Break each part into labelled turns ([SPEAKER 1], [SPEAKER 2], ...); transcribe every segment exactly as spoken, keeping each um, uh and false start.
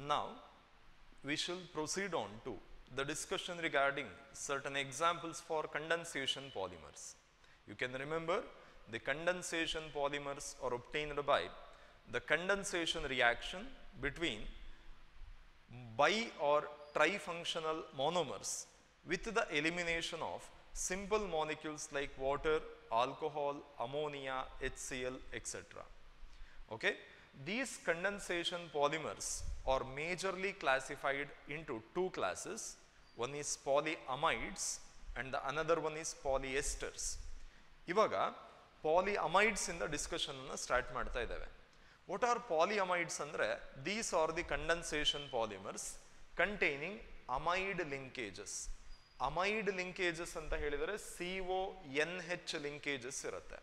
[SPEAKER 1] Now, we shall proceed on to the discussion regarding certain examples for condensation polymers. You can remember the condensation polymers are obtained by the condensation reaction between bi or trifunctional monomers with the elimination of simple molecules like water, alcohol, ammonia, H C l, et cetera. Okay? These condensation polymers are majorly classified into two classes. One is polyamides and the another one is polyesters. ಇವಾಗ polyamides ಇಂದ discussion ಅನ್ನು start ಮಾಡ್ತಾ ಇದ್ದೇವೆ. What are polyamides ಅಂದ್ರೆ these are the condensation polymers containing amide linkages. amide linkages ಅಂತ ಹೇಳಿದರೆ C O N H linkages ಇರುತ್ತೆ.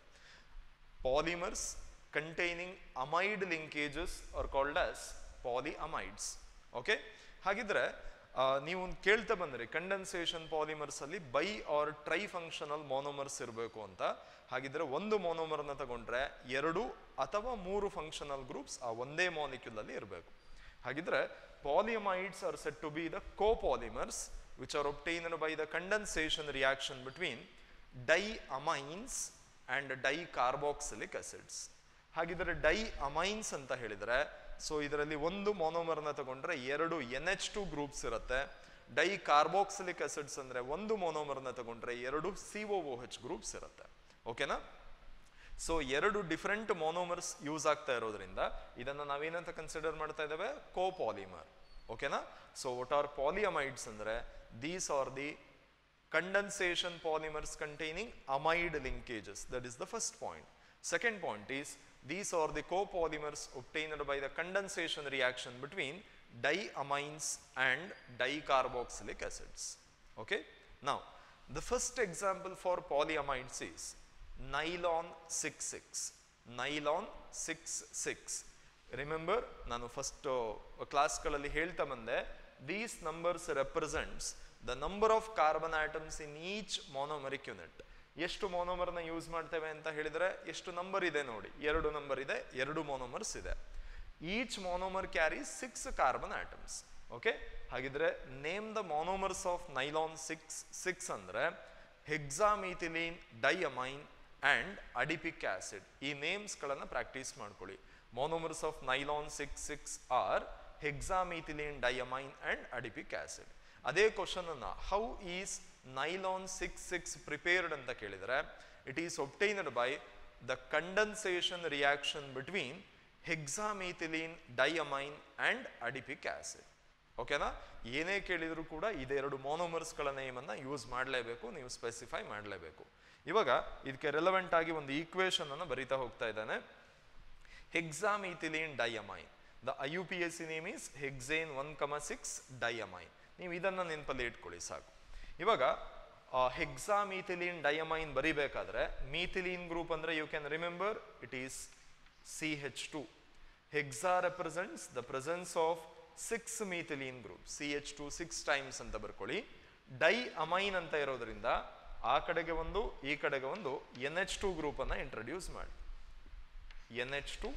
[SPEAKER 1] Polymers containing amide linkages are called as polyamides. Okay? ಹಾಗಿದ್ರೆ ನೀವು ಕೇಳ್ತಾ ಬಂದ್ರಿ ಕಂಡೆನ್ಸೇಷನ್ ಪಾಲಿಮರ್ಸ್ ಅಲ್ಲಿ bi or tri functional monomers ಇರಬೇಕು ಅಂತ. ಹಾಗಿದ್ರೆ ಒಂದು ಮೋನೋಮರ್ನ ತಗೊಂಡ್ರೆ ಎರಡು ಅಥವಾ ಮೂರು ಫಂಕ್ಷನಲ್ ಗ್ರೂಪ್ಸ್ ಆ ಒಂದೇ ಮಾಲಿಕ್ಯೂಲ್ ಅಲ್ಲಿ ಇರಬೇಕು. ಹಾಗಿದ್ರೆ polyamides are said to be the copolymers which are obtained by the condensation reaction between diamines and dicarboxylic acids. ಹಾಗಿದ್ರೆ ಡೈಅಮೈನ್ಸ್ ಅಂತ ಹೇಳಿದರೆ ಸೊ ಇದರಲ್ಲಿ ಒಂದು ಮೊನೋಮರ್ನ ತಗೊಂಡ್ರೆ ಎರಡು ಎನ್ ಎಚ್ ಟು ಗ್ರೂಪ್ಸ್ ಇರುತ್ತೆ. ಡೈ ಕಾರ್ಬೋಕ್ಸಿಲಿಕ್ ಅಸಿಡ್ಸ್ ಅಂದ್ರೆ ಒಂದು ಮೊನೋಮರ್ನ ತಗೊಂಡ್ರೆ ಎರಡು C O O H groups ಇರುತ್ತೆ. ಓಕೆನಾ? ಸೊ ಎರಡು ಡಿಫರೆಂಟ್ ಮೊನೋಮರ್ಸ್ ಯೂಸ್ ಆಗ್ತಾ ಇರೋದ್ರಿಂದ ಇದನ್ನ ನಾವೇನಂತ ಕನ್ಸಿಡರ್ ಮಾಡ್ತಾ ಇದ್ದೇವೆ? ಕೋಪಾಲಿಮರ್. ಓಕೆನಾ? ಸೊ ವಾಟ್ ಆರ್ ಪಾಲಿಅಮೈಡ್ಸ್ ಅಂದ್ರೆ these are the condensation polymers containing amide linkages. That is the first point. Second point is these are the copolymers obtained by the condensation reaction between diamines and dicarboxylic acids. Okay? Now, the first example for polyamides is nylon six six. Nylon six six. Remember, nanu first class kalali helta bande, these numbers represents the number of carbon atoms in each monomeric unit. ಎಷ್ಟು ಮೊನೋಮರ್ನ use ಮಾಡ್ತೇವೆ ಅಂತ ಹೇಳಿದ್ರೆ ಎಷ್ಟು number ಇದೆ ನೋಡಿ, ಎರಡು number ಇದೆ, ಎರಡು ಮೊನೋಮರ್ಸ್ ಇದೆ. Each monomer carries six carbon atoms. Okay? ಹಾಗಿದ್ರೆ name the monomers of nylon six six ಅಂದ್ರೆ hexamethylene diamine and adipic acid. ಈ ನೇಮ್ಸ್ ಗಳನ್ನ ಪ್ರಾಕ್ಟೀಸ್ ಮಾಡ್ಕೊಳ್ಳಿ. Monomers of nylon six six are hexamethylene diamine and adipic acid. ಅದೇ question ಅನ್ನ how is nylon six six prepared ಅಂತ ಕೇಳಿದರೆ it is obtained by the condensation reaction between hexamethylene diamine and adipic acid. ಓಕೆನಾ? ಏನೇ ಕೇಳಿದ್ರು ಕೂಡ ಇದೆರಡು monomers ಗಳ ನೇಮ್ ಅನ್ನ ಯೂಸ್ ಮಾಡಲೇಬೇಕು, ನೀವು ಸ್ಪೆಸಿಫೈ ಮಾಡಲೇಬೇಕು. ಇವಾಗ ಇದಕ್ಕೆ ರೆಲೆವೆಂಟ್ ಆಗಿ ಒಂದು ಈಕ್ವೇಶನ್ ಅನ್ನು ಬರಿತಾ ಹೋಗ್ತಾ ಇದ್ದಾನೆ. hexamethylene diamine, the I U P A C name is hexane one comma six diamine. ನೀವು ಇದನ್ನ ನೆನಪಲ್ಲಿ ಇಟ್ಕೊಳ್ಳಿ ಸಾಕು. ಇವಾಗ ಹೆಕ್ಸಾಮಿಥಿಲೀನ್ ಡೈಅಮೈನ್ ಬರಿಬೇಕಾದ್ರೆ ಮೀಥಿಲೀನ್ ಗ್ರೂಪ್ ಅಂದ್ರೆ you can remember it is C H two. Hexa represents the presence of six methylene group, C H two six times ಅಂತ ಬರ್ಕೊಳ್ಳಿ. ಡೈ ಅಮೈನ್ ಅಂತ ಇರೋದ್ರಿಂದ ಆ ಕಡೆಗೆ ಒಂದು ಈ ಕಡೆಗೆ ಒಂದು ಎನ್ ಎಚ್ ಟು ಗ್ರೂಪ್ ಅನ್ನ ಇಂಟ್ರೊಡ್ಯೂಸ್ ಮಾಡಿ. N H two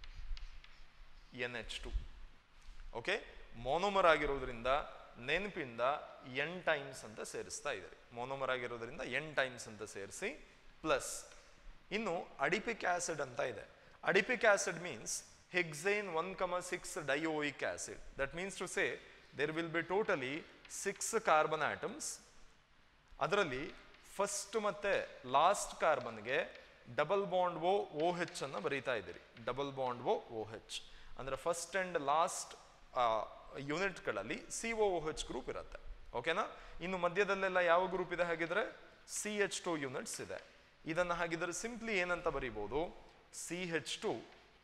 [SPEAKER 1] N H two. Okay? Monomer ಆಗಿರೋದ್ರಿಂದ ನೆನಪಿಂದ ಎನ್ ಟೈಮ್ಸ್ ಅಂತ ಸೇರಿಸ್ತಾ ಇದ್ದಾರೆ. ಮೊನೋಮರ್ ಆಗಿರೋದ್ರಿಂದ ಎನ್ ಟೈಮ್ಸ್ ಅಂತ ಸೇರಿಸಿ ಪ್ಲಸ್ ಇನ್ನು ಅಡಿಪಿಕ್ ಆಸಿಡ್ ಅಂತ ಇದೆ. Adipic acid means hexane one comma six dioic acid. That means to say there will be totally six carbon atoms. ಅದರಲ್ಲಿ ಫಸ್ಟ್ ಮತ್ತೆ ಲಾಸ್ಟ್ ಕಾರ್ಬನ್ಗೆ double bond O O H ಅನ್ನ ಬರೀತಾ ಇದ್ದೀರಿ. Double bond O O H ಅಂದ್ರೆ first and last ಯೂನಿಟ್ಗಳಲ್ಲಿ C O O H group ಇರುತ್ತೆ. ಓಕೆನಾ? ಇನ್ನು ಮಧ್ಯದಲ್ಲೆಲ್ಲ ಯಾವ ಗ್ರೂಪ್ ಇದೆ ಹಾಗಿದ್ರೆ ಸಿ ಎಚ್ ಟು ಯೂನಿಟ್ಸ್ ಇದೆ. ಇದನ್ನು ಹಾಗಿದ್ರೆ ಸಿಂಪ್ಲಿ ಏನಂತ ಬರೀಬಹುದು? C H two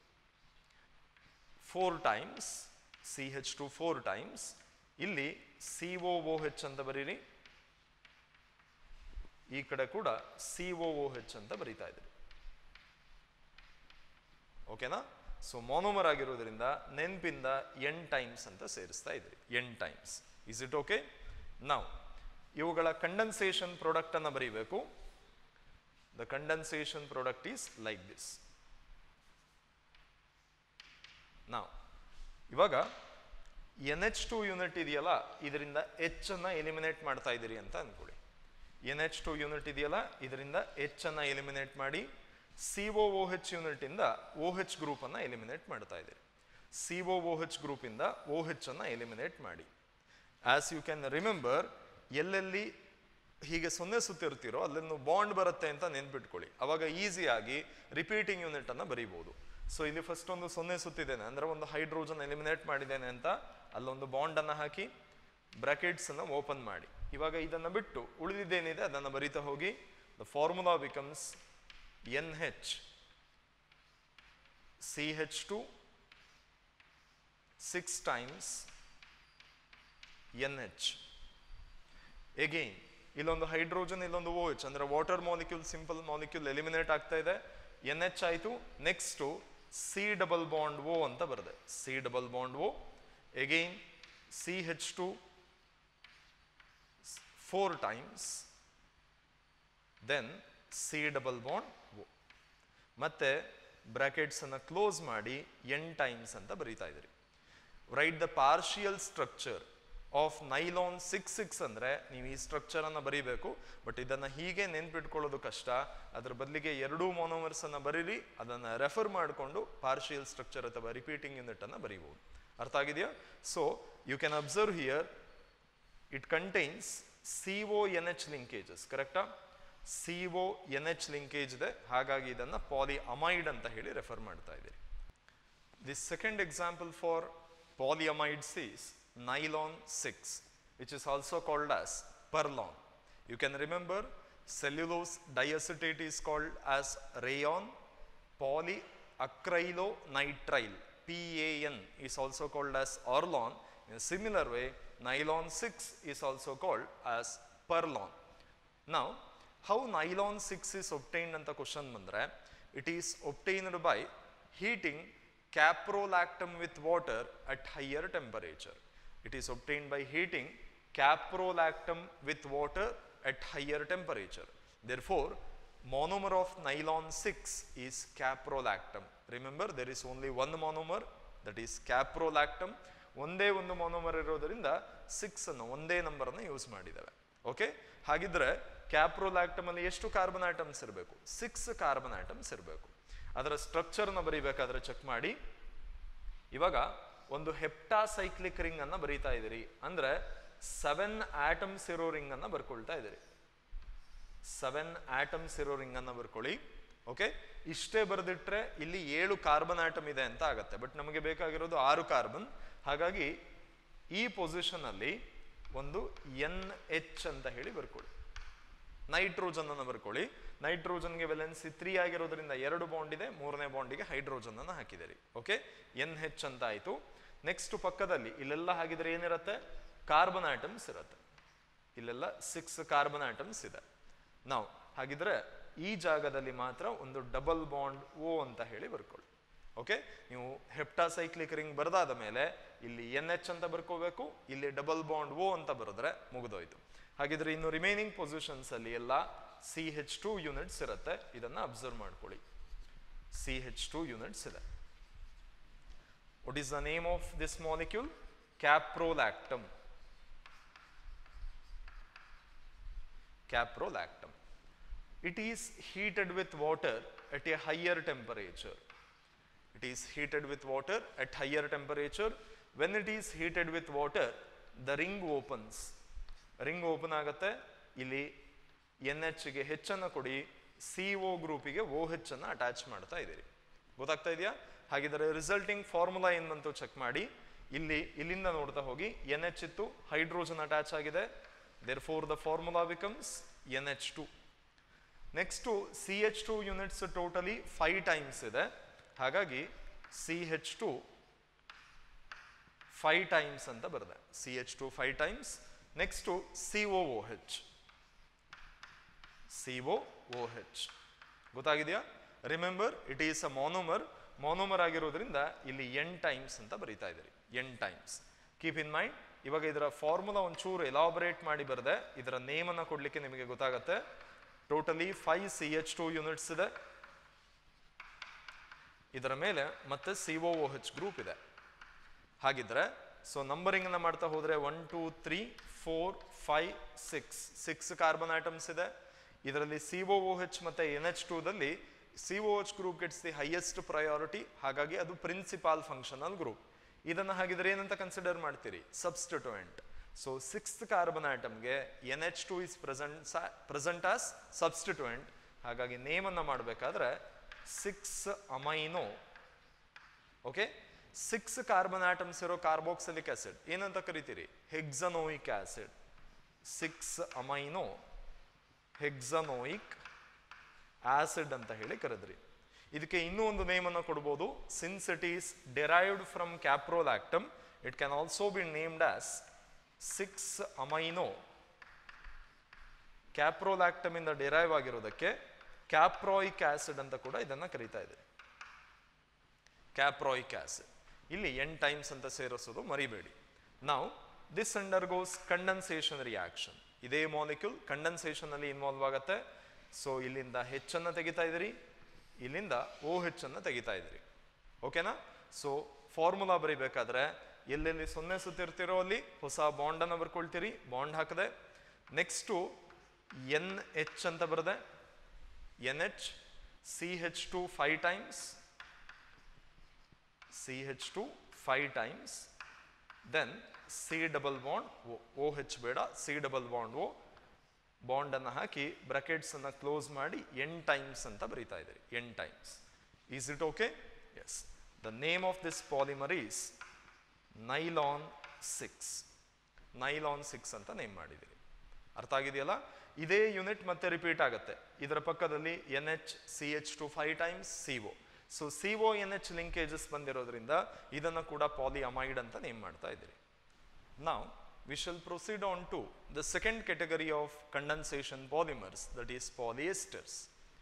[SPEAKER 1] four times, C H two four times. ಇಲ್ಲಿ ಸಿ ಒ ಒ ಎಚ್ ಅಂತ ಬರೀರಿ, ಈ ಕಡೆ ಕೂಡ ಸಿ ಒ ಒ ಎಚ್ ಅಂತ ಬರೀತಾ ಇದ್ರಿ. ಓಕೆನಾ? ಸೊ ಮೊನೋಮರ್ ಆಗಿರೋದ್ರಿಂದ ನೆನಪಿಂದ ಎನ್ ಟೈಮ್ಸ್ ಅಂತ ಸೇರಿಸ್ತಾ ಇದ್ರಿ. N times. Is it okay? ನಾವು ಇವುಗಳ ಕಂಡೆನ್ಸೇಷನ್ ಪ್ರಾಡಕ್ಟ್ ಅನ್ನ ಬರೀಬೇಕು. The condensation product is like this. ನಾವು ಇವಾಗ ಎನ್ ಎಚ್ ಟು ಯೂನಿಟ್ ಇದೆಯಲ್ಲ ಇದರಿಂದ ಎಚ್ ಅನ್ನ ಎಲಿಮಿನೇಟ್ ಮಾಡ್ತಾ ಇದ್ದೀರಿ ಅಂತ ಅನ್ಕೊಳ್ಳಿ. ಎನ್ ಎಚ್ ಟು ಯೂನಿಟ್ ಇದೆಯಲ್ಲ ಇದರಿಂದ ಎಚ್ ಅನ್ನ ಎಲಿಮಿನೇಟ್ ಮಾಡಿ C O O H unit ಇಂದ ಓ ಹೆಚ್ ಗ್ರೂಪ್ ಅನ್ನ ಎಲಿಮಿನೇಟ್ ಮಾಡ್ತಾ ಇದ್ದೀರಿ. C O O H group ಇಂದ ಓ ಹೆಚ್ ಅನ್ನ ಎಲಿಮಿನೇಟ್ ಮಾಡಿ. ಆಸ್ ಯು ಕ್ಯಾನ್ ರಿಮೆಂಬರ್, ಎಲ್ಲೆಲ್ಲಿ ಹೀಗೆ ಸೊನ್ನೆ ಸುತ್ತಿರ್ತೀರೋ ಅಲ್ಲೊಂದು ಬಾಂಡ್ ಬರುತ್ತೆ ಅಂತ ನೆನ್ಪಿಟ್ಕೊಳ್ಳಿ. ಅವಾಗ ಈಸಿಯಾಗಿ ರಿಪೀಟಿಂಗ್ ಯೂನಿಟ್ ಅನ್ನ ಬರೀಬಹುದು. ಸೊ ಇಲ್ಲಿ ಫಸ್ಟ್ ಒಂದು ಸೊನ್ನೆ ಸುತ್ತಿದ್ದೇನೆ ಅಂದ್ರೆ ಒಂದು ಹೈಡ್ರೋಜನ್ ಎಲಿಮಿನೇಟ್ ಮಾಡಿದ್ದೇನೆ ಅಂತ ಅಲ್ಲೊಂದು ಬಾಂಡ್ ಅನ್ನ ಹಾಕಿ ಬ್ರಾಕೆಟ್ಸ್ ಅನ್ನ ಓಪನ್ ಮಾಡಿ. ಇವಾಗ ಇದನ್ನ ಬಿಟ್ಟು ಉಳಿದಿದ್ದೇನಿದೆ ಅದನ್ನ ಬರೀತಾ ಹೋಗಿ. The formula becomes n H C H two six times n H. Again ಇಲ್ಲೊಂದು ಹೈಡ್ರೋಜನ್ ಇಲ್ಲೊಂದು ಓ ಎಚ್ ಅಂದ್ರೆ water molecule simple molecule eliminate ಆಗ್ತಾ ಇದೆ. ಎನ್ ಎಚ್ ಆಯ್ತು. Next C double bond O ಅಂತ ಬರುತ್ತೆ. C double bond O again C H two four times then C double bond O. ಮತ್ತೆ brackets ಅನ್ನ close ಮಾಡಿ N times ಅಂತ ಬರೀತಾ ಇದ್ರಿ. Right the partial structure of nylon six six ಅಂದ್ರೆ ನೀವು ಈ ಸ್ಟ್ರಕ್ಚರ್ ಅನ್ನ ಬರೀಬೇಕು. ಬಟ್ ಇದನ್ನ ಹೀಗೆ ನೆನ್ಪಿಟ್ಕೊಳ್ಳೋದು ಕಷ್ಟ. ಅದ್ರ ಬದಲಿಗೆ ಎರಡೂ ಮೊನೋಮರ್ಸ್ ಅನ್ನ ಬರೀರಿ. ಅದನ್ನ ರೆಫರ್ ಮಾಡಿಕೊಂಡು ಪಾರ್ಷಿಯಲ್ ಸ್ಟ್ರಕ್ಚರ್ ಅಥವಾ ರಿಪೀಟಿಂಗ್ ಯೂನಿಟ್ ಅನ್ನ ಬರೀಬಹುದು. ಅರ್ಥ ಆಗಿದೆಯಾ? So you can observe here it contains C O N H linkages. ಕರೆಕ್ಟಾ? C O N H linkage ಇದೆ. ಹಾಗಾಗಿ ಇದನ್ನ ಪಾಲಿ ಅಮೈಡ್ ಅಂತ ಹೇಳಿ ರೆಫರ್ ಮಾಡ್ತಾ ಇದ್ದೀರಿ. The second example for polyamides is nylon six, which is also called as Perlon. You can remember cellulose diacetate is called as rayon, polyacrylonitrile P A N is also called as Orlon. In a similar way, nylon six is also called as Perlon. Now, how nylon six is obtained anta question bandre, it is obtained by heating caprolactam with water at higher temperature. It is obtained by heating caprolactam with water at higher temperature. Therefore, monomer of nylon six is caprolactam. Remember, there is only one monomer, that is caprolactam. ಒಂದೇ ಒಂದು monomer ಇರೋದರಿಂದ six ಅನ್ನು ಒಂದೇ number ಅನ್ನು use ಮಾಡಿದ್ದೇವೆ. Okay, ಹಾಗಿದ್ರೆ caprolactam ಅಲ್ಲಿ ಎಷ್ಟು ಕಾರ್ಬನ್ ಆಟಮ್ಸ್ ಇರಬೇಕು? ಸಿಕ್ಸ್ ಕಾರ್ಬನ್ ಆಟಮ್ಸ್ ಇರಬೇಕು. ಅದರ ಸ್ಟ್ರಕ್ಚರ್ನ ಬರೀಬೇಕಾದ್ರೆ ಚೆಕ್ ಮಾಡಿ. ಇವಾಗ ಒಂದು ಹೆಪ್ಟಾಸೈಕ್ಲಿಕ್ ರಿಂಗ್ ಅನ್ನ ಬರೀತಾ ಇದ್ದೀರಿ ಅಂದ್ರೆ ಸೆವೆನ್ ಆಟಮ್ಸ್ ಇರೋ ರಿಂಗ್ ಅನ್ನ ಬರ್ಕೊಳ್ತಾ ಇದ್ದೀರಿ. ಸೆವೆನ್ ಆಟಮ್ಸ್ ಇರೋ ರಿಂಗ್ ಅನ್ನ ಬರ್ಕೊಳ್ಳಿ. ಓಕೆ, ಇಷ್ಟೇ ಬರೆದಿಟ್ರೆ ಇಲ್ಲಿ ಏಳು ಕಾರ್ಬನ್ ಆಟಮ್ ಇದೆ ಅಂತ ಆಗತ್ತೆ. ಬಟ್ ನಮಗೆ ಬೇಕಾಗಿರೋದು ಆರು ಕಾರ್ಬನ್. ಹಾಗಾಗಿ ಈ ಪೊಸಿಷನ್ ಅಲ್ಲಿ ಒಂದು ಎನ್ ಎಚ್ ಅಂತ ಹೇಳಿ ಬರ್ಕೊಳ್ಳಿ. ನೈಟ್ರೋಜನ್ ಅನ್ನು ಬರ್ಕೊಳ್ಳಿ. ನೈಟ್ರೋಜನ್ಗೆ ವೆಲೆನ್ಸಿ ತ್ರೀ ಆಗಿರೋದ್ರಿಂದ ಎರಡು ಬಾಂಡ್ ಇದೆ. ಮೂರನೇ ಬಾಂಡಿಗೆ ಹೈಡ್ರೋಜನ್ ಅನ್ನು ಹಾಕಿದಿರಿ. ಓಕೆ, ಎನ್ ಹೆಚ್ ಅಂತ ಆಯ್ತು. ನೆಕ್ಸ್ಟ್ ಪಕ್ಕದಲ್ಲಿ ಇಲ್ಲೆಲ್ಲ ಹಾಗಿದ್ರೆ ಏನಿರುತ್ತೆ? ಕಾರ್ಬನ್ ಆಟಮ್ಸ್ ಇರುತ್ತೆ. ಇಲ್ಲೆಲ್ಲ ಸಿಕ್ಸ್ ಕಾರ್ಬನ್ ಆಟಮ್ಸ್ ಇದೆ. ನಾವು ಹಾಗಿದ್ರೆ ಈ ಜಾಗದಲ್ಲಿ ಮಾತ್ರ ಒಂದು ಡಬಲ್ ಬಾಂಡ್ ಓ ಅಂತ ಹೇಳಿ ಬರ್ಕೊಳ್ಳಿ. ಓಕೆ, ನೀವು ಹೆಪ್ಟಾಸೈಕ್ಲಿಕ್ ರಿಂಗ್ ಬರೆದಾದ ಮೇಲೆ ಇಲ್ಲಿ ಎನ್ ಎಚ್ ಅಂತ ಬರ್ಕೋಬೇಕು, ಇಲ್ಲಿ ಡಬಲ್ ಬಾಂಡ್ ಓ ಅಂತ ಬರೆದ್ರೆ ಮುಗಿದೋಯ್ತು. ಹಾಗಿದ್ರೆ ಇನ್ನು ರಿಮೈನಿಂಗ್ ಪೊಸಿಷನ್ಸ್ ಅಲ್ಲಿ ಎಲ್ಲ ಸಿ ಹೆಚ್ ಟು ಯೂನಿಟ್ಸ್ ಇರುತ್ತೆ. ಇದನ್ನ ಅಬ್ಸರ್ವ್ ಮಾಡ್ಕೊಳ್ಳಿ. ಸಿ ಹೆಚ್ ಟು ಯೂನಿಟ್ಸ್ ಇದೆ. What is the name of this molecule? Caprolactam. Caprolactam. It is heated with water at a higher temperature. It is heated with water at higher temperature. When it is heated with water, the ring opens. Ring open ಆಗತ್ತೆ. ಇಲ್ಲಿ N H ಗೆ ಹೆಚ್ ಅನ್ನ ಕೊಡಿ, C O ಗ್ರೂಪಿಗೆ ಓ H ಅನ್ನ attach ಮಾಡ್ತಾ ಇದ್ದೀರಿ. ಗೊತ್ತಾಗ್ತಾ ಇದೆಯಾ? ಹಾಗಿದ್ರೆ ರಿಸಲ್ಟಿಂಗ್ ಫಾರ್ಮುಲಾ ಏನ್ ಬಂತು ಚೆಕ್ ಮಾಡಿ. ಇಲ್ಲಿ ಇಲ್ಲಿಂದ ನೋಡ್ತಾ ಹೋಗಿ. ಎನ್ ಎಚ್ ಇತ್ತು, ಹೈಡ್ರೋಜನ್ ಅಟ್ಯಾಚ್ ಆಗಿದೆ. therefore the formula becomes n H two. Next C H two units totally five times ಇದೆ. ಹಾಗಾಗಿ C H two five times ಅಂತ ಬರುತ್ತೆ. C H two five times. Next C O O H. C O O H ಗೊತ್ತಾಗಿದೆಯಾ? Remember, it is a monomer. Monomer ಆಗಿರೋದ್ರಿಂದ ಇಲ್ಲಿ n times ಅಂತ ಬರೀತಾ ಇದ್ದೀರಿ. N times. Keep in mind. ಇವಾಗ ಇದರ ಫಾರ್ಮುಲಾ ಒಂಚೂರು ಎಲಾಬರೇಟ್ ಮಾಡಿ ಬರದೆ ಇದರ ನೇಮ್ ಅನ್ನ ಕೊಡ್ಲಿಕ್ಕೆ ನಿಮಗೆ ಗೊತ್ತಾಗತ್ತೆ. Totally five C H two units ಇದೆ. ಇದರ ಮೇಲೆ ಮತ್ತೆ C O O H group ಇದೆ. ಹಾಗಿದ್ರೆ ಸೊ ನಂಬರಿಂಗ್ ಮಾಡ್ತಾ ಹೋದ್ರೆ one two three four five six six carbon atoms ಇದೆ. ಇದರಲ್ಲಿ ಸಿ ಒ ಓ ಎಚ್ ಮತ್ತೆ ಎನ್ ಎಚ್ ಟೂದಲ್ಲಿ C O H group gets the highest priority, ಹಾಗಾಗಿ ಅದು ಪ್ರಿನ್ಸಿಪಾಲ್ ಫಂಕ್ಷನಲ್ ಗ್ರೂಪ್. ಇದನ್ನು ಹಾಗಿದ್ರೆ ಏನಂತ ಕನ್ಸಿಡರ್ ಮಾಡ್ತೀರಿ? ಸಬ್ಸ್ಟಿಟ್ಯೂಯೆಂಟ್. ಸೊ ಸಿಕ್ಸ್ತ್ ಕಾರ್ಬನ್ ಆಟಮ್ಗೆ n H two is present present as substituent, ಹಾಗಾಗಿ ನೇಮ್ ಅನ್ನ ಮಾಡಬೇಕಾದ್ರೆ six amino. Okay, six carbon atoms ಇರೋ ಕಾರ್ಬಾಕ್ಸಿಲಿಕ್ ಆಸಿಡ್ ಏನಂತ ಕರಿತೀರಿ? Hexanoic acid. Six amino hexanoic acid ಅಂತ ಹೇಳಿ ಕರೆದ್ರಿ. ಇದಕ್ಕೆ ಇನ್ನೂ ಒಂದು ನೇಮ್ ಅನ್ನು ಕೊಡಬಹುದು. Since it is derived from caprolactam, it can also be named as six amino. Caprolactam ಇಂದ ಡಿರೈವ್ ಆಗಿರೋದಕ್ಕೆ ಕ್ಯಾಪ್ರಾಯಿಕ್ ಆಸಿಡ್ ಅಂತ ಕೂಡ ಇದನ್ನ ಕರೀತಾ ಇದೆ. ಕ್ಯಾಪ್ರಾಯಿಕ್ ಆಸಿಡ್ ಇಲ್ಲಿ ಎನ್ ಟೈಮ್ಸ್ ಅಂತ ಸೇರಿಸೋದು ಮರಿಬೇಡಿ. ನಾವು ದಿಸ್ ಅಂಡರ್ಗೋಸ್ ಕಂಡೆನ್ಸೇಷನ್ ರಿಯಾಕ್ಷನ್. ಇದೇ ಮಾಲಿಕ್ಯೂಲ್ ಕಂಡೆನ್ಸೇಷನ್ ಅಲ್ಲಿ ಇನ್ವಾಲ್ವ್ ಆಗುತ್ತೆ. ಸೊ ಇಲ್ಲಿಂದ ಹೆಚ್ಚನ್ನು ತೆಗಿತಾ ಇದ್ದೀರಿ, ಇಲ್ಲಿಂದ ಓ ಹೆಚ್ಚನ್ನು ತೆಗಿತಾ ಇದ್ದೀರಿ. ಓಕೆನಾ? ಸೊ ಫಾರ್ಮುಲಾ ಬರೀಬೇಕಾದ್ರೆ ಎಲ್ಲೆಲ್ಲಿ ಸೊನ್ನೆ ಸುತ್ತಿರ್ತಿರೋ ಅಲ್ಲಿ ಹೊಸ ಬಾಂಡ್ ಅನ್ನು ಬರ್ಕೊಳ್ತೀರಿ, ಬಾಂಡ್ ಹಾಕದೆ. ನೆಕ್ಸ್ಟು ಎನ್ ಎಚ್ ಅಂತ ಬರದೆ, n H C H two five times, C H two five times, then C double bond O, O H ಬೇಡ, C double bond O, bond ಅನ್ನು ಹಾಕಿ ಬ್ರಾಕೆಟ್ಸ್ ಅನ್ನ ಕ್ಲೋಸ್ ಮಾಡಿ ಎನ್ ಟೈಮ್ಸ್ ಅಂತ ಬರೀತಾ ಇದ್ದೀರಿ. N times. Is it okay? Yes. The name of this polymer is nylon six. Nylon six ಅಂತ name ಮಾಡಿದ್ದೀರಿ. ಅರ್ಥ ಆಗಿದೆಯಲ್ಲ? ಇದೇ ಯೂನಿಟ್ ಮತ್ತೆ ರಿಪೀಟ್ ಆಗುತ್ತೆ. ಇದರ ಪಕ್ಕದಲ್ಲಿ n H C H two five times C O. So C O N H linkages ಬಂದಿರೋದ್ರಿಂದ ಇದನ್ನು ಕೂಡ ಪಾಲಿಅಮೈಡ್ ಅಂತ ನೇಮ್ ಮಾಡ್ತಾ ಇದ್ದೀರಿ. ನಾವು we shall proceed on to the second category of condensation polymers, that is polyesters.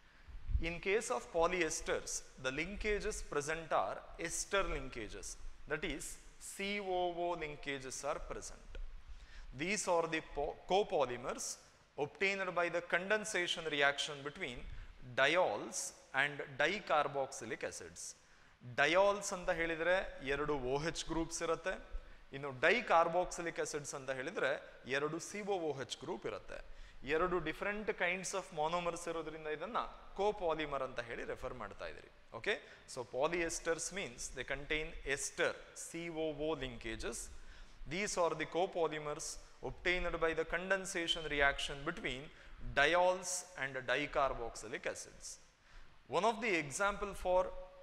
[SPEAKER 1] In case of polyesters, the linkages present are ester linkages, that is C O O linkages are present. These are the copolymers obtained by the condensation reaction between diols and dicarboxylic acids. Diols ಅಂತ ಹೇಳಿದ್ರೆ ಎರಡು O H groups ಇರುತ್ತೆ. ಇನ್ನು ಡೈಕಾರ್ಬಾಕ್ಸಿಲಿಕ್ acids ಅಂತ ಹೇಳಿದ್ರೆ ಎರಡು C O O H group ಇರುತ್ತೆ. ಎರಡು ಡಿಫರೆಂಟ್ ಕೈಂಡ್ಸ್ ಆಫ್ ಮಾನೋಮರ್ಸ್ ಇರೋದ್ರಿಂದ ಇದನ್ನ ಕೋಪಾಲಿಮರ್ ಅಂತ ಹೇಳಿ ರೆಫರ್ ಮಾಡ್ತಾ ಇದ್ರಿ. Okay, so polyesters means they contain ester C O O linkages. These are the copolymers obtained by the condensation reaction between diols and dicarboxylic acids. One of the example for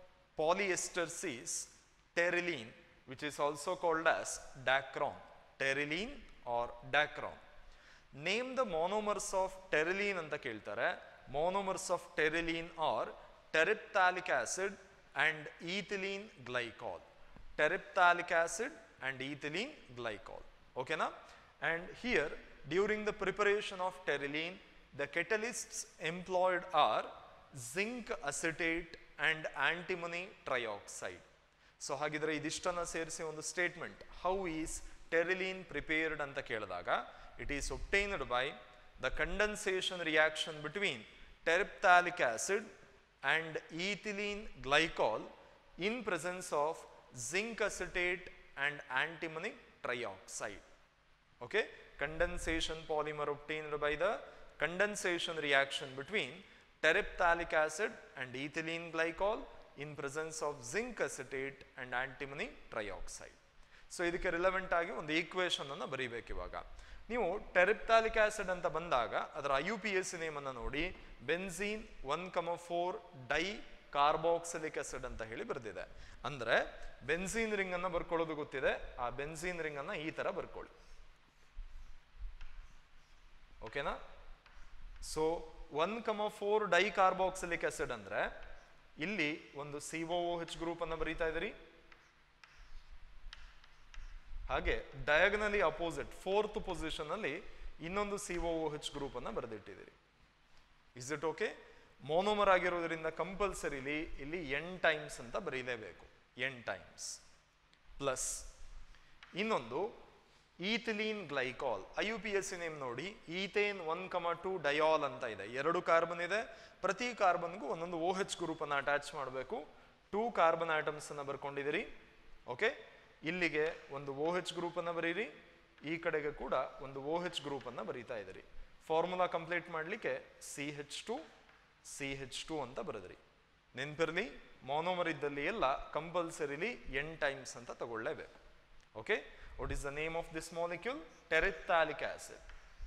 [SPEAKER 1] polyesters is terylene, which is also called as dacron. Terylene or dacron. Name the monomers of terylene anta keltare. Monomers of terylene are terephthalic acid and ethylene glycol. Terephthalic acid and ethylene glycol. Okay na? And here during the preparation of terylene, the catalysts employed are zinc acetate and antimony trioxide. So ಹಾಗಿದ್ರೆ ಇದಿಷ್ಟನ್ನ ಸೇರಿಸಿ ಒಂದು statement, how is terylene prepared ಅಂತ ಕೇಳಿದಾಗ, it is obtained by the condensation reaction between terephthalic acid and ethylene glycol in presence of zinc acetate and antimony trioxide. Okay, condensation polymer obtained by the condensation reaction between terephthalic acid and ethylene glycol in presence of zinc acetate and antimony trioxide. So ಇದಕ್ಕೆ relevant ಆಗಿ ಒಂದು equation ಅನ್ನು ಬರೀಬೇಕು. ಇವಾಗ ನೀವು ಟೆರಿಪ್ಥಾಲಿಕ್ acid ಅಂತ ಬಂದಾಗ ಅದರ I U P S name ಅನ್ನು ನೋಡಿ, benzene one comma four di carboxylic acid ಅಂತ ಹೇಳಿ ಬರೆದಿದೆ. ಅಂದ್ರೆ ಬೆನ್ಝೀನ್ ರಿಂಗ್ ಅನ್ನ ಬರ್ಕೊಳ್ಳೋದು ಗೊತ್ತಿದೆ, ಆ ಬೆನ್ಝೀನ್ ರಿಂಗ್ ಅನ್ನ ಈ ತರ ಬರ್ಕೊಳ್ಳಿ. ಓಕೆನಾ? So one comma four di carboxylic acid ಅಂದ್ರೆ ಇಲ್ಲಿ ಒಂದು C O O H group ಅನ್ನು ಬರೀತಾ ಇದ್ದೀರಿ, ಹಾಗೆ ಡಯಾಗನಲಿ ಅಪೋಸಿಟ್ ಫೋರ್ತ್ ಪೊಸಿಷನ್ ಅಲ್ಲಿ ಇನ್ನೊಂದು C O O H group ಅನ್ನು ಬರೆದಿಟ್ಟಿದ್ದೀರಿ. Is it okay? ಮೋನೋಮರ್ ಆಗಿರೋದ್ರಿಂದ ಕಂಪಲ್ಸರಿಲಿ ಇಲ್ಲಿ ಎನ್ ಟೈಮ್ಸ್ ಅಂತ ಬರೀಲೇಬೇಕು. ಎನ್ ಟೈಮ್ಸ್ ಪ್ಲಸ್ ಇನ್ನೊಂದು ethylene glycol. I U P S C name ನೋಡಿ, ethane one comma two diol ಅಂತ ಇದೆ. ಎರಡು ಕಾರ್ಬನ್ ಇದೆ, ಪ್ರತಿ ಕಾರ್ಬನ್ಗೂ ಒಂದೊಂದು ಓ ಹೆಚ್ ಗ್ರೂಪ್ ಅನ್ನು ಅಟ್ಯಾಚ್ ಮಾಡಬೇಕು. ಟೂ ಕಾರ್ಬನ್ ಆಟಮ್ಸ್ ಅನ್ನ ಬರ್ಕೊಂಡಿದ್ದೀರಿ. ಓಕೆ, ಇಲ್ಲಿಗೆ ಒಂದು ಓ ಹೆಚ್ ಗ್ರೂಪನ್ನು ಬರೀರಿ, ಈ ಕಡೆಗೆ ಕೂಡ ಒಂದು ಓ ಹೆಚ್ ಗ್ರೂಪನ್ನು ಬರೀತಾ ಇದ್ದೀರಿ. ಫಾರ್ಮುಲಾ ಕಂಪ್ಲೀಟ್ ಮಾಡಲಿಕ್ಕೆ C H two C H two ಅಂತ ಬರೆದ್ರಿ. ನೆನಪಿರಲಿ, ಮಾನೋಮರ್ ಇದ್ದಲ್ಲಿ ಎಲ್ಲ ಕಂಪಲ್ಸರಿಲಿ ಎನ್ ಟೈಮ್ಸ್ ಅಂತ ತಗೊಳ್ಳೇಬೇಕು. Okay, what is the name of this molecule? Terephthalic acid.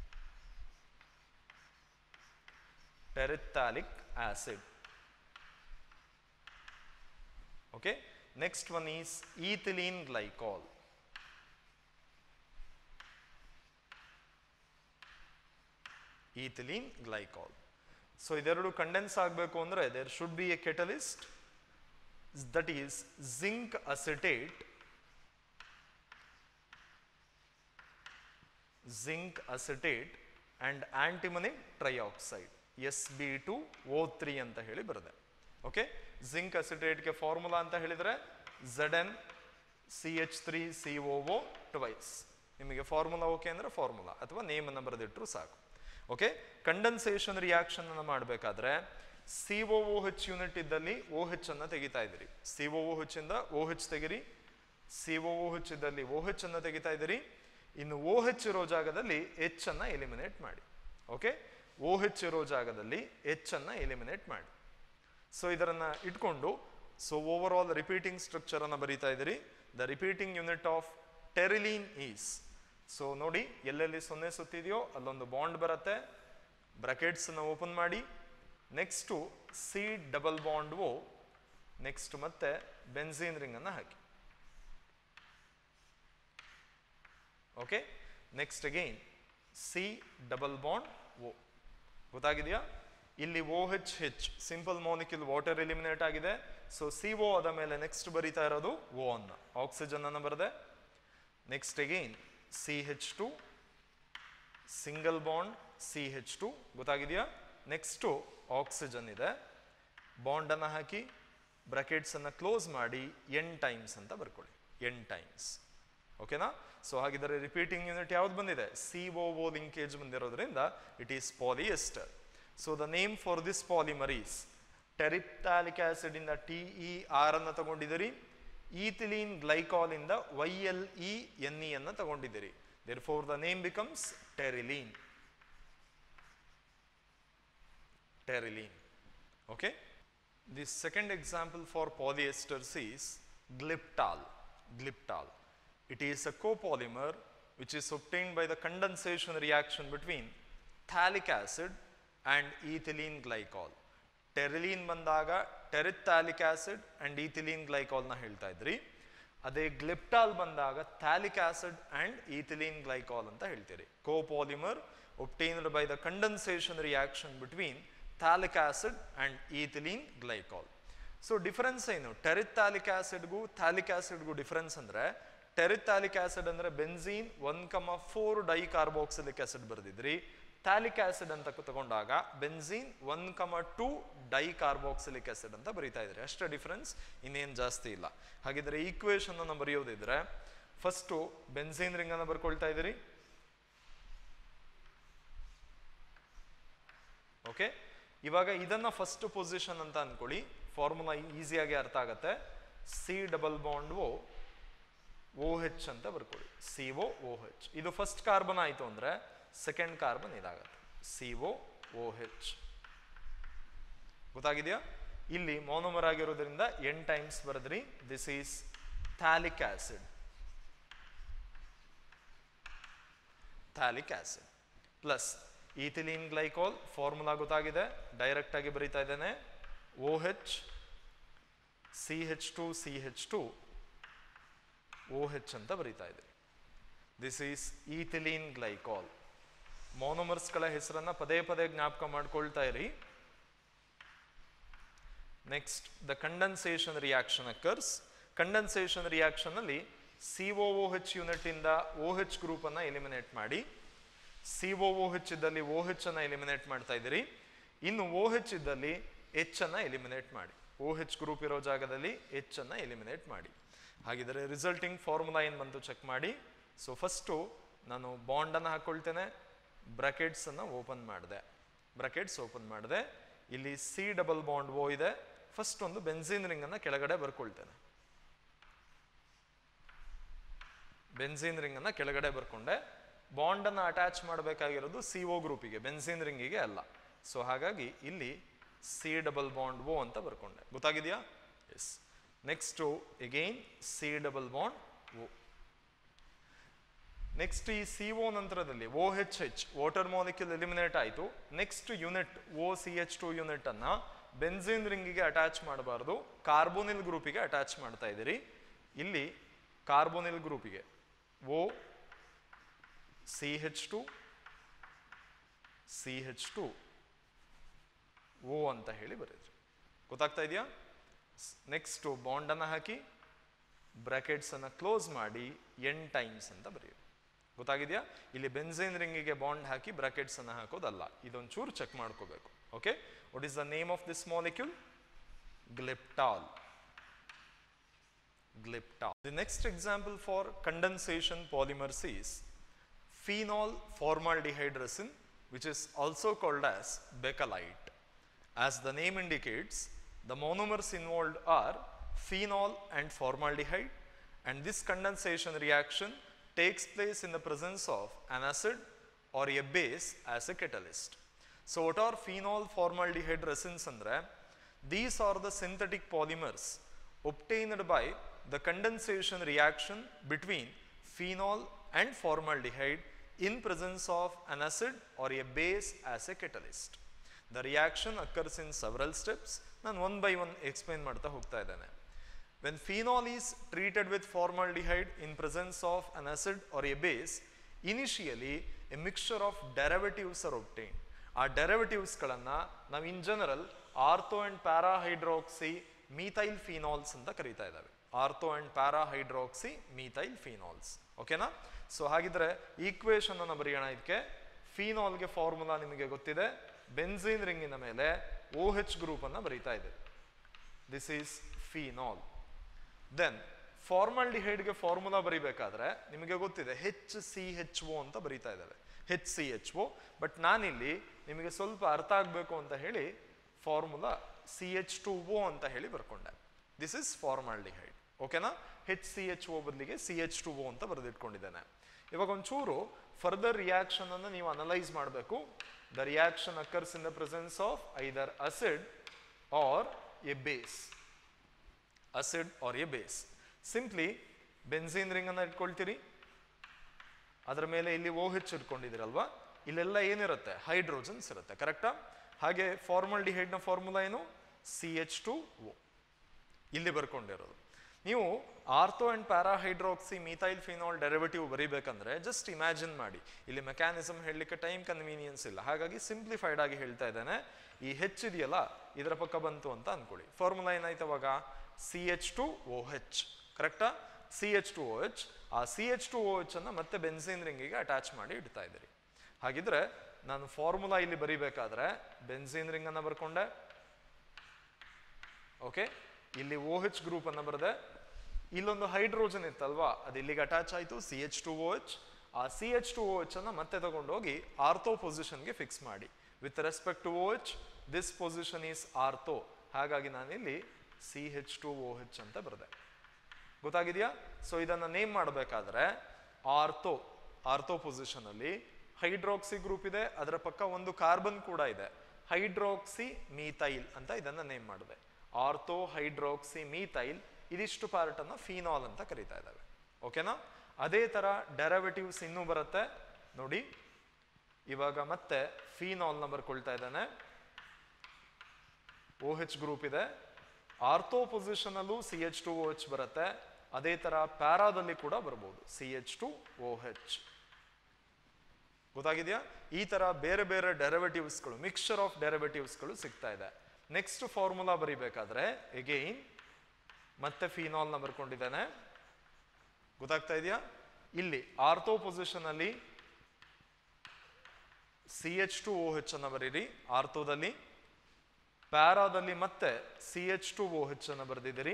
[SPEAKER 1] Terephthalic acid. Okay, next one is ethylene glycol. Ethylene glycol. So ಇದೆರಡು condense ಆಗಬೇಕು ಅಂದ್ರೆ there should be a catalyst, that is zinc acetate, zinc acetate and antimony trioxide, S B two O three ಅಂತ ಹೇಳಿ ಬರುತ್ತೆ. Okay, zinc ಅಸಿಟೇಟ್ಗೆ formula ಅಂತ ಹೇಳಿದರೆ Z N C H three C O O twice. ನಿಮಗೆ formula okay ಅಂದರೆ formula ಅಥವಾ ನೇಮನ್ನು ಬರೆದಿಟ್ಟರು ಸಾಕು. ಓಕೆ, ಕಂಡೆನ್ಸೇಷನ್ ರಿಯಾಕ್ಷನ್ ಅನ್ನು ಮಾಡಬೇಕಾದ್ರೆ C O O H unit ಇದ್ದಲ್ಲಿ ಓ ಹೆಚ್ ಅನ್ನು ತೆಗಿತಾ ಇದ್ದೀರಿ. ಸಿ ಒ ಒ ಹೆಚ್ ಇಂದ ಓ ಹೆಚ್ ತೆಗಿರಿ. ಸಿ ಒ ಒ ಹೆಚ್ ಇದ್ದಲ್ಲಿ ಓ ಹೆಚ್ ಅನ್ನು ತೆಗಿತಾ ಇದ್ದೀರಿ. ಇನ್ನು ಓ ಹೆಚ್ ಇರೋ ಜಾಗದಲ್ಲಿ ಎಚ್ ಅನ್ನು ಎಲಿಮಿನೇಟ್ ಮಾಡಿ. ಓಕೆ, ಓ ಹೆಚ್ ಇರೋ ಜಾಗದಲ್ಲಿ ಎಚ್ ಅನ್ನು ಎಲಿಮಿನೇಟ್ ಮಾಡಿ. ಸೊ ಇದರನ್ನ ಇಟ್ಕೊಂಡು so overall repeating structure ಅನ್ನು ಬರೀತಾ ಇದ್ದೀರಿ. The repeating unit of terylene is, so ನೋಡಿ ಎಲ್ಲೆಲ್ಲಿ ಸೊನ್ನೆ ಸುತ್ತಿದೆಯೋ ಅಲ್ಲೊಂದು ಬಾಂಡ್ ಬರುತ್ತೆ. ಬ್ರಾಕೆಟ್ಸ್ ಅನ್ನು ಓಪನ್ ಮಾಡಿ. Next C double bond O, next ಮತ್ತೆ ಬೆನ್ಝೀನ್ ರಿಂಗ್ ಅನ್ನು ಹಾಕಿ. Okay, next again C double bond O. ಗೊತ್ತಾಗಿದೆಯಾ? ಇಲ್ಲಿ O H H simple molecule water eliminate ಆಗಿದೆ. ಸೊ ಸಿ ಒ ಆದ ಮೇಲೆ ನೆಕ್ಸ್ಟ್ ಬರೀತಾ ಇರೋದು ಓ ಅನ್ನ, ಆಕ್ಸಿಜನ್ ಅನ್ನು ಬರೆದೆ. Next again C H two, single bond C H two. ಗೊತ್ತಾಗಿದೆಯಾ? ನೆಕ್ಸ್ಟು ಆಕ್ಸಿಜನ್ ಇದೆ. ಬಾಂಡ್ ಅನ್ನು ಹಾಕಿ ಬ್ರಾಕೆಟ್ಸ್ ಅನ್ನು ಕ್ಲೋಸ್ ಮಾಡಿ ಎನ್ ಟೈಮ್ಸ್ ಅಂತ ಬರ್ಕೊಳ್ಳಿ. N times. ಓಕೆನಾ? ಸೊ ಹಾಗಿದ್ರೆ ರಿಪೀಟಿಂಗ್ ಯೂನಿಟ್ ಯಾವ್ದು ಬಂದಿದೆ? ಸಿ ಒ ಒ ಲಿಂಕೇಜ್ ಬಂದಿರೋದ್ರಿಂದ it is polyester. So the name for this polymer is terephthalic acid ಇಂದ ಟಿ ಇ ಆರ್ ಅನ್ನು ತಗೊಂಡಿದ್ದೀರಿ. ethylene glycol ಇಂದ Y L E N E ಅನ್ನು ತಗೊಂಡಿದ್ದೀರಿ. Therefore the name becomes terylene. Terylene. Okay. The second example for polyesters is glyptal. Glyptal. It is a copolymer which is obtained by the condensation reaction between phthalic acid and ethylene glycol. Terylene ಬಂದಾಗ terephthalic acid and ethylene glycol ನ ಹೇಳ್ತಾ ಇದ್ರಿ. ಅದೇ glyptal ಬಂದಾಗ phthalic acid and ethylene glycol ಅಂತ ಹೇಳ್ತೀರಿ. Copolymer obtained by the condensation reaction between phthalic acid and ethylene glycol. So difference ಏನು? Terephthalic ಆಸಿಡ್ಗೂ ಥ್ಯಾಲಿಕ್ ಆಸಿಡ್ಗೂ ಡಿಫರೆನ್ಸ್ ಅಂದ್ರೆ, ಟೆರಿಥ್ಯಾಲಿಕ್ ಆಸಿಡ್ ಅಂದ್ರೆ benzene one comma four di carboxylic acid ಬರೆದಿದ್ರಿ. Phthalic acid ಅಂತ ತಗೊಂಡಾಗ benzene one comma two di carboxylic acid ಅಂತ ಬರೀತಾ ಇದ್ರಿ. ಅಷ್ಟೇ ಡಿಫರೆನ್ಸ್, ಇನ್ನೇನು ಜಾಸ್ತಿ ಇಲ್ಲ. ಹಾಗಿದ್ರೆ ಈಕ್ವೇಶನ್ ಅನ್ನು ಬರೆಯೋದಿದ್ರೆ ಫಸ್ಟು ಬೆನ್ಝೀನ್ ರಿಂಗ್ ಅನ್ನು ಬರ್ಕೊಳ್ತಾ ಇದ್ದೀರಿ. ಓಕೆ, ಇವಾಗ ಇದನ್ನ ಫಸ್ಟ್ ಪೊಸಿಷನ್ ಅಂತ ಅನ್ಕೊಳ್ಳಿ. ಫಾರ್ಮುಲಾ ಈಸಿಯಾಗಿ ಅರ್ಥ ಆಗತ್ತೆ. C double bond O O H ಅಂತ ಬರ್ಕೊಳ್ಳಿ. C O O H. ಇದು ಫಸ್ಟ್ ಕಾರ್ಬನ್ ಆಯಿತು ಅಂದ್ರೆ ಸೆಕೆಂಡ್ ಕಾರ್ಬನ್ ಇದಾಗತ್ತೆ, ಸಿ ಒ ಓ ಹೆಚ್. ಗೊತ್ತಾಗಿದೆಯಾ? ಇಲ್ಲಿ ಮೋನೋಮರ್ ಆಗಿರೋದ್ರಿಂದ ಎನ್ ಟೈಮ್ಸ್ ಬರೆದ್ರಿ. This is phthalic acid. Phthalic acid plus ethylene glycol. Formula ಗೊತ್ತಾಗಿದೆ, ಡೈರೆಕ್ಟ್ ಆಗಿ ಬರೀತಾ ಇದ್ದೇನೆ. O H C H two C H two O H ಅಂತ ಬರೀತಾ ಇದ್ರಿ. This is ethylene glycol. ಮೋನೋಮರ್ಸ್ಗಳ ಹೆಸರನ್ನ ಪದೇ ಪದೇ ಜ್ಞಾಪಕ ಮಾಡ್ಕೊಳ್ತಾ ಇರಿ. Next the condensation reaction occurs. Condensation reaction ಅಲ್ಲಿ C O O H unit ಇಂದ ಓ ಹೆಚ್ ಗ್ರೂಪ್ ಅನ್ನ ಎಲಿಮಿನೇಟ್ ಮಾಡಿ. ಸಿ ಒ ಒ ಹೆಚ್ ಇದ್ದಲ್ಲಿ ಓ ಹೆಚ್ ಅನ್ನ ಎಲಿಮಿನೇಟ್ ಮಾಡ್ತಾ ಇದ್ದೀರಿ. ಇನ್ನು ಓ ಹೆಚ್ ಇದ್ದಲ್ಲಿ ಎಚ್ ಅನ್ನ ಎಲಿಮಿನೇಟ್ ಮಾಡಿ. ಓ ಹೆಚ್ ಗ್ರೂಪ್ ಇರೋ ಜಾಗದಲ್ಲಿ ಎಚ್ ಅನ್ನ ಎಲಿಮಿನೇಟ್ ಮಾಡಿ. ಹಾಗಿದ್ರೆ ರಿಸಲ್ಟಿಂಗ್ ಫಾರ್ಮುಲಾ ಏನು ಬಂತು ಚೆಕ್ ಮಾಡಿ. ಸೊ ಫಸ್ಟು ನಾನು ಬಾಂಡ್ ಅನ್ನು ಹಾಕೊಳ್ತೇನೆ. ಬ್ರಾಕೆಟ್ಸ್ ಅನ್ನು ಓಪನ್ ಮಾಡಿದೆ. ಬ್ರಾಕೆಟ್ಸ್ ಓಪನ್ ಮಾಡಿದೆ. ಇಲ್ಲಿ ಸಿ ಡಬಲ್ ಬಾಂಡ್ ಓ ಇದೆ. ಫಸ್ಟ್ ಒಂದು ಬೆನ್ಝೀನ್ ರಿಂಗ್ ಅನ್ನ ಕೆಳಗಡೆ ಬರ್ಕೊಳ್ತೇನೆ. ಬೆನ್ಝೀನ್ ರಿಂಗ್ ಅನ್ನ ಕೆಳಗಡೆ ಬರ್ಕೊಂಡೆ, ಬಾಂಡ್ ಅನ್ನ ಅಟ್ಯಾಚ್ ಮಾಡಬೇಕಾಗಿರೋದು ಸಿ ಒ ಗ್ರೂಪಿಗೆ, ಬೆನ್ಝೀನ್ ರಿಂಗಿಗೆ ಅಲ್ಲ. ಸೊ ಹಾಗಾಗಿ ಇಲ್ಲಿ ಸಿ ಡಬಲ್ ಬಾಂಡ್ ಓ ಅಂತ ಬರ್ಕೊಂಡೆ. ಗೊತ್ತಾಗಿದೆಯಾ? Yes. Next again C double bond O. Next ಈ ಸಿ ಒ ನಂತರದಲ್ಲಿ O H H water molecule eliminate ಆಯಿತು. Next unit O C H two unit ಅನ್ನ ಬೆನ್ಝೀನ್ ರಿಂಗಿಗೆ ಅಟ್ಯಾಚ್ ಮಾಡಬಾರ್ದು, ಕಾರ್ಬೋನಿಲ್ ಗ್ರೂಪಿಗೆ ಅಟ್ಯಾಚ್ ಮಾಡ್ತಾ ಇದ್ದೀರಿ. ಇಲ್ಲಿ ಕಾರ್ಬೋನಿಲ್ ಗ್ರೂಪಿಗೆ O C H two C H two O ಅಂತ ಹೇಳಿ ಬರೆದ್ರಿ. ಗೊತ್ತಾಗ್ತಾ ಇದೆಯಾ? ನೆಕ್ಸ್ಟ್ ಬಾಂಡ್ ಅನ್ನ ಹಾಕಿ ಬ್ರಾಕೆಟ್ಸ್ ಅನ್ನ ಕ್ಲೋಸ್ ಮಾಡಿ ಎನ್ ಟೈಮ್ಸ್ ಅಂತ ಬರೆಯಿರಿ. ಗೊತ್ತಾಗಿದೆಯಾ? ಇಲ್ಲಿ ಬೆನ್ಝೀನ್ ರಿಂಗಿಗೆ ಬಾಂಡ್ ಹಾಕಿ ಬ್ರಾಕೆಟ್ಸ್ ಅನ್ನ ಹಾಕೋದಲ್ಲ, ಇದೊಂಚೂರು ಚೆಕ್ ಮಾಡ್ಕೋಬೇಕು. Okay, what is the name of this molecule? Glyptal. Glyptal. The next example for condensation polymers is phenol formaldehyde resin, which is also called as Bakelite. As the name indicates, the monomers involved are phenol and formaldehyde, and this condensation reaction takes place in the presence of an acid or a base as a catalyst. So what are phenol formaldehyde resins andre? These are the synthetic polymers obtained by the condensation reaction between phenol and formaldehyde in presence of an acid or a base as a catalyst. The reaction occurs in several steps. ನಾನು one by one explain ಮಾಡ್ತಾ ಹೋಗ್ತಾ ಇದ್ದೇನೆ. When phenol is treated with formaldehyde in presence of an acid or a base, initially a mixture of derivatives are obtained. ಆ derivatives ಗಳನ್ನ ನಾವು in general ortho and para hydroxy methyl phenols ಅಂತ ಕರೀತಾ ಇದ್ದಾವೆ. Ortho and para hydroxy methyl phenols. ಓಕೆನಾ? So ಹಾಗಿದ್ರೆ equation ಅನ್ನು ಬರೆಯೋಣ. ಇದಕ್ಕೆ ಫಿನಾಲ್ಗೆ ಫಾರ್ಮುಲಾ ನಿಮಗೆ ಗೊತ್ತಿದೆ. ಬೆನ್ಝೀನ್ ರಿಂಗಿನ ಮೇಲೆ ಓ ಹೆಚ್ ಗ್ರೂಪ್ ಅನ್ನ ಬರೀತಾ ಇದೆ. This is phenol. ದೆನ್ ಫಾರ್ಮಾಲ್ಡಿಹೈಡ್ಗೆ ಫಾರ್ಮುಲಾ ಬರೀಬೇಕಾದ್ರೆ ನಿಮಗೆ ಗೊತ್ತಿದೆ ಹೆಚ್ ಸಿ ಹೆಚ್ ಓ ಅಂತ ಬರೀತಾ ಇದ್ದಾವೆ, H C H O. But ನಾನಿಲ್ಲಿ ನಿಮಗೆ ಸ್ವಲ್ಪ ಅರ್ಥ ಆಗಬೇಕು ಅಂತ ಹೇಳಿ formula C H two O ಅಂತ ಹೇಳಿ ಬರ್ಕೊಂಡೆ. This is formaldehyde. ಓಕೆನಾ? ಹೆಚ್ ಸಿ ಎಚ್ ಓ ಬದಲಿಗೆ ಸಿ ಎಚ್ ಟು ಓ ಅಂತ ಬರೆದಿಟ್ಕೊಂಡಿದ್ದೇನೆ. ಇವಾಗ ಒಂಚೂರು ಫರ್ದರ್ ರಿಯಾಕ್ಷನ್ ಅನ್ನು ನೀವು ಅನಲೈಸ್ ಮಾಡಬೇಕು. The reaction occurs in the presence of either acid or a base. Acid or a base. Simply benzene ring ಅನ್ನ ಇಟ್ಕೊಳ್ತೀರಿ, ಅದರ ಮೇಲೆ ಇಲ್ಲಿ ಓ ಹೆಚ್ ಇಟ್ಕೊಂಡಿದ್ದೀರಲ್ವಾ, ಇಲ್ಲೆಲ್ಲ ಏನಿರುತ್ತೆ? ಹೈಡ್ರೋಜನ್ಸ್ ಇರುತ್ತೆ. ಕರೆಕ್ಟಾ? ಹಾಗೆ ಫಾರ್ಮಾಲ್ಡಿಹೈಡ್ ನ ಫಾರ್ಮುಲಾ ಏನು? ಸಿ ಎಚ್ ಟು ಓ ಇಲ್ಲಿ ಬರ್ಕೊಂಡಿರೋದು. ನೀವು ortho and para hydroxy methyl phenol derivative ಬರೀಬೇಕಂದ್ರೆ ಜಸ್ಟ್ ಇಮ್ಯಾಜಿನ್ ಮಾಡಿ. ಇಲ್ಲಿ ಮೆಕ್ಯಾನಿಸಮ್ ಹೇಳಲಿಕ್ಕೆ ಟೈಮ್ ಕನ್ವೀನಿಯನ್ಸ್ ಇಲ್ಲ, ಹಾಗಾಗಿ ಸಿಂಪ್ಲಿಫೈಡ್ ಆಗಿ ಹೇಳ್ತಾ ಇದ್ದೇನೆ. ಈ ಹೆಚ್ ಇದೆಯಲ್ಲ, ಇದರ ಪಕ್ಕ ಬಂತು ಅಂತ ಅನ್ಕೊಳ್ಳಿ. ಫಾರ್ಮುಲಾ ಏನಾಯ್ತು ಅವಾಗ? C H two O H. ಕರೆಕ್ಟಾ? C H two O H. ಆ C H two O H ಅನ್ನ ಮತ್ತೆ ಬೆನ್ಝೀನ್ ರಿಂಗಿಗೆ ಅಟ್ಯಾಚ್ ಮಾಡಿ ಇಡ್ತಾ ಇದ್ದೀರಿ. ಹಾಗಿದ್ರೆ ನಾನು ಫಾರ್ಮುಲಾ ಇಲ್ಲಿ ಬರೀಬೇಕಾದ್ರೆ ಬೆನ್ಝೀನ್ ರಿಂಗ್ ಅನ್ನ ಬರ್ಕೊಂಡೆ. ಓಕೆ, ಇಲ್ಲಿ ಓ ಹೆಚ್ ಗ್ರೂಪ್ ಅನ್ನ ಬರೆದೆ. ಇಲ್ಲೊಂದು ಹೈಡ್ರೋಜನ್ ಇತ್ತಲ್ವಾ, ಅದು ಇಲ್ಲಿಗೆ ಅಟ್ಯಾಚ್ ಆಯಿತು, C H two O H. ಆ C H two O H ಅನ್ನ ಮತ್ತೆ ತಗೊಂಡೋಗಿ ಆರ್ಥೋ ಪೊಸಿಷನ್ಗೆ ಫಿಕ್ಸ್ ಮಾಡಿ. With respect to O H, this position is ortho. ಹಾಗಾಗಿ ನಾನಿಲ್ಲಿ C H two O H ಅಂತ ಬರೆದೆ. ಗೊತ್ತಾಗಿದೆಯಾ? ಸೊ ಇದನ್ನ ನೇಮ್ ಮಾಡಬೇಕಾದ್ರೆ ಆರ್ಥೋ ಆರ್ಥೋ ಪೊಸಿಷನ್ ಅಲ್ಲಿ ಹೈಡ್ರಾಕ್ಸಿ ಗ್ರೂಪ್ ಇದೆ, ಅದರ ಪಕ್ಕ ಒಂದು ಕಾರ್ಬನ್ ಕೂಡ ಇದೆ, ಹೈಡ್ರಾಕ್ಸಿ ಮೀಥೈಲ್ ಅಂತ ಇದನ್ನ ನೇಮ್ ಮಾಡಿದೆ. Ortho hydroxy methyl. ಇದಿಷ್ಟು ಪಾರ್ಟ್ ಅನ್ನ ಫಿನಾಲ್ ಅಂತ ಕರೀತಾ ಇದ್ದಾವೆ. ಓಕೆನಾ? ಅದೇ ತರ ಡೆರಿವೇಟಿವ್ಸ್ ಇನ್ನೂ ಬರುತ್ತೆ ನೋಡಿ. ಇವಾಗ ಮತ್ತೆ ಫಿನಾಲ್ ನ ಬರ್ಕೊಳ್ತಾ ಇದ್ದಾನೆ. ಓ ಹೆಚ್ ಗ್ರೂಪ್ ಇದೆ, ಆರ್ಥೋ ಪೊಸಿಷನ್ ಅಲ್ಲೂ C H two O H ಬರುತ್ತೆ. ಅದೇ ತರ ಪ್ಯಾರಾದಲ್ಲಿ ಕೂಡ ಬರ್ಬೋದು, C H two O H. ಗೊತ್ತಾಗಿದೆಯಾ? ಈ ತರ ಬೇರೆ ಬೇರೆ ಡೆರಿವೇಟಿವ್ಸ್ಗಳು, ಮಿಕ್ಸ್ಚರ್ ಆಫ್ ಡೆರಿವೇಟಿವ್ಸ್ಗಳು ಸಿಗ್ತಾ ಇದೆ. ನೆಕ್ಸ್ಟ್ ಫಾರ್ಮುಲಾ ಬರೀಬೇಕಾದ್ರೆ ಎಗೈನ್ ಮತ್ತೆ ಫಿನಾಲ್ ನ ಬರ್ಕೊಂಡಿದ್ದಾನೆ. ಗೊತ್ತಾಗ್ತಾ ಇದೆಯಾ? ಇಲ್ಲಿ ಆರ್ಥೋ ಪೊಸಿಷನ್ ಅಲ್ಲಿ C H two O H ಅನ್ನ ಬರೀರಿ ಆರ್ಥೋದಲ್ಲಿ. ಪ್ಯಾರಾದಲ್ಲಿ ಮತ್ತೆ C H two O H ಅನ್ನ ಬರೆದಿದ್ದೀರಿ.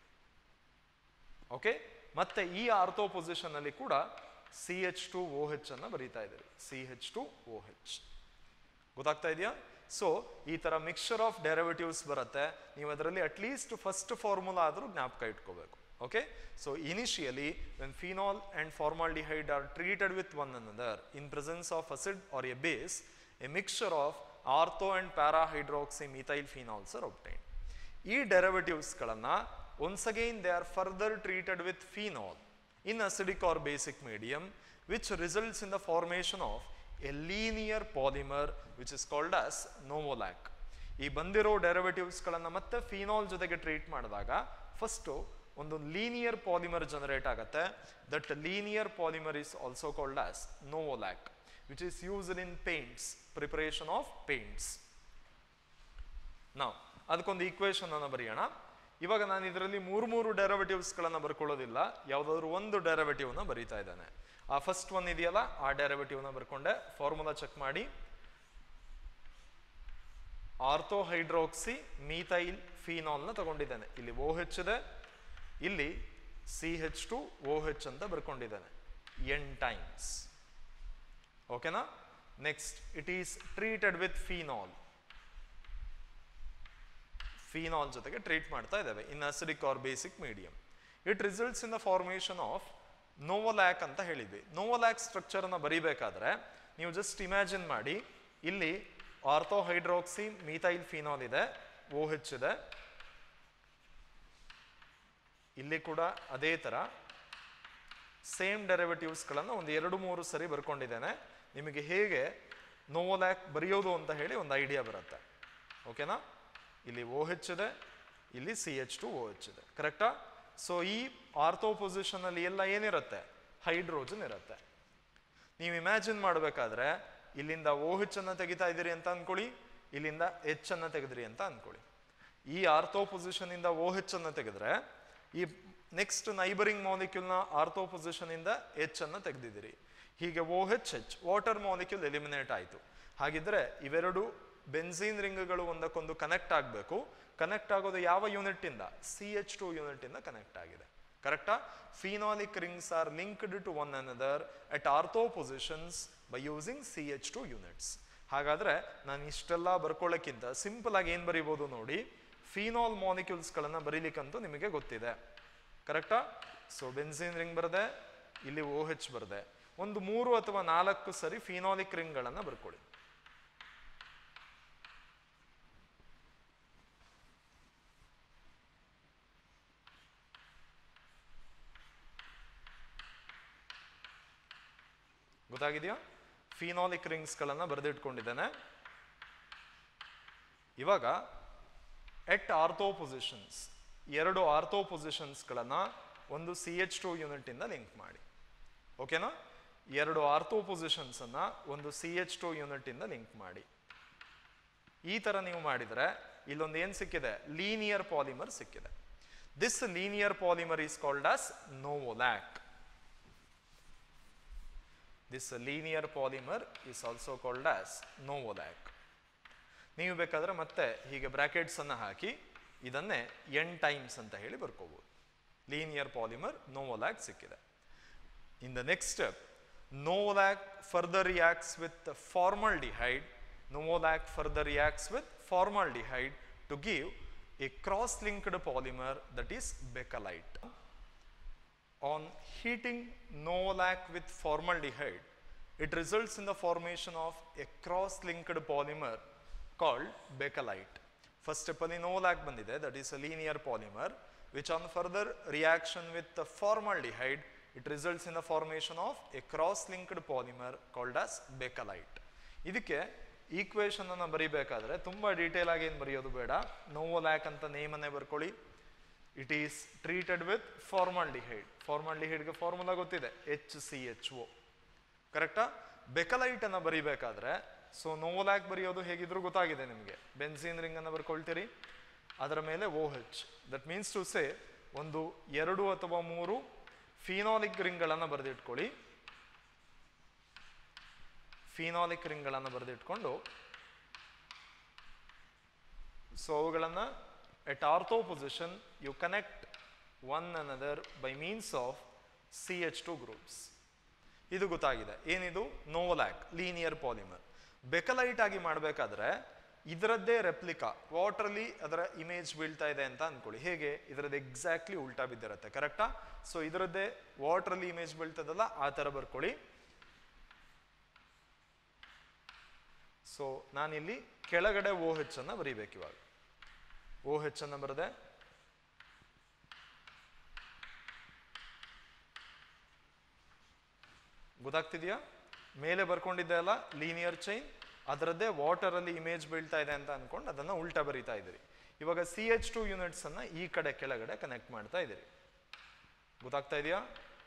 [SPEAKER 1] ಓಕೆ, ಮತ್ತೆ ಈ ಆರ್ಥೋ ಪೊಸಿಷನ್ ಅಲ್ಲಿ ಕೂಡ C H two O H ಅನ್ನ ಬರೀತಾ ಇದ್ದೀರಿ, C H two O H. ಗೊತ್ತಾಗ್ತಾ ಇದೆಯಾ? ಸೊ ಈ ತರ ಮಿಕ್ಸ್ಚರ್ ಆಫ್ ಡೆರಿವೇಟಿವ್ಸ್ ಬರುತ್ತೆ. ನೀವು ಅದರಲ್ಲಿ ಅಟ್ಲೀಸ್ಟ್ ಫಸ್ಟ್ ಫಾರ್ಮುಲಾ ಆದ್ರೂ ಜ್ಞಾಪಕ ಇಟ್ಕೋಬೇಕು. Okay, so initially when phenol and formaldehyde are treated with one another in presence of acid or a base, a mixture of ortho and para hydroxy methyl phenols are obtained. ಈ derivatives ಗಳನ್ನ once again they are further treated with phenol in acidic or basic medium, which results in the formation of a linear polymer which is called as novolac. ಈ ಬಂದಿರೋ derivatives ಗಳನ್ನ ಮತ್ತೆ phenol ಜೊತೆಗೆ treat ಮಾಡಿದಾಗ first ಒಂದು linear polymer generate ಆಗುತ್ತೆ. That linear polymer is also called as novolac, which is used in paints, preparation of paints. ನಾವು ಅದಕ್ಕೊಂದು ಈಕ್ವೇಶನ್ ಅನ್ನು ಬರೆಯೋಣ. ಇವಾಗ ನಾನು ಇದರಲ್ಲಿ ಮೂರು ಮೂರು ಡೆರಿವೇಟಿವ್ಸ್ ಗಳನ್ನ ಬರ್ಕೊಳ್ಳೋದಿಲ್ಲ, ಯಾವುದಾದ್ರೂ ಒಂದು ಡೆರಿವೇಟಿವ್ ನ ಬರೀತಾ ಇದ್ದಾನೆ. ಆ ಫಸ್ಟ್ ಒನ್ ಇದೆಯಲ್ಲ ಆ ಡೆರಿವೇಟಿವ್ ನ ಬರ್ಕೊಂಡೆ. ಫಾರ್ಮುಲಾ ಚೆಕ್ ಮಾಡಿ. ಆರ್ಥೋ ಹೈಡ್ರಾಕ್ಸಿ ಮೀಥೈಲ್ ಫಿನಾಲ್ ನ ತಗೊಂಡಿದ್ದೇನೆ. ಇಲ್ಲಿ ಓ ಹೆಚ್ ಇದೆ, ಇಲ್ಲಿ C H two O H ಅಂತ ಬರ್ಕೊಂಡಿದ್ದಾನೆ ಎನ್ ಟೈಮ್ಸ್. ಓಕೆನಾ? Next it is treated with phenol. Phenol ಜೊತೆಗೆ ಟ್ರೀಟ್ ಮಾಡ್ತಾ ಇದ್ದೇವೆ in acidic or basic medium. It results in the formation of novolac ಅಂತ ಹೇಳಿದ್ವಿ. ನೋವೋಲ್ಯಾಕ್ ಸ್ಟ್ರಕ್ಚರ್ ಅನ್ನ ಬರೀಬೇಕಾದ್ರೆ ನೀವು ಜಸ್ಟ್ ಇಮ್ಯಾಜಿನ್ ಮಾಡಿ, ಇಲ್ಲಿ ಆರ್ಥೋ ಹೈಡ್ರಾಕ್ಸಿ ಮೀಥೈಲ್ ಫಿನಾಲ್ ಇದೆ, ಓ ಹೆಚ್ ಇದೆ, ಇಲ್ಲಿ ಕೂಡ ಅದೇ ತರ ಸೇಮ್ ಡೆರಿವೇಟಿವ್ಸ್ ಗಳನ್ನ ಒಂದು ಎರಡು ಮೂರು ಸರಿ ಬರ್ಕೊಂಡಿದ್ದೇನೆ. ನಿಮಗೆ ಹೇಗೆ ನೋವೋಲ್ಯಾಕ್ ಬರೆಯೋದು ಅಂತ ಹೇಳಿ ಒಂದು ಐಡಿಯಾ ಬರುತ್ತೆ. ಓಕೆನಾ? ಇಲ್ಲಿ ಓ ಹೆಚ್ ಇದೆ, ಇಲ್ಲಿ C H two O H ಇದೆ. ಕರೆಕ್ಟಾ? ಸೊ ಈ ಆರ್ಥೋ ಪೊಸಿಷನ್ ಅಲ್ಲಿ ಎಲ್ಲ ಏನಿರುತ್ತೆ? ಹೈಡ್ರೋಜನ್ ಇರುತ್ತೆ. ನೀವು ಇಮ್ಯಾಜಿನ್ ಮಾಡಬೇಕಾದ್ರೆ ಇಲ್ಲಿಂದ ಓ ಹೆಚ್ ಅನ್ನ ತೆಗಿತಾ ಇದ್ದೀರಿ ಅಂತ ಅನ್ಕೊಳ್ಳಿ, ಇಲ್ಲಿಂದ ಎಚ್ ಅನ್ನ ತೆಗೆದ್ರಿ ಅಂತ ಅನ್ಕೊಳ್ಳಿ. ಈ ಆರ್ಥೋ ಪೊಸಿಷನ್ ಇಂದ ಓ ಹೆಚ್ ಅನ್ನ ತೆಗೆದ್ರೆ ಈ ನೆಕ್ಸ್ಟ್ ನೈಬರಿಂಗ್ ಮಾಲಿಕ್ಯೂಲ್ ನ ಆರ್ಥೋ ಪೊಸಿಷನ್ ಇಂದ ಎಚ್ ಅನ್ನ ತೆಗೆದಿದ್ದೀರಿ. ಹೀಗೆ O H H water molecule eliminate ಆಯಿತು. ಹಾಗಿದ್ರೆ ಇವೆರಡು ಬೆನ್ಝೀನ್ ರಿಂಗ್ಗಳು ಒಂದಕ್ಕೊಂದು ಕನೆಕ್ಟ್ ಆಗಬೇಕು. ಕನೆಕ್ಟ್ ಆಗೋದು ಯಾವ ಯೂನಿಟ್ ಇಂದ? ಸಿ ಎಚ್ ಟು ಯೂನಿಟ್ ಇಂದ ಕನೆಕ್ಟ್ ಆಗಿದೆ. ಕರೆಕ್ಟಾ? Phenolic rings are linked to one another at ortho positions by using C H two units. ಹಾಗಾದ್ರೆ ನಾನು ಇಷ್ಟೆಲ್ಲ ಬರ್ಕೊಳ್ಳೋಕ್ಕಿಂತ ಸಿಂಪಲ್ ಆಗಿ ಏನ್ ಬರೀಬಹುದು ನೋಡಿ, ಫಿನಾಲ್ ಮಾಲಿಕ್ಯೂಲ್ಸ್ ಗಳನ್ನ ಬರೀಲಿಕ್ಕಂತೂ ನಿಮಗೆ ಗೊತ್ತಿದೆ. ಕರೆಕ್ಟಾ? ಸೊ ಬೆನ್ಝೀನ್ ರಿಂಗ್ ಬರದೆ, ಇಲ್ಲಿ ಓ ಹೆಚ್ ಬರದೆ, ಒಂದು ಮೂರು ಅಥವಾ ನಾಲ್ಕು ಸರಿ ಫಿನಾಲಿಕ್ ರಿಂಗ್ ಗಳನ್ನ ಬರ್ಕೊಳ್ಳಿ. ಗೊತ್ತಾಗಿದೆಯಾ? ಫಿನಾಲಿಕ್ ರಿಂಗ್ಸ್ ಗಳನ್ನ ಬರೆದಿಟ್ಕೊಂಡಿದ್ದೇನೆ. ಇವಾಗ ಎಟ್ ಆರ್ಥೋ ಪೊಸಿಷನ್ಸ್, ಎರಡು ಆರ್ಥೋ ಪೊಸಿಷನ್ಸ್ ಗಳನ್ನ ಒಂದು ಸಿ ಎಚ್ ಟು ಯೂನಿಟ್ ಇಂದ ಲಿಂಕ್ ಮಾಡಿ. ಓಕೆನಾ? ಎರಡು ಆರ್ಥೋ ಪೊಸಿಷನ್ಸ್ ಅನ್ನ ಒಂದು ಸಿ ಎಚ್ ಟು ಯೂನಿಟ್ ಇಂದ ಲಿಂಕ್ ಮಾಡಿ. ಈ ತರ ನೀವು ಮಾಡಿದ್ರೆ ಇಲ್ಲೊಂದು ಏನ್ ಸಿಕ್ಕಿದೆ? ಲೀನಿಯರ್ ಪಾಲಿಮರ್ ಸಿಕ್ಕಿದೆ. This linear polymer is called as novolac. This linear polymer is also called as novolac. ನೀವು ಬೇಕಾದ್ರೆ ಮತ್ತೆ ಹೀಗೆ ಬ್ರಾಕೆಟ್ಸ್ ಅನ್ನ ಹಾಕಿ ಇದನ್ನೇ ಎನ್ ಟೈಮ್ಸ್ ಅಂತ ಹೇಳಿ ಬರ್ಕೋಬಹುದು. ಲೀನಿಯರ್ ಪಾಲಿಮರ್ novolac ಸಿಕ್ಕಿದೆ. In the next step, novolac further reacts with formaldehyde. novolac further reacts with formaldehyde to give a cross-linked polymer that is bakelite. On heating novolac with formaldehyde, it results in the formation of a cross-linked polymer called bakelite. First step ಅಲ್ಲಿ novolac ಬಂದಿದೆ, that is a linear polymer, which on further reaction with the formaldehyde, it results in the formation of a cross-linked polymer called as bakelite. ಇದಕ್ಕೆ equation ಅನ್ನು ಬರೀಬೇಕಾದ್ರೆ ತುಂಬಾ detail ಆಗಿ ಏನು ಬರೆಯೋದು ಬೇಡ, novolac ಅಂತ ನೇಮ್ ಅನ್ನೇ ಬರ್ಕೊಳ್ಳಿ. It is treated with formaldehyde. ಫಾರ್ಮಾಲ್ಡಿಹೈಡ್ಗೆ ಫಾರ್ಮುಲಾ ಗೊತ್ತಿದೆ, ಎಚ್ ಸಿ ಎಚ್ ಒ. ಕರೆಕ್ಟಾ? ಬೆಕಲೈಟ್ ಅನ್ನ ಬರೀಬೇಕಾದ್ರೆ ಸೊ novolac ಬರೆಯೋದು ಹೇಗಿದ್ರು ಗೊತ್ತಾಗಿದೆ ನಿಮಗೆ. ಬೆನ್ಝೀನ್ ರಿಂಗ್ ಅನ್ನು ಬರ್ಕೊಳ್ತೀರಿ, ಅದರ ಮೇಲೆ O H. That means to say ಒಂದು ಎರಡು ಅಥವಾ ಮೂರು ಫಿನಾಲಿಕ್ ರಿಂಗ್ಗಳನ್ನು ಬರೆದಿಟ್ಕೊಳ್ಳಿ. ಫಿನಾಲಿಕ್ ರಿಂಗ್ಗಳನ್ನು ಬರೆದಿಟ್ಕೊಂಡು ಸೊ ಅವುಗಳನ್ನು at ortho position you connect one another by means of C H two groups. ಇದು ಗೊತ್ತಾಗಿದೆ. ಏನಿದು? novolac linear polymer. ಬೆಕಲೈಟ್ ಆಗಿ ಮಾಡಬೇಕಾದ್ರೆ ಇದರದ್ದೇ ರೆಪ್ಲಿಕಾ ವಾಟರ್ಲಿ ಅದರ ಇಮೇಜ್ ಬೀಳ್ತಾ ಇದೆ ಅಂತ ಅನ್ಕೊಳ್ಳಿ. ಹೇಗೆ? ಇದರದ್ದು ಎಕ್ಸಾಕ್ಟ್ಲಿ ಉಲ್ಟಾ ಬಿದ್ದಿರುತ್ತೆ, ಕರೆಕ್ಟಾ? ಸೊ ಇದರದ್ದೇ ವಾಟರ್ಲಿ ಇಮೇಜ್ ಬೀಳ್ತದಲ್ಲ, ಆ ಥರ ಬರ್ಕೊಳ್ಳಿ. ಸೊ ನಾನಿಲ್ಲಿ ಕೆಳಗಡೆ ಓ ಹೆಚ್ ಅನ್ನ ಬರೀಬೇಕು. ಇವಾಗ ಓ ಹೆಚ್ ಅನ್ನ ಬರದೆ ಗೊತ್ತಾಗ್ತಿದೆಯಾ? ಮೇಲೆ ಬರ್ಕೊಂಡಿದ್ದೆ ಅಲ್ಲ ಲೀನಿಯರ್ ಚೈನ್, ಅದರದ್ದೇ ವಾಟರ್ ಅಲ್ಲಿ ಇಮೇಜ್ ಬೀಳ್ತಾ ಇದೆ ಅಂತ ಅನ್ಕೊಂಡು ಅದನ್ನ ಉಲ್ಟಾ ಬರೀತಾ ಇದ್ದೀರಿ. ಇವಾಗ ಸಿ ಎಚ್ ಟು ಯೂನಿಟ್ಸ್ ಅನ್ನ ಈ ಕಡೆ ಕೆಳಗಡೆ ಕನೆಕ್ಟ್ ಮಾಡ್ತಾ ಇದ್ದೀರಿ. ಗೊತ್ತಾಗ್ತಾ ಇದೆಯಾ?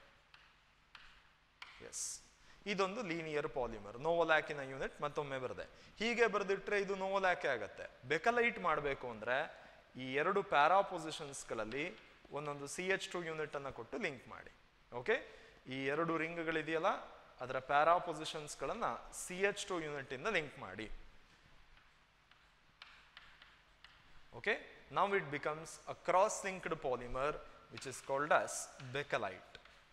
[SPEAKER 1] ಎಸ್, ಇದೊಂದು ಲೀನಿಯರ್ ಪಾಲಿಮರ್. ನೋವೊಲ್ಯಾಕಿನ ಯೂನಿಟ್ ಮತ್ತೊಮ್ಮೆ ಬರದೆ ಹೀಗೆ ಬರೆದಿಟ್ರೆ ಇದು ನೋವೊಲ್ಯಾಕೆ ಆಗತ್ತೆ. ಬೆಕಲೈಟ್ ಮಾಡಬೇಕು ಅಂದ್ರೆ ಈ ಎರಡು ಪ್ಯಾರಾ ಪೊಸಿಷನ್ಸ್ಗಳಲ್ಲಿ ಒಂದೊಂದು ಸಿ ಎಚ್ ಟು ಯೂನಿಟ್ ಅನ್ನ ಕೊಟ್ಟು ಲಿಂಕ್ ಮಾಡಿ. ಓಕೆ, ಈ ಎರಡು ರಿಂಗ್ಗಳಿದೆಯಲ್ಲ ಅದರ ಪ್ಯಾರಾ ಪೊಸಿಷನ್ಸ್ಗಳನ್ನ ಸಿ ಎಚ್ ಟು ಯೂನಿಟ್ ಇಂದ ಲಿಂಕ್ ಮಾಡಿ. Okay, now it becomes a cross linked polymer which is called as bakelite.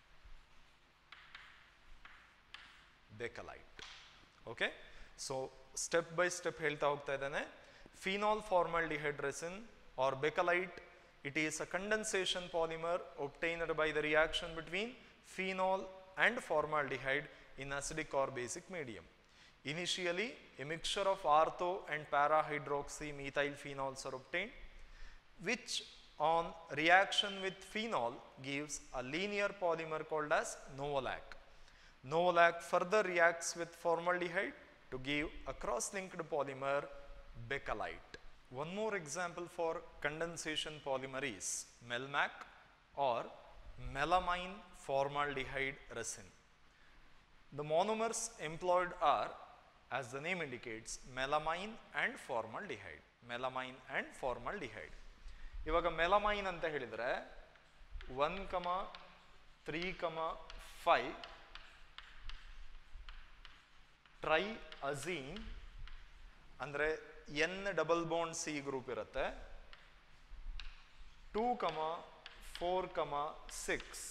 [SPEAKER 1] Bakelite. Okay, so step by step ಹೇಳ್ತಾ ಹೋಗ್ತಾ ಇದ್ದಾನೆ. Phenol formaldehyde resin or bakelite, it is a condensation polymer obtained by the reaction between phenol and formaldehyde in acidic or basic medium. Initially, a mixture of ortho and para hydroxy methyl phenols are obtained, which on reaction with phenol gives a linear polymer called as novolac. Novolac further reacts with formaldehyde to give a cross-linked polymer bakelite. One more example for condensation polymer is Melmac or melamine formaldehyde resin. The monomers employed are, as the name indicates, melamine and formaldehyde. Melamine and formaldehyde. ಇವಾಗ melamine ಅಂತ ಹೇಳಿದ್ರೆ one comma three ಕಮ five triazine ಅಂದ್ರೆ N double bond C group ಇರುತ್ತೆ. Two comma four comma six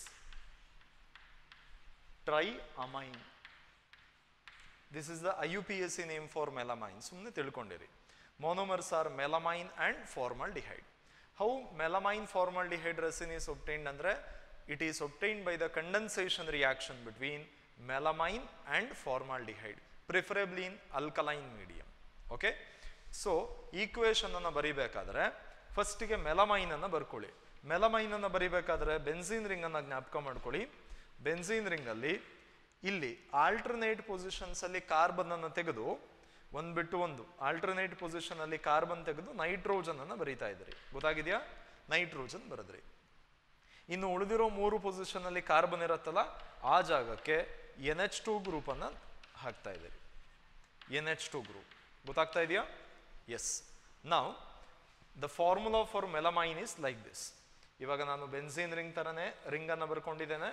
[SPEAKER 1] triamine. This is the I U P S C name for melamine. ಸುಮ್ಮನೆ ತಿಳ್ಕೊಂಡಿರಿ. Monomers are melamine and formaldehyde. How melamine formaldehyde resin is obtained andre, it is obtained by the condensation reaction between melamine and formaldehyde, preferably in alkaline medium. Okay, so equation anna baribekadre first ge melamine anna barkoli. Melamine anna baribekadre benzene ring anna ಜ್ಞಾಪಕ ಮಾಡ್ಕೊಳ್ಳಿ. benzene ring ಅಲ್ಲಿ ಇಲ್ಲಿ alternate positions ಅಲ್ಲಿ carbon ಅನ್ನು ತೆಗೆದು ಒಂದ್ ಬಿಟ್ಟು ಒಂದು ಆಲ್ಟರ್ನೇಟ್ ಪೊಸಿಷನ್ ಅಲ್ಲಿ ಕಾರ್ಬನ್ ತೆಗೆದು ನೈಟ್ರೋಜನ್ ಅನ್ನ ಬರೀತಾ ಇದ್ರಿ. ಗೊತ್ತಾಗಿದೆಯಾ? ನೈಟ್ರೋಜನ್ ಬರೆದ್ರಿ. ಇನ್ನು ಉಳಿದಿರೋ ಮೂರು ಪೊಸಿಷನ್ ಅಲ್ಲಿ ಕಾರ್ಬನ್ ಇರತ್ತಲ್ಲ, ಆ ಜಾಗಕ್ಕೆ ಎನ್ ಎಚ್ ಟು ಗ್ರೂಪ್ ಅನ್ನ ಹಾಕ್ತಾ ಇದ್ದೀರಿ. N H two group. ಗೊತ್ತಾಗ್ತಾ ಇದೆಯಾ? ಎಸ್. ನಾವು the formula for melamine is like this. ಇವಾಗ ನಾನು ಬೆನ್ಝೀನ್ ರಿಂಗ್ ತರನೇ ರಿಂಗ್ ಅನ್ನ ಬರ್ಕೊಂಡಿದ್ದೇನೆ,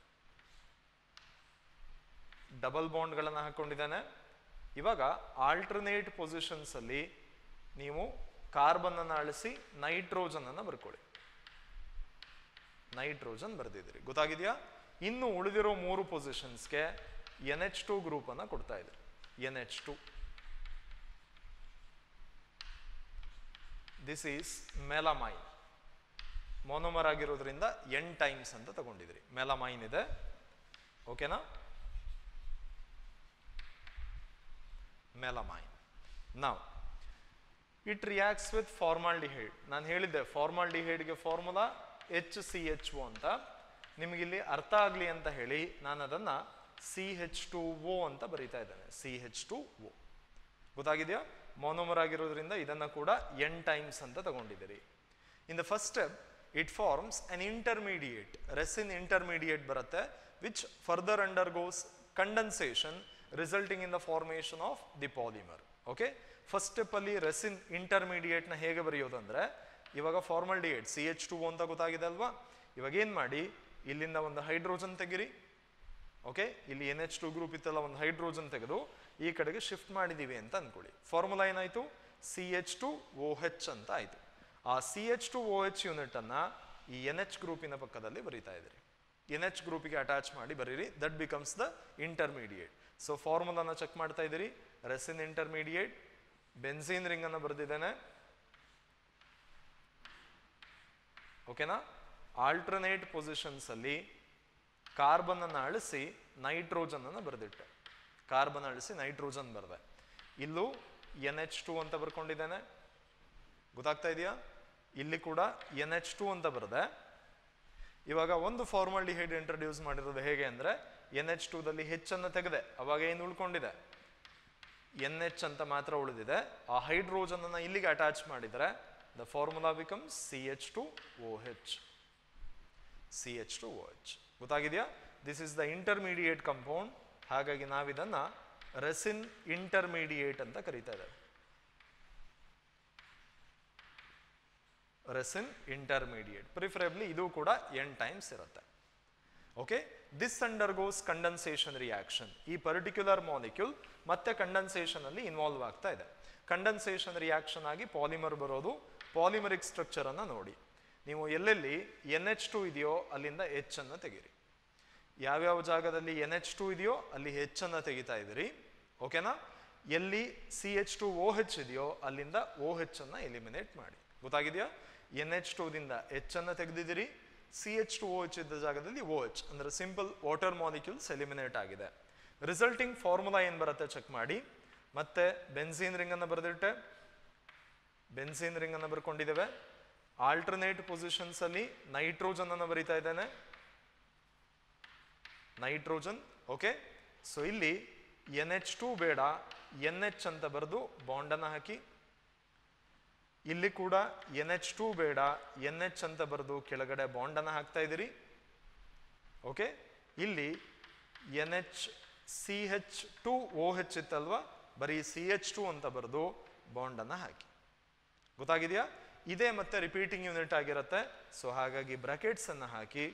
[SPEAKER 1] ಡಬಲ್ ಬಾಂಡ್ ಗಳನ್ನ ಹಾಕೊಂಡಿದ್ದೇನೆ. ಇವಾಗ ಆಲ್ಟರ್ನೇಟ್ ಪೊಸಿಷನ್ಸ್ ಅಲ್ಲಿ ನೀವು ಕಾರ್ಬನ್ ಅನ್ನು ಅಳಿಸಿ ನೈಟ್ರೋಜನ್ ಅನ್ನ ಬರ್ಕೊಳ್ಳಿ. ನೈಟ್ರೋಜನ್ ಬರೆದಿದ್ದೀರಿ. ಗೊತ್ತಾಗಿದೆಯಾ? ಇನ್ನು ಉಳಿದಿರೋ ಮೂರು ಪೊಸಿಷನ್ಸ್ಗೆ ಎನ್ ಎಚ್ ಟು ಗ್ರೂಪ್ ಅನ್ನ ಕೊಡ್ತಾ ಇದ್ರಿ. N H two. This is melamine. Monomer ಆಗಿರೋದ್ರಿಂದ ಎನ್ ಟೈಮ್ಸ್ ಅಂತ ತಗೊಂಡಿದ್ರಿ. ಮೆಲಮೈನ್ ಇದೆ. ಓಕೆನಾ? melamine. Now, it reacts with formaldehyde. ನಾನು ಹೇಳಿದ್ದೆ ಫಾರ್ಮಾಲ್ಡಿಹೈಡ್ಗೆ formula H C H O ಅಂತ. ನಿಮಗಿಲ್ಲಿ ಅರ್ಥ ಆಗಲಿ ಅಂತ ಹೇಳಿ ನಾನು ಅದನ್ನ ಸಿ ಹೆಚ್ ಟು ಒ ಅಂತ ಬರೀತಾ ಇದ್ದೇನೆ. ಸಿ ಹೆಚ್ ಟು ಒ. ಗೊತ್ತಾಗಿದೆಯಾ? ಮೊನೋಮರ್ ಆಗಿರೋದ್ರಿಂದ ಇದನ್ನ ಕೂಡ ಎನ್ ಟೈಮ್ಸ್ ಅಂತ ತಗೊಂಡಿದ್ದೀರಿ. In the first step it forms an intermediate resin intermediate ಬರುತ್ತೆ, which further undergoes condensation resulting in the formation of the polymer. Okay, first step ಅಲ್ಲಿ resin intermediate ನ ಹೇಗೆ ಬರೆಯೋದು ಅಂದ್ರೆ, ಇವಾಗ ಫಾರ್ಮಾಲ್ಡಿಹೈಡ್ ಸಿ ಎಚ್ ಟು ಅಂತ ಗೊತ್ತಾಗಿದೆ ಅಲ್ವಾ? ಇವಾಗ ಏನ್ ಮಾಡಿ, ಇಲ್ಲಿಂದ ಒಂದು ಹೈಡ್ರೋಜನ್ ತೆಗಿರಿ. ಓಕೆ, ಇಲ್ಲಿ ಎನ್ ಎಚ್ ಟು ಗ್ರೂಪ್ ಇತ್ತಲ್ಲ, ಒಂದು ಹೈಡ್ರೋಜನ್ ತೆಗೆದು ಈ ಕಡೆಗೆ ಶಿಫ್ಟ್ ಮಾಡಿದೀವಿ ಅಂತ ಅನ್ಕೊಳ್ಳಿ. ಫಾರ್ಮುಲಾ ಏನಾಯ್ತು? C H two O H ಅಂತ ಆಯ್ತು. ಆ C H two O H unit ಅನ್ನ ಈ ಎನ್ ಎಚ್ ಗ್ರೂಪಿನ ಪಕ್ಕದಲ್ಲಿ ಬರೀತಾ ಇದ್ರಿ. ಎನ್ ಎಚ್ ಗ್ರೂಪಿಗೆ ಅಟ್ಯಾಚ್ ಮಾಡಿ ಬರೀರಿ. That becomes the intermediate. So ಫಾರ್ಮುಲಾನ ಚೆಕ್ ಮಾಡ್ತಾ ಇದ್ದೀರಿ. resin intermediate ಬೆನ್ಸೀನ್ ರಿಂಗ್ ಅನ್ನು ಬರೆದಿದ್ದೇನೆ. ಓಕೆನಾ? ಆಲ್ಟರ್ನೇಟ್ ಪೊಸಿಷನ್ಸ್ ಅಲ್ಲಿ ಕಾರ್ಬನ್ ಅನ್ನು ಅಳಿಸಿ ನೈಟ್ರೋಜನ್ ಅನ್ನು ಬರೆದಿಟ್ಟೆ. ಕಾರ್ಬನ್ ಅಳಿಸಿ ನೈಟ್ರೋಜನ್ ಬರೆದೆ. ಇಲ್ಲೂ ಎನ್ ಎಚ್ ಟು ಅಂತ ಬರ್ಕೊಂಡಿದ್ದೇನೆ. ಗೊತ್ತಾಗ್ತಾ ಇದೆಯಾ? ಇಲ್ಲಿ ಕೂಡ ಎನ್ ಎಚ್ ಟು ಅಂತ ಬರೆದೆ. ಇವಾಗ ಒಂದು ಫಾರ್ಮಾಲ್ಡಿಹೈಡ್ ಇಂಟ್ರೊಡ್ಯೂಸ್ ಮಾಡಿರೋದು ಹೇಗೆ ಅಂದ್ರೆ ಎನ್ ಎಚ್ ಟೂ ದಲ್ಲಿ ಹೆಚ್ಚನ್ನು ತೆಗೆದೆ. ಅವಾಗ ಏನು ಉಳ್ಕೊಂಡಿದೆ? ಎನ್ ಎಚ್ ಅಂತ ಮಾತ್ರ ಉಳಿದಿದೆ. ಆ ಹೈಡ್ರೋಜನ್ ಅನ್ನ ಇಲ್ಲಿಗೆ ಅಟ್ಯಾಚ್ ಮಾಡಿದರೆ the formula becomes C H two O H. C H two O H. ಗೊತ್ತಾಗಿದೆಯಾ? This is the intermediate compound. ಹಾಗಾಗಿ ನಾವಿದನ್ನ ರೆಸಿನ್ ಇಂಟರ್ಮೀಡಿಯೇಟ್ ಅಂತ ಕರೀತಾ ಇದ್ದೇವೆ. Resin intermediate. ಪ್ರಿಫರೇಬ್ಲಿ ಇದು ಕೂಡ ಎನ್ ಟೈಮ್ಸ್ ಇರುತ್ತೆ. Okay, this undergoes condensation reaction. ಈ ಪರ್ಟಿಕ್ಯುಲರ್ ಮಾಲಿಕ್ಯೂಲ್ ಮತ್ತೆ ಕಂಡೆನ್ಸೇಷನ್ ಅಲ್ಲಿ ಇನ್ವಾಲ್ವ್ ಆಗ್ತಾ ಇದೆ. ಕಂಡೆನ್ಸೇಷನ್ ರಿಯಾಕ್ಷನ್ ಆಗಿ ಪಾಲಿಮರ್ ಬರೋದು. ಪಾಲಿಮರಿಕ್ ಸ್ಟ್ರಕ್ಚರ್ ಅನ್ನ ನೋಡಿ. ನೀವು ಎಲ್ಲೆಲ್ಲಿ ಎನ್ ಎಚ್ ಟು ಇದೆಯೋ ಅಲ್ಲಿಂದ ಎಚ್ ಅನ್ನು ತೆಗೀರಿ. ಯಾವ್ಯಾವ ಜಾಗದಲ್ಲಿ ಎನ್ ಎಚ್ ಟು ಇದೆಯೋ ಅಲ್ಲಿ ಹೆಚ್ ಅನ್ನ ತೆಗಿತಾ ಇದ್ದೀರಿ. ಓಕೆನಾ? ಎಲ್ಲಿ C H two O H ಇದೆಯೋ ಅಲ್ಲಿಂದ ಓ ಹೆಚ್ ಅನ್ನ ಎಲಿಮಿನೇಟ್ ಮಾಡಿ. ಗೊತ್ತಾಗಿದೆಯಾ? ಎನ್ ಎಚ್ ಟು ದಿಂದ ಎಚ್ ಅನ್ನ ತೆಗೆದಿದ್ದೀರಿ. C H two O H ಇದ್ದ ಜಾಗದಲ್ಲಿ ಓ ಎಚ್ ಅಂದ್ರೆ ಸಿಂಪಲ್ ವಾಟರ್ ಮಾಲಿಕ್ಯೂಲ್ಸ್ ಎಲಿಮಿನೇಟ್ ಆಗಿದೆ. ರಿಸಲ್ಟಿಂಗ್ ಫಾರ್ಮುಲಾ ಏನ್ ಬರುತ್ತೆ ಚೆಕ್ ಮಾಡಿ. ಮತ್ತೆ ಬೆನ್ಸೀನ್ ರಿಂಗ್ ಅನ್ನು ಬರೆದಿಟ್ಟೆ. ಬೆನ್ಸೀನ್ ರಿಂಗ್ ಅನ್ನು ಬರ್ಕೊಂಡಿದ್ದೇವೆ. ಆಲ್ಟರ್ನೇಟ್ ಪೊಸಿಷನ್ಸ್ ಅಲ್ಲಿ ನೈಟ್ರೋಜನ್ ಅನ್ನು ಬರೀತಾ ಇದ್ದೇನೆ. ನೈಟ್ರೋಜನ್. ಓಕೆ, ಸೊ ಇಲ್ಲಿ ಎನ್ ಎಚ್ ಟು ಬೇಡ, ಎನ್ ಎಚ್ ಅಂತ ಬರೆದು ಬಾಂಡ್ ಅನ್ನು ಹಾಕಿ. ಇಲ್ಲಿ ಕೂಡ ಎನ್ ಎಚ್ ಟು ಬೇಡ, ಎನ್ ಎಚ್ ಅಂತ ಬರೆದು ಕೆಳಗಡೆ ಬಾಂಡ್ ಅನ್ನು ಹಾಕ್ತಾ ಇದ್ದೀರಿ. ಓಕೆ, ಇಲ್ಲಿ N H C H two O H ಇತ್ತಲ್ವಾ, ಬರೀ ಸಿ ಎಚ್ ಟು ಅಂತ ಬರೆದು ಬಾಂಡ್ ಅನ್ನು ಹಾಕಿ. ಗೊತ್ತಾಗಿದೆಯಾ? ಇದೇ ಮತ್ತೆ ರಿಪೀಟಿಂಗ್ ಯೂನಿಟ್ ಆಗಿರುತ್ತೆ. ಸೊ ಹಾಗಾಗಿ ಬ್ರಾಕೆಟ್ಸ್ ಅನ್ನು ಹಾಕಿ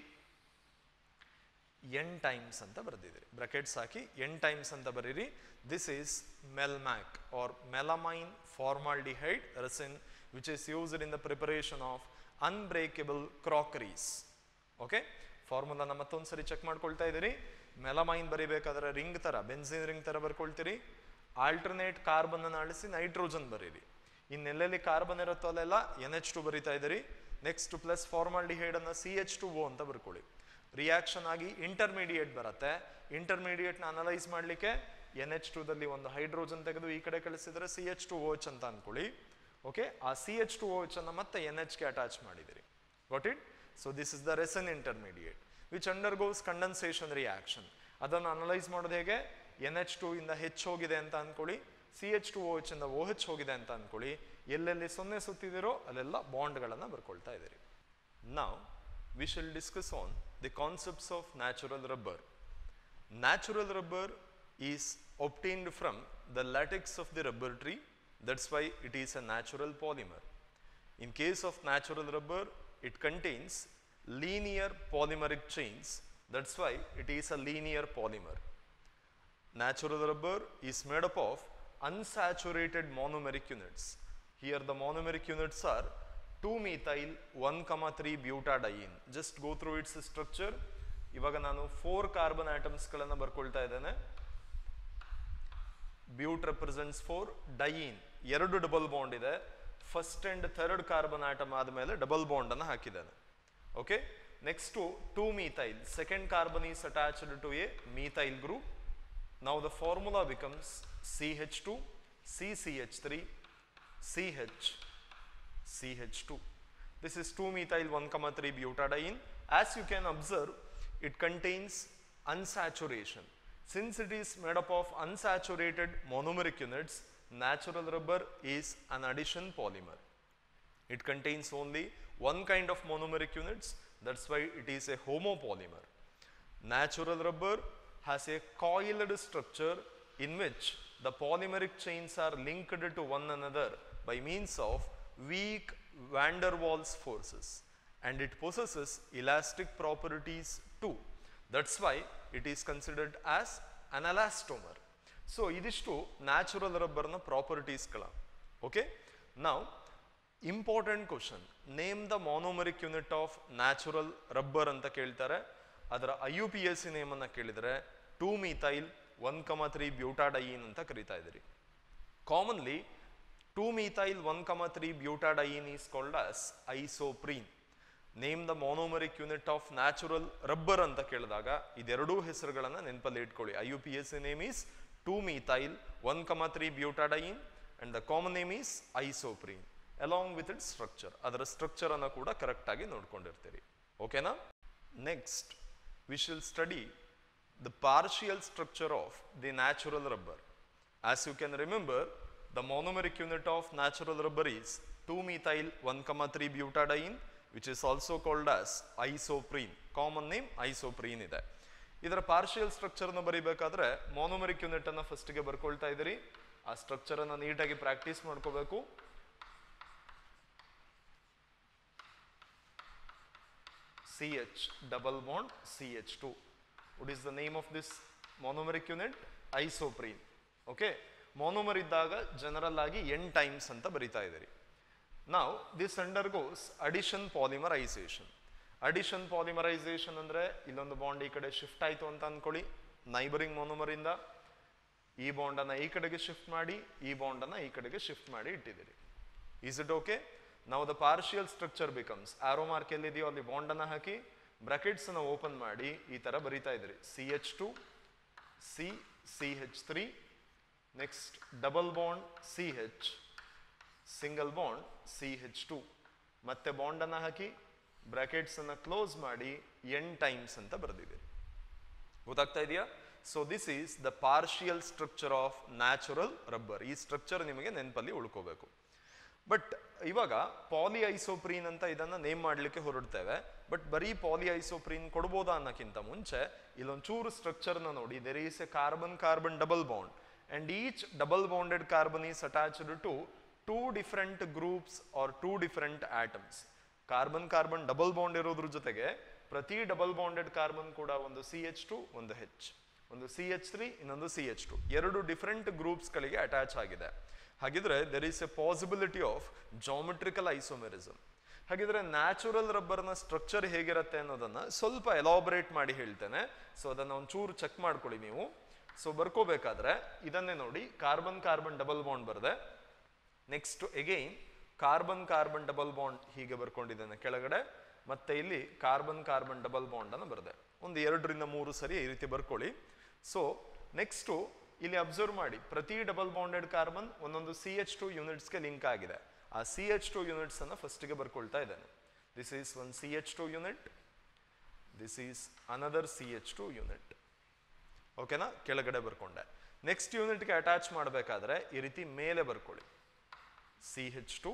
[SPEAKER 1] ಎನ್ ಟೈಮ್ಸ್ ಅಂತ ಬರೆದಿದ್ದೀರಿ. ಬ್ರಾಕೆಟ್ಸ್ ಹಾಕಿ ಎನ್ ಟೈಮ್ಸ್ ಅಂತ ಬರೀರಿ. This is melmac or melamine formaldehyde resin which is used in the preparation of unbreakable crockeries. Okay, ಫಾರ್ಮುಲಾನ ಮತ್ತೊಂದ್ಸರಿ ಚೆಕ್ ಮಾಡ್ಕೊಳ್ತಾ ಇದ್ದೀರಿ. ಮೆಲಮೈನ್ ಬರಿಬೇಕಾದ್ರೆ ರಿಂಗ್ ತರ, ಬೆನ್ಸಿನ್ ರಿಂಗ್ ತರ ಬರ್ಕೊಳ್ತೀರಿ. ಆಲ್ಟರ್ನೇಟ್ ಕಾರ್ಬನ್ ಅನ್ನು ಅಳಿಸಿ ನೈಟ್ರೋಜನ್ ಬರೀರಿ. ಇನ್ನೆಲ್ಲೆಲ್ಲಿ ಕಾರ್ಬನ್ ಇರುತ್ತೋ ಅಲ್ಲೆಲ್ಲ ಎನ್ ಎಚ್ ಟು ಬರೀತಾ ಇದ್ದೀರಿ. ನೆಕ್ಸ್ಟ್ ಪ್ಲಸ್ ಫಾರ್ಮಾಲ್ಡಿಹೈಡ್ ಅನ್ನ ಸಿ ಎಚ್ ಟು ಓ ಅಂತ ಬರ್ಕೊಳ್ಳಿ. ರಿಯಾಕ್ಷನ್ ಆಗಿ ಇಂಟರ್ಮೀಡಿಯೇಟ್ ಬರುತ್ತೆ. ಇಂಟರ್ಮೀಡಿಯೇಟ್ನ ಅನಲೈಸ್ ಮಾಡಲಿಕ್ಕೆ ಎನ್ ಎಚ್ ಟು ದಲ್ಲಿ ಒಂದು ಹೈಡ್ರೋಜನ್ ತೆಗೆದು ಈ ಕಡೆ ಕಳಿಸಿದ್ರೆ C H two O H ಅಂತ ಅನ್ಕೊಳ್ಳಿ. ಓಕೆ, ಆ C H two O H ಅನ್ನ ಮತ್ತೆ ಎನ್ ಎಚ್ ಗೆ ಅಟ್ಯಾಚ್ ಮಾಡಿದಿರಿ. Got it? So this is the resin intermediate which undergoes condensation reaction. ಅದನ್ನು ಅನಲೈಸ್ ಮಾಡೋದು ಹೇಗೆ? ಎನ್ ಎಚ್ ಟು ಇಂದ ಹೆಚ್ ಹೋಗಿದೆ ಅಂತ ಅನ್ಕೊಳ್ಳಿ, C H two O H ಇಂದ ಓ ಹೆಚ್ ಹೋಗಿದೆ ಅಂತ ಅನ್ಕೊಳ್ಳಿ. ಎಲ್ಲೆಲ್ಲಿ ಸೊನ್ನೆ ಸುತ್ತಿದಿರೋ ಅಲ್ಲೆಲ್ಲ ಬಾಂಡ್ಗಳನ್ನು ಬರ್ಕೊಳ್ತಾ ಇದ್ದೀರಿ. ನಾವು we shall discuss on the concepts of natural rubber. Natural rubber is obtained from the latex of the rubber tree. That's why it is a natural polymer. In case of natural rubber, it contains linear polymeric chains. That's why it is a linear polymer. Natural rubber is made up of unsaturated monomeric units. Here the monomeric units are two methyl one comma three butadiene. Just go through its structure. ಇವಾಗ ನಾನು four carbon atoms ಗಳನ್ನು ಬರ್ಕೊಳ್ತಾ ಇದ್ದೇನೆ. But represents four, diene ಎರಡು double bond ಇದೆ. First and third carbon atom ಆದಮೇಲೆ double bond ಅನ್ನು ಹಾಕಿದ್ದಾನೆ. Okay, next two methyl, second carbon is attached to a methyl group. Now the formula becomes C H two, C C H three, C H, C H two. This is two methyl one comma three butadiene. As you can observe, it contains unsaturation. Since it is made up of unsaturated monomeric units, natural rubber is an addition polymer. It contains only one kind of monomeric units, that's why it is a homopolymer. Natural rubber has a coiled structure in which the polymeric chains are linked to one another by means of weak van der Waals forces, and it possesses elastic properties too. That's why it is considered as an elastomer. So idishtu natural rubber na properties kala. Okay, now important question, name the monomeric unit of natural rubber anta keltare. Adara I U P A C name anna kelidare two methyl one comma three butadiene anta karita idiri. Commonly two methyl one comma three butadiene is called as isoprene. Name the monomeric unit of natural rubber anta keladaga idೆರಡೂ ಹೆಸರುಗಳನ್ನು ನೆನಪಲ್ಲಿ ಇಟ್ಕೊಳ್ಳಿ. I U P A C name is two methyl one comma three butadiene and the common name is isoprene along with its structure. ಅದರ structure ಅನ್ನು ಕೂಡ correct ಆಗಿ ನೋಡ್ಕೊಂಡಿರ್ತೀರಿ. ಓಕೆನಾ? Next we shall study the partial structure of the natural rubber. As you can remember, the monomeric unit of natural rubber is two methyl one comma three butadiene, which is also called as isoprene. Common name isoprene ಇದೆ. ಇದರ partial structure ಅನ್ನು ಬರೀಬೇಕಾದ್ರೆ monomeric unit ಅನ್ನು first ಗೆ ಬರ್ಕೊಳ್ತಾ ಇದ್ದೀರಿ. ಆ structure ಅನ್ನು ನೀಟಾಗಿ ಪ್ರಾಕ್ಟೀಸ್ ಮಾಡ್ಕೋಬೇಕು. C H double bond C H two. What is the name of this monomeric unit? Isoprene. Okay. Monomer ಇದ್ದಾಗ ಜನರಲ್ ಆಗಿ n ಟೈಮ್ಸ್ ಅಂತ ಬರಿತಾ ಇದ್ದೀರಿ. Now this undergoes addition polymerization. Addition polymerization ಅಂದ್ರೆ ಇಲ್ಲೊಂದು ಬಾಂಡ್ ಈ ಕಡೆ ಶಿಫ್ಟ್ ಆಯ್ತು ಅಂತ ಅನ್ಕೊಳ್ಳಿ. ನೈಬರಿಂಗ್ ಮೊನೋಮರ್ ಇಂದ ಈ ಬಾಂಡ್ ಅನ್ನ ಈ ಕಡೆಗೆ ಶಿಫ್ಟ್ ಮಾಡಿ ಈ ಬಾಂಡ್ ಅನ್ನ ಈ ಕಡೆಗೆ ಶಿಫ್ಟ್ ಮಾಡಿ ಇಟ್ಟಿದ್ದೀರಿ. Is it okay? Now the partial structure becomes arrow mark ಎಲ್ಲಿದೆಯೋ ಅಲ್ಲಿ ಬಾಂಡ್ ಅನ್ನ ಹಾಕಿ ಬ್ರಾಕೆಟ್ಸ್ ಅನ್ನ ಓಪನ್ ಮಾಡಿ ಈ ತರ ಬರಿತಾ ಇದ್ದೀರಿ. C H two C C H three next double bond C H single bond C H two ಮತ್ತೆ ಬಾಂಡ್ ಅನ್ನ ಹಾಕಿ ಬ್ರಾಕೆಟ್ಸ್ ಅನ್ನ ಕ್ಲೋಸ್ ಮಾಡಿ n ಟೈಮ್ಸ್ ಅಂತ ಬರೆದಿದ್ದೀರಿ. ಗೊತ್ತಾಗ್ತಾ ಇದೆಯಾ? So this is the partial structure of natural rubber. ಈ ಸ್ಟ್ರಕ್ಚರ್ ನಿಮಗೆ ನೆನಪಲ್ಲಿ ಉಳ್ಕೋಬೇಕು. ಬಟ್ ಇವಾಗ ಪಾಲಿ ಐಸೋಪ್ರೀನ್ ಅಂತ ಇದನ್ನ ನೇಮ್ ಮಾಡಲಿಕ್ಕೆ ಹೊರಡ್ತೇವೆ. ಬಟ್ ಬರೀ ಪಾಲಿ ಐಸೋಪ್ರೀನ್ ಕೊಡ್ಬೋದಾ ಅನ್ನೋಕ್ಕಿಂತ ಮುಂಚೆ ಇಲ್ಲೊಂದು ಚೂರು ಸ್ಟ್ರಕ್ಚರ್ನ ನೋಡಿ. There is a carbon carbon double bond and each double bonded carbon is attached to two different groups or two different atoms. Carbon carbon double bond ಇರೋದ್ರ ಜೊತೆಗೆ ಪ್ರತಿ ಡಬಲ್ ಬಾಂಡೆಡ್ ಕಾರ್ಬನ್ ಕೂಡ ಒಂದು ಸಿ ಎಚ್ ಟು ಒಂದು H, ಒಂದು C H three ಇನ್ನೊಂದು C H two, ಎರಡು different groups ಗಳಿಗೆ ಅಟ್ಯಾಚ್ ಆಗಿದೆ. ಹಾಗಿದ್ರೆ there is a possibility of geometrical isomerism. ಹಾಗಿದ್ರೆ ನ್ಯಾಚುರಲ್ ರಬ್ಬರ್ನ ಸ್ಟ್ರಕ್ಚರ್ ಹೇಗಿರುತ್ತೆ ಅನ್ನೋದನ್ನ ಸ್ವಲ್ಪ ಎಲಾಬರೇಟ್ ಮಾಡಿ ಹೇಳ್ತೇನೆ. ಸೊ ಅದನ್ನ ಒಂಚೂರು ಚೆಕ್ ಮಾಡ್ಕೊಳ್ಳಿ ನೀವು. ಸೊ ಬರ್ಕೋಬೇಕಾದ್ರೆ ಇದನ್ನೇ ನೋಡಿ, ಕಾರ್ಬನ್ ಕಾರ್ಬನ್ ಡಬಲ್ ಬಾಂಡ್ ಬರದೆ, next again carbon carbon double bond ಹೀಗೆ ಬರ್ಕೊಂಡಿದ್ದೇನೆ ಕೆಳಗಡೆ, ಮತ್ತೆ ಇಲ್ಲಿ ಕಾರ್ಬನ್ ಕಾರ್ಬನ್ ಡಬಲ್ ಬಾಂಡ್ ಅನ್ನು ಬರದೆ. ಒಂದು ಎರಡರಿಂದ ಮೂರು ಸರಿ ಈ ರೀತಿ ಬರ್ಕೊಳ್ಳಿ. ಸೊ ನೆಕ್ಸ್ಟ್ ಇಲ್ಲಿ ಅಬ್ಸರ್ವ್ ಮಾಡಿ, ಪ್ರತಿ ಡಬಲ್ ಬಾಂಡೆಡ್ ಕಾರ್ಬನ್ ಒಂದೊಂದು ಸಿ ಎಚ್ ಟು ಯೂನಿಟ್ಸ್ಗೆ ಲಿಂಕ್ ಆಗಿದೆ. ಆ ಸಿ ಎಚ್ ಟು ಯೂನಿಟ್ಸ್ ಅನ್ನು ಫಸ್ಟ್ಗೆ ಬರ್ಕೊಳ್ತಾ ಇದ್ದೇನೆ. This is one C H two unit, this is another C H two unit. ಓಕೆನಾ? ಕೆಳಗಡೆ ಬರ್ಕೊಂಡೆ. ನೆಕ್ಸ್ಟ್ ಯೂನಿಟ್ಗೆ ಅಟ್ಯಾಚ್ ಮಾಡಬೇಕಾದ್ರೆ ಈ ರೀತಿ ಮೇಲೆ ಬರ್ಕೊಳ್ಳಿ, C H two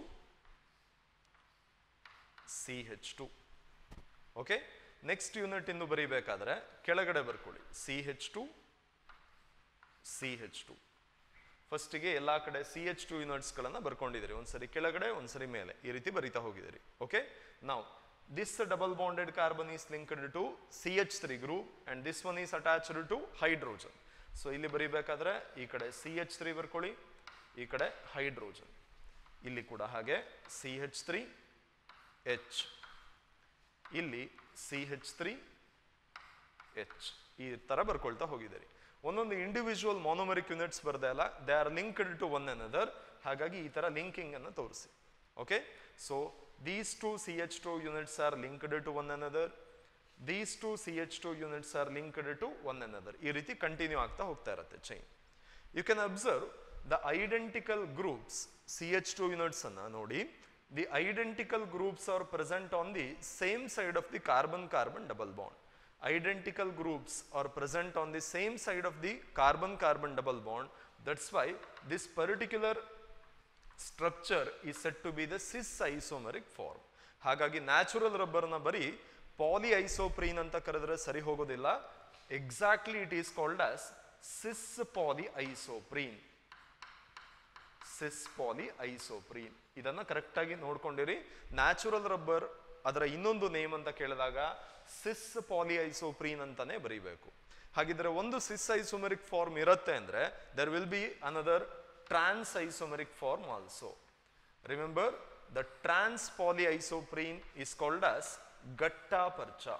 [SPEAKER 1] C H two. Okay, next unit ಇಂದು ಬರೀಬೇಕಾದ್ರೆ ಕೆಳಗಡೆ ಬರ್ಕೊಳ್ಳಿ, C H two C H two. ಫಸ್ಟಿಗೆ ಎಲ್ಲಾ ಕಡೆ ಸಿ ಎಚ್ ಟು ಯೂನಿಟ್ಸ್ ಗಳನ್ನ ಬರ್ಕೊಂಡಿದ್ದೀರಿ. ಒಂದ್ಸರಿ ಕೆಳಗಡೆ ಒಂದ್ಸರಿ ಮೇಲೆ ಈ ರೀತಿ ಬರಿತಾ ಹೋಗಿದ್ದೀರಿ. ಓಕೆ, ನಾವು this double bonded carbon is linked to C H three group and this one is attached to hydrogen. So ಇಲ್ಲಿ ಬರೀಬೇಕಾದ್ರೆ ಈ ಕಡೆ ಸಿ ಎಚ್ ತ್ರೀ ಬರ್ಕೊಳ್ಳಿ, ಈ ಕಡೆ ಹೈಡ್ರೋಜನ್. ಇಲ್ಲಿ ಕೂಡ ಹಾಗೆ ಸಿ ಎಚ್ ತ್ರೀ ಎಚ್, ಇಲ್ಲಿ ಸಿ ಎಚ್ ತ್ರೀ ಎಚ್, ಈ ತರ ಬರ್ಕೊಳ್ತಾ ಹೋಗಿದ್ದೀರಿ. ಒಂದೊಂದು ಇಂಡಿವಿಜುವಲ್ ಮೊನೋಮರಿಕ್ ಯೂನಿಟ್ಸ್ ಬರ್ದೆ ಅಲ್ಲ, they are linked to one another. ಹಾಗಾಗಿ ಈ ತರ ಲಿಂಕಿಂಗ್ ಅನ್ನು ತೋರಿಸಿ. Okay, so these two C H two units are linked to one another, these two C H two units are linked to one another. ಈ ರೀತಿ continue ಆಗ್ತಾ ಹೋಗ್ತಾ ಇರುತ್ತೆ chain. You can observe the identical groups C H two units ಅನ್ನ ನೋಡಿ. The identical groups are present on the same side of the carbon carbon double bond. Identical groups are present on the same side of the carbon carbon double bond. That's why this particular structure is said to be the cis isomeric form. ಹಾಗಾಗಿ natural rubber ನ ಬರೀ polyisoprene ಅಂತ ಕರೆದ್ರೆ ಸರಿ ಹೋಗೋದಿಲ್ಲ. Exactly it is called as cis polyisoprene. Cis polyisoprene ಇದನ್ನ correct ಆಗಿ ನೋಡ್ಕೊಂಡಿರಿ. Natural rubber ಅದರ ಇನ್ನೊಂದು ನೇಮ್ ಅಂತ ಕೇಳಿದಾಗ ಸಿಸ್ ಪಾಲಿ ಐಸೋಪ್ರೀನ್ ಅಂತಾನೆ ಬರೀಬೇಕು. ಹಾಗಿದ್ರೆ ಒಂದು ಸಿಸ್ ಐಸೋಮೆರಿಕ್ ಫಾರ್ಮ್ ಇರುತ್ತೆ ಅಂದ್ರೆ there will be another trans isomeric form also. Remember, the trans polyisoprene is called as gatta parcha.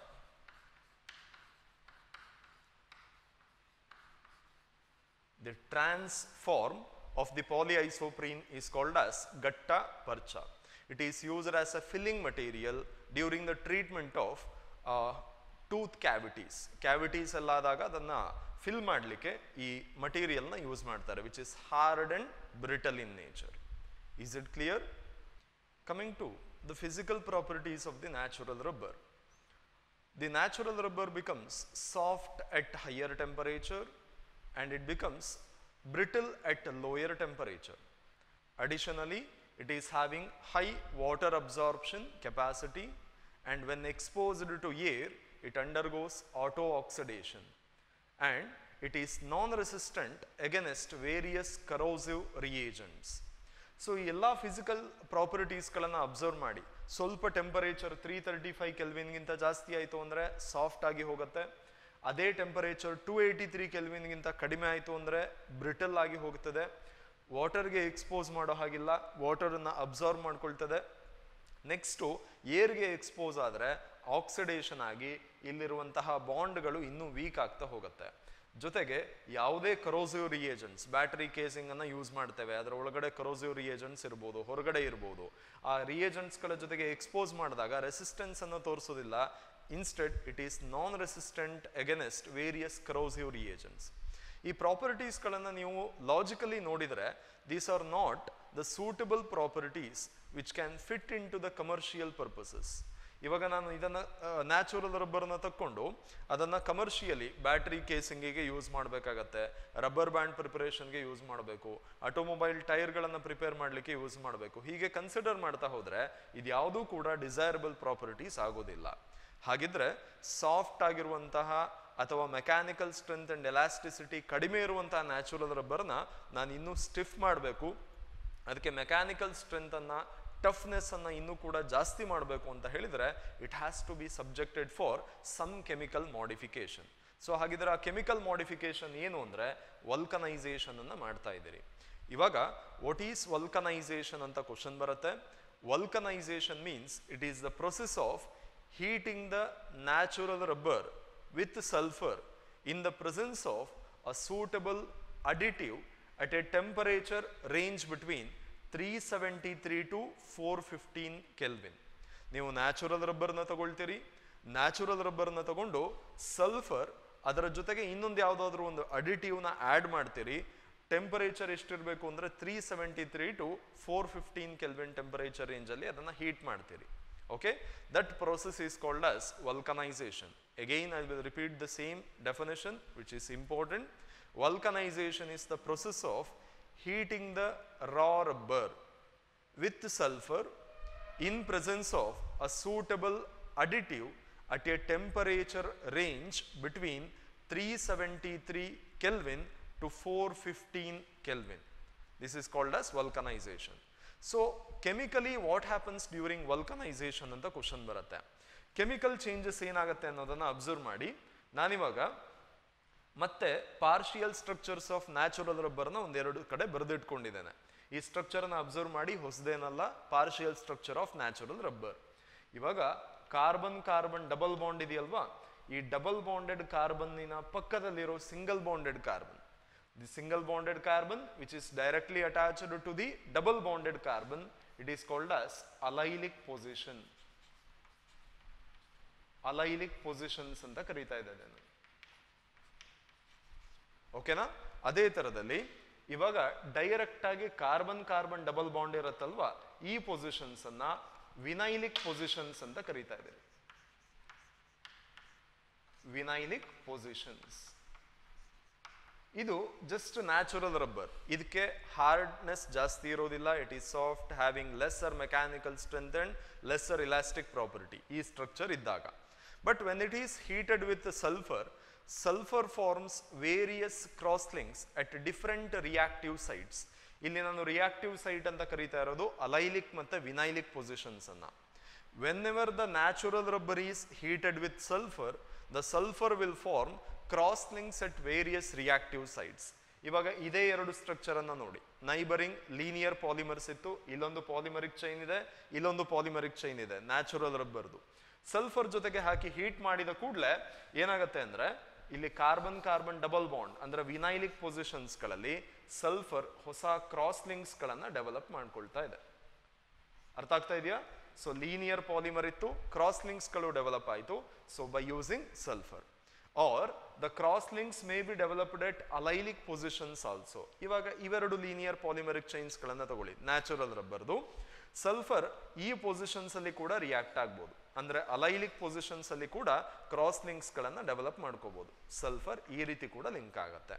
[SPEAKER 1] The trans form of the polyisoprene is called as gatta parcha. It is used as a filling material during the treatment of uh, tooth cavities. Cavities ಎಲ್ಲಾದಾಗ ಅದನ್ನ fill ಮಾಡಲಿಕ್ಕೆ ಈ material ನ use ಮಾಡ್ತಾರೆ, which is hard and brittle in nature. Is it clear? Coming to the physical properties of the natural rubber. The natural rubber becomes soft at higher temperature and it becomes brittle at a lower temperature. Additionally, it is having high water absorption capacity, and when exposed to air, it undergoes auto-oxidation, and it is non-resistant against various corrosive reagents. So, ಈ ಎಲ್ಲ physical ಪ್ರಾಪರ್ಟೀಸ್ಗಳನ್ನು observe ಮಾಡಿ. ಸ್ವಲ್ಪ temperature three thirty five ಕೆಲ್ವಿನ್ಗಿಂತ ಜಾಸ್ತಿ ಆಯಿತು ಅಂದರೆ soft ಆಗಿ ಹೋಗುತ್ತೆ. ಅದೇ ಟೆಂಪರೇಚರ್ ಟೂ ಏಯ್ಟಿ ತ್ರೀ ಕೆಲ್ವಿನ್ಗಿಂತ ಕಡಿಮೆ ಆಯಿತು ಅಂದರೆ ಬ್ರಿಟಲ್ ಆಗಿ ಹೋಗ್ತದೆ. ವಾಟರ್ಗೆ ಎಕ್ಸ್ಪೋಸ್ ಮಾಡೋ ಹಾಗಿಲ್ಲ, ವಾಟರನ್ನು ಅಬ್ಸರ್ವ್ ಮಾಡ್ಕೊಳ್ತದೆ. ನೆಕ್ಸ್ಟು ಏರ್ಗೆ ಎಕ್ಸ್ಪೋಸ್ ಆದರೆ ಆಕ್ಸಿಡೇಷನ್ ಆಗಿ ಇಲ್ಲಿರುವಂತಹ ಬಾಂಡ್ಗಳು ಇನ್ನೂ ವೀಕ್ ಆಗ್ತಾ ಹೋಗುತ್ತೆ. ಜೊತೆಗೆ ಯಾವುದೇ ಕರೋಸಿವ್ ರಿಯೇಜೆಂಟ್ಸ್, ಬ್ಯಾಟರಿ ಕೇಸಿಂಗನ್ನು ಯೂಸ್ ಮಾಡ್ತೇವೆ, ಅದರ ಒಳಗಡೆ ಕರೋಸಿವ್ ರಿಯೇಜೆಂಟ್ಸ್ ಇರ್ಬೋದು, ಹೊರಗಡೆ ಇರ್ಬೋದು. ಆ ರಿಯೇಜೆಂಟ್ಸ್ಗಳ ಜೊತೆಗೆ ಎಕ್ಸ್ಪೋಸ್ ಮಾಡಿದಾಗ ರೆಸಿಸ್ಟೆನ್ಸ್ ಅನ್ನು ತೋರಿಸೋದಿಲ್ಲ. Instead it is non resistant against various corrosive reagents. ಈ ಪ್ರಾಪರ್ಟೀಸ್ಗಳನ್ನು ನೀವು ಲಾಜಿಕಲಿ ನೋಡಿದರೆ these are not the suitable properties which can fit in to the commercial purposes. ಇವಾಗ ನಾನು ಇದನ್ನು ನ್ಯಾಚುರಲ್ ರಬ್ಬರ್ನ ತಕ್ಕೊಂಡು ಅದನ್ನು ಕಮರ್ಷಿಯಲಿ ಬ್ಯಾಟ್ರಿ ಕೇಸಿಂಗಿಗೆ ಯೂಸ್ ಮಾಡಬೇಕಾಗತ್ತೆ, ರಬ್ಬರ್ ಬ್ಯಾಂಡ್ ಪ್ರಿಪರೇಷನ್ಗೆ ಯೂಸ್ ಮಾಡಬೇಕು, ಆಟೋಮೊಬೈಲ್ ಟೈರ್ಗಳನ್ನು ಪ್ರಿಪೇರ್ ಮಾಡಲಿಕ್ಕೆ ಯೂಸ್ ಮಾಡಬೇಕು. ಹೀಗೆ ಕನ್ಸಿಡರ್ ಮಾಡ್ತಾ ಹೋದರೆ ಇದು ಯಾವುದೂ ಕೂಡ ಡಿಸೈರಬಲ್ ಪ್ರಾಪರ್ಟೀಸ್ ಆಗೋದಿಲ್ಲ. ಹಾಗಿದ್ರೆ ಸಾಫ್ಟ್ ಆಗಿರುವಂತಹ ಅಥವಾ ಮೆಕ್ಯಾನಿಕಲ್ ಸ್ಟ್ರೆಂತ್ ಅಂಡ್ ಎಲಾಸ್ಟಿಸಿಟಿ ಕಡಿಮೆ ಇರುವಂತಹ ನ್ಯಾಚುರಲ್ ರಬ್ಬರ್ನ ನಾನು ಇನ್ನೂ ಸ್ಟಿಫ್ ಮಾಡಬೇಕು, ಅದಕ್ಕೆ ಮೆಕ್ಯಾನಿಕಲ್ ಸ್ಟ್ರೆಂತನ್ನು ಟಫ್ನೆಸ್ ಅನ್ನು ಇನ್ನೂ ಕೂಡ ಜಾಸ್ತಿ ಮಾಡಬೇಕು ಅಂತ ಹೇಳಿದರೆ it has to be subjected for some chemical modification. So ಹಾಗಿದ್ರೆ ಆ ಕೆಮಿಕಲ್ ಮಾಡಿಫಿಕೇಶನ್ ಏನು ಅಂದರೆ ವಲ್ಕನೈಸೇಷನ್ ಅನ್ನು ಮಾಡ್ತಾ ಇದ್ದೀರಿ. ಇವಾಗ ವಾಟ್ ಈಸ್ ವಲ್ಕನೈಸೇಷನ್ ಅಂತ ಕ್ವಶನ್ ಬರುತ್ತೆ. Vulcanization means it is the process of heating the natural rubber with sulfur in the presence of a suitable additive at a temperature range between three seventy-three to four fifteen Kelvin. ನೀವು natural ರಬ್ಬರ್ನ ತಗೊಳ್ತೀರಿ, natural ರಬ್ಬರ್ನ ತಗೊಂಡು sulphur ಅದರ ಜೊತೆಗೆ ಇನ್ನೊಂದು ಯಾವುದಾದ್ರೂ ಒಂದು ಅಡಿಟಿವ್ನ ಆ್ಯಡ್ ಮಾಡ್ತೀರಿ. ಟೆಂಪರೇಚರ್ ಎಷ್ಟಿರಬೇಕು ಅಂದರೆ three seventy three to four fifteen kelvin temperature ರೇಂಜಲ್ಲಿ ಅದನ್ನು ಹೀಟ್ ಮಾಡ್ತೀರಿ. Okay, that process is called as vulcanization. Again, I will repeat the same definition which is important. Vulcanization is the process of heating the raw rubber with sulfur in presence of a suitable additive at a temperature range between three seventy-three Kelvin to four fifteen Kelvin. This is called as vulcanization. So chemically what happens during vulcanization ಅಂತ question ಬರುತ್ತೆ. Chemical changes ಏನಾಗುತ್ತೆ ಅನ್ನೋದನ್ನು observe ಮಾಡಿ. ನಾನಿವಾಗ ಮತ್ತೆ partial structures of natural ರಬ್ಬರ್ನ ಒಂದೆರಡು ಕಡೆ ಬರೆದಿಟ್ಕೊಂಡಿದ್ದೇನೆ. ಈ ಸ್ಟ್ರಕ್ಚರನ್ನು ಅಬ್ಸರ್ವ್ ಮಾಡಿ, ಹೊಸದೇನಲ್ಲ, partial structure of natural rubber. ಇವಾಗ ಕಾರ್ಬನ್ ಕಾರ್ಬನ್ ಡಬಲ್ ಬಾಂಡ್ ಇದೆಯಲ್ವಾ, ಈ ಡಬಲ್ ಬಾಂಡೆಡ್ ಕಾರ್ಬನ್ನಿನ ಪಕ್ಕದಲ್ಲಿರೋ single bonded carbon, the single bonded carbon which is directly attached to the double bonded carbon, it is called as allylic position. Allylic positions ಅಂತ ಕರೀತಾ ಇದ್ದೇನೆ. ಓಕೆನಾ? ಅದೇ ತರದಲ್ಲಿ ಇವಾಗ ಡೈರೆಕ್ಟ್ ಆಗಿ ಕಾರ್ಬನ್ ಕಾರ್ಬನ್ ಡಬಲ್ ಬಾಂಡ್ ಇರುತ್ತಲ್ವಾ, ಈ ಪೊಸಿಷನ್ಸ್ ಅನ್ನ ವಿನೈಲಿಕ್ ಪೊಸಿಷನ್ಸ್ ಅಂತ ಕರೀತಾ ಇದ್ದೇವೆ. ವಿನೈಲಿಕ್ ಪೊಸಿಷನ್ಸ್ ಇದು ಜಸ್ಟ್ ನ್ಯಾಚುರಲ್ ರಬ್ಬರ್. ಇದಕ್ಕೆ ಹಾರ್ಡ್ನೆಸ್ ಜಾಸ್ತಿ ಇರೋದಿಲ್ಲ. It is soft, having lesser mechanical strength and lesser elastic property ಈ ಸ್ಟ್ರಕ್ಚರ್ ಇದ್ದಾಗ. But when it is heated with sulphur, sulphur forms various cross links at different reactive sites. ಇಲ್ಲಿ ನಾನು reactive site ಅಂತ ಕರೀತಾ ಇರೋದು allylic ಮತ್ತು vinylic positions ಅನ್ನ. Whenever the natural rubber is heated with sulphur, the sulphur will form cross links at various reactive sites. ಇವಾಗ ಇದೇ ಎರಡು ಸ್ಟ್ರಕ್ಚರ್ ಅನ್ನ ನೋಡಿ. ನೈಬರಿಂಗ್ ಲೀನಿಯರ್ ಪಾಲಿಮರ್ಸ್ ಇತ್ತು, ಇಲ್ಲೊಂದು ಪಾಲಿಮರಿಕ್ ಚೈನ್ ಇದೆ, ಇಲ್ಲೊಂದು ಪಾಲಿಮರಿಕ್ ಚೈನ್ ಇದೆ ನ್ಯಾಚುರಲ್ ರಬ್ಬರ್ದು. ಸಲ್ಫರ್ ಜೊತೆಗೆ ಹಾಕಿ ಹೀಟ್ ಮಾಡಿದ ಕೂಡಲೇ ಏನಾಗುತ್ತೆ ಅಂದ್ರೆ ಇಲ್ಲಿ ಕಾರ್ಬನ್ ಕಾರ್ಬನ್ ಡಬಲ್ ಬಾಂಡ್ ಅಂದ್ರೆ ವಿನೈಲಿಕ್ ಪೊಸಿಷನ್ಸ್ ಗಳಲ್ಲಿ ಸಲ್ಫರ್ ಹೊಸ ಕ್ರಾಸ್ ಲಿಂಕ್ಸ್ ಗಳನ್ನ ಡೆವಲಪ್ ಮಾಡ್ಕೊಳ್ತಾ ಇದೆ. ಅರ್ಥ ಆಗ್ತಾ ಇದೆಯಾ? ಸೊ ಲೀನಿಯರ್ ಪಾಲಿಮರ್ ಇತ್ತು, ಕ್ರಾಸ್ ಲಿಂಕ್ಸ್ ಗಳು ಡೆವಲಪ್ ಆಯಿತು. So by using sulphur or the cross links may be developed at allylic positions also. ಇವಾಗ ಇವೆರಡು ಲೀನಿಯರ್ ಪಾಲಿಮರಿಕ್ ಚೈನ್ಸ್ ಗಳನ್ನ ತಗೊಳ್ಳಿ, ನ್ಯಾಚುರಲ್ ರಬ್ಬರ್ದು. ಸಲ್ಫರ್ ಈ ಪೊಸಿಷನ್ಸ್ ಅಲ್ಲಿ ಕೂಡ ರಿಯಾಕ್ಟ್ ಆಗ್ಬೋದು, ಅಂದ್ರೆ ಅಲೈಲಿಕ್ ಪೊಸಿಷನ್ಸ್ ಅಲ್ಲಿ ಕೂಡ ಕ್ರಾಸ್ ಲಿಂಕ್ಸ್ ಗಳನ್ನ ಡೆವಲಪ್ ಮಾಡ್ಕೋಬಹುದು. ಸಲ್ಫರ್ ಈ ರೀತಿ ಕೂಡ ಲಿಂಕ್ ಆಗತ್ತೆ.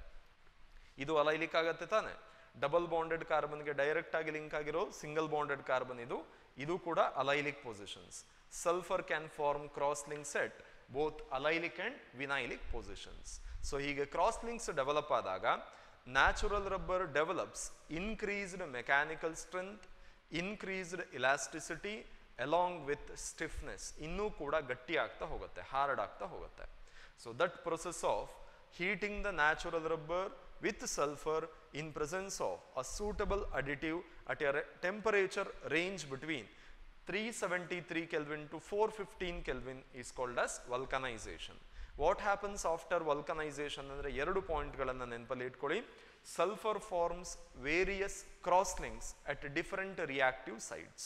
[SPEAKER 1] ಇದು ಅಲೈಲಿಕ್ ಆಗತ್ತೆ ತಾನೆ. ಡಬಲ್ ಬಾಂಡೆಡ್ ಕಾರ್ಬನ್ಗೆ ಡೈರೆಕ್ಟ್ ಆಗಿ ಲಿಂಕ್ ಆಗಿರೋ ಸಿಂಗಲ್ ಬಾಂಡೆಡ್ ಕಾರ್ಬನ್ ಇದು ಇದು ಕೂಡ allylic positions. Sulphur can form cross links at both allylic and vinylic positions. So ಹೀಗೆ ಕ್ರಾಸ್ ಲಿಂಕ್ಸ್ ಡೆವಲಪ್ ಆದಾಗ natural rubber develops increased mechanical strength, increased elasticity along with stiffness. ಇನ್ನೂ ಕೂಡ ಗಟ್ಟಿ ಆಗ್ತಾ ಹೋಗುತ್ತೆ, ಹಾರ್ಡ್ ಆಗ್ತಾ ಹೋಗುತ್ತೆ. So that process of heating the natural rubber with sulfur in presence of a suitable additive at a temperature range between three seventy-three Kelvin to four fifteen Kelvin is called as vulcanization. What happens after vulcanization ಅಂದ್ರೆ ಎರಡು point ಗಳನ್ನ ನೆನಪಲ್ಲಿ ಇಟ್ಕೊಳ್ಳಿ. Sulfur forms various cross links at different reactive sites,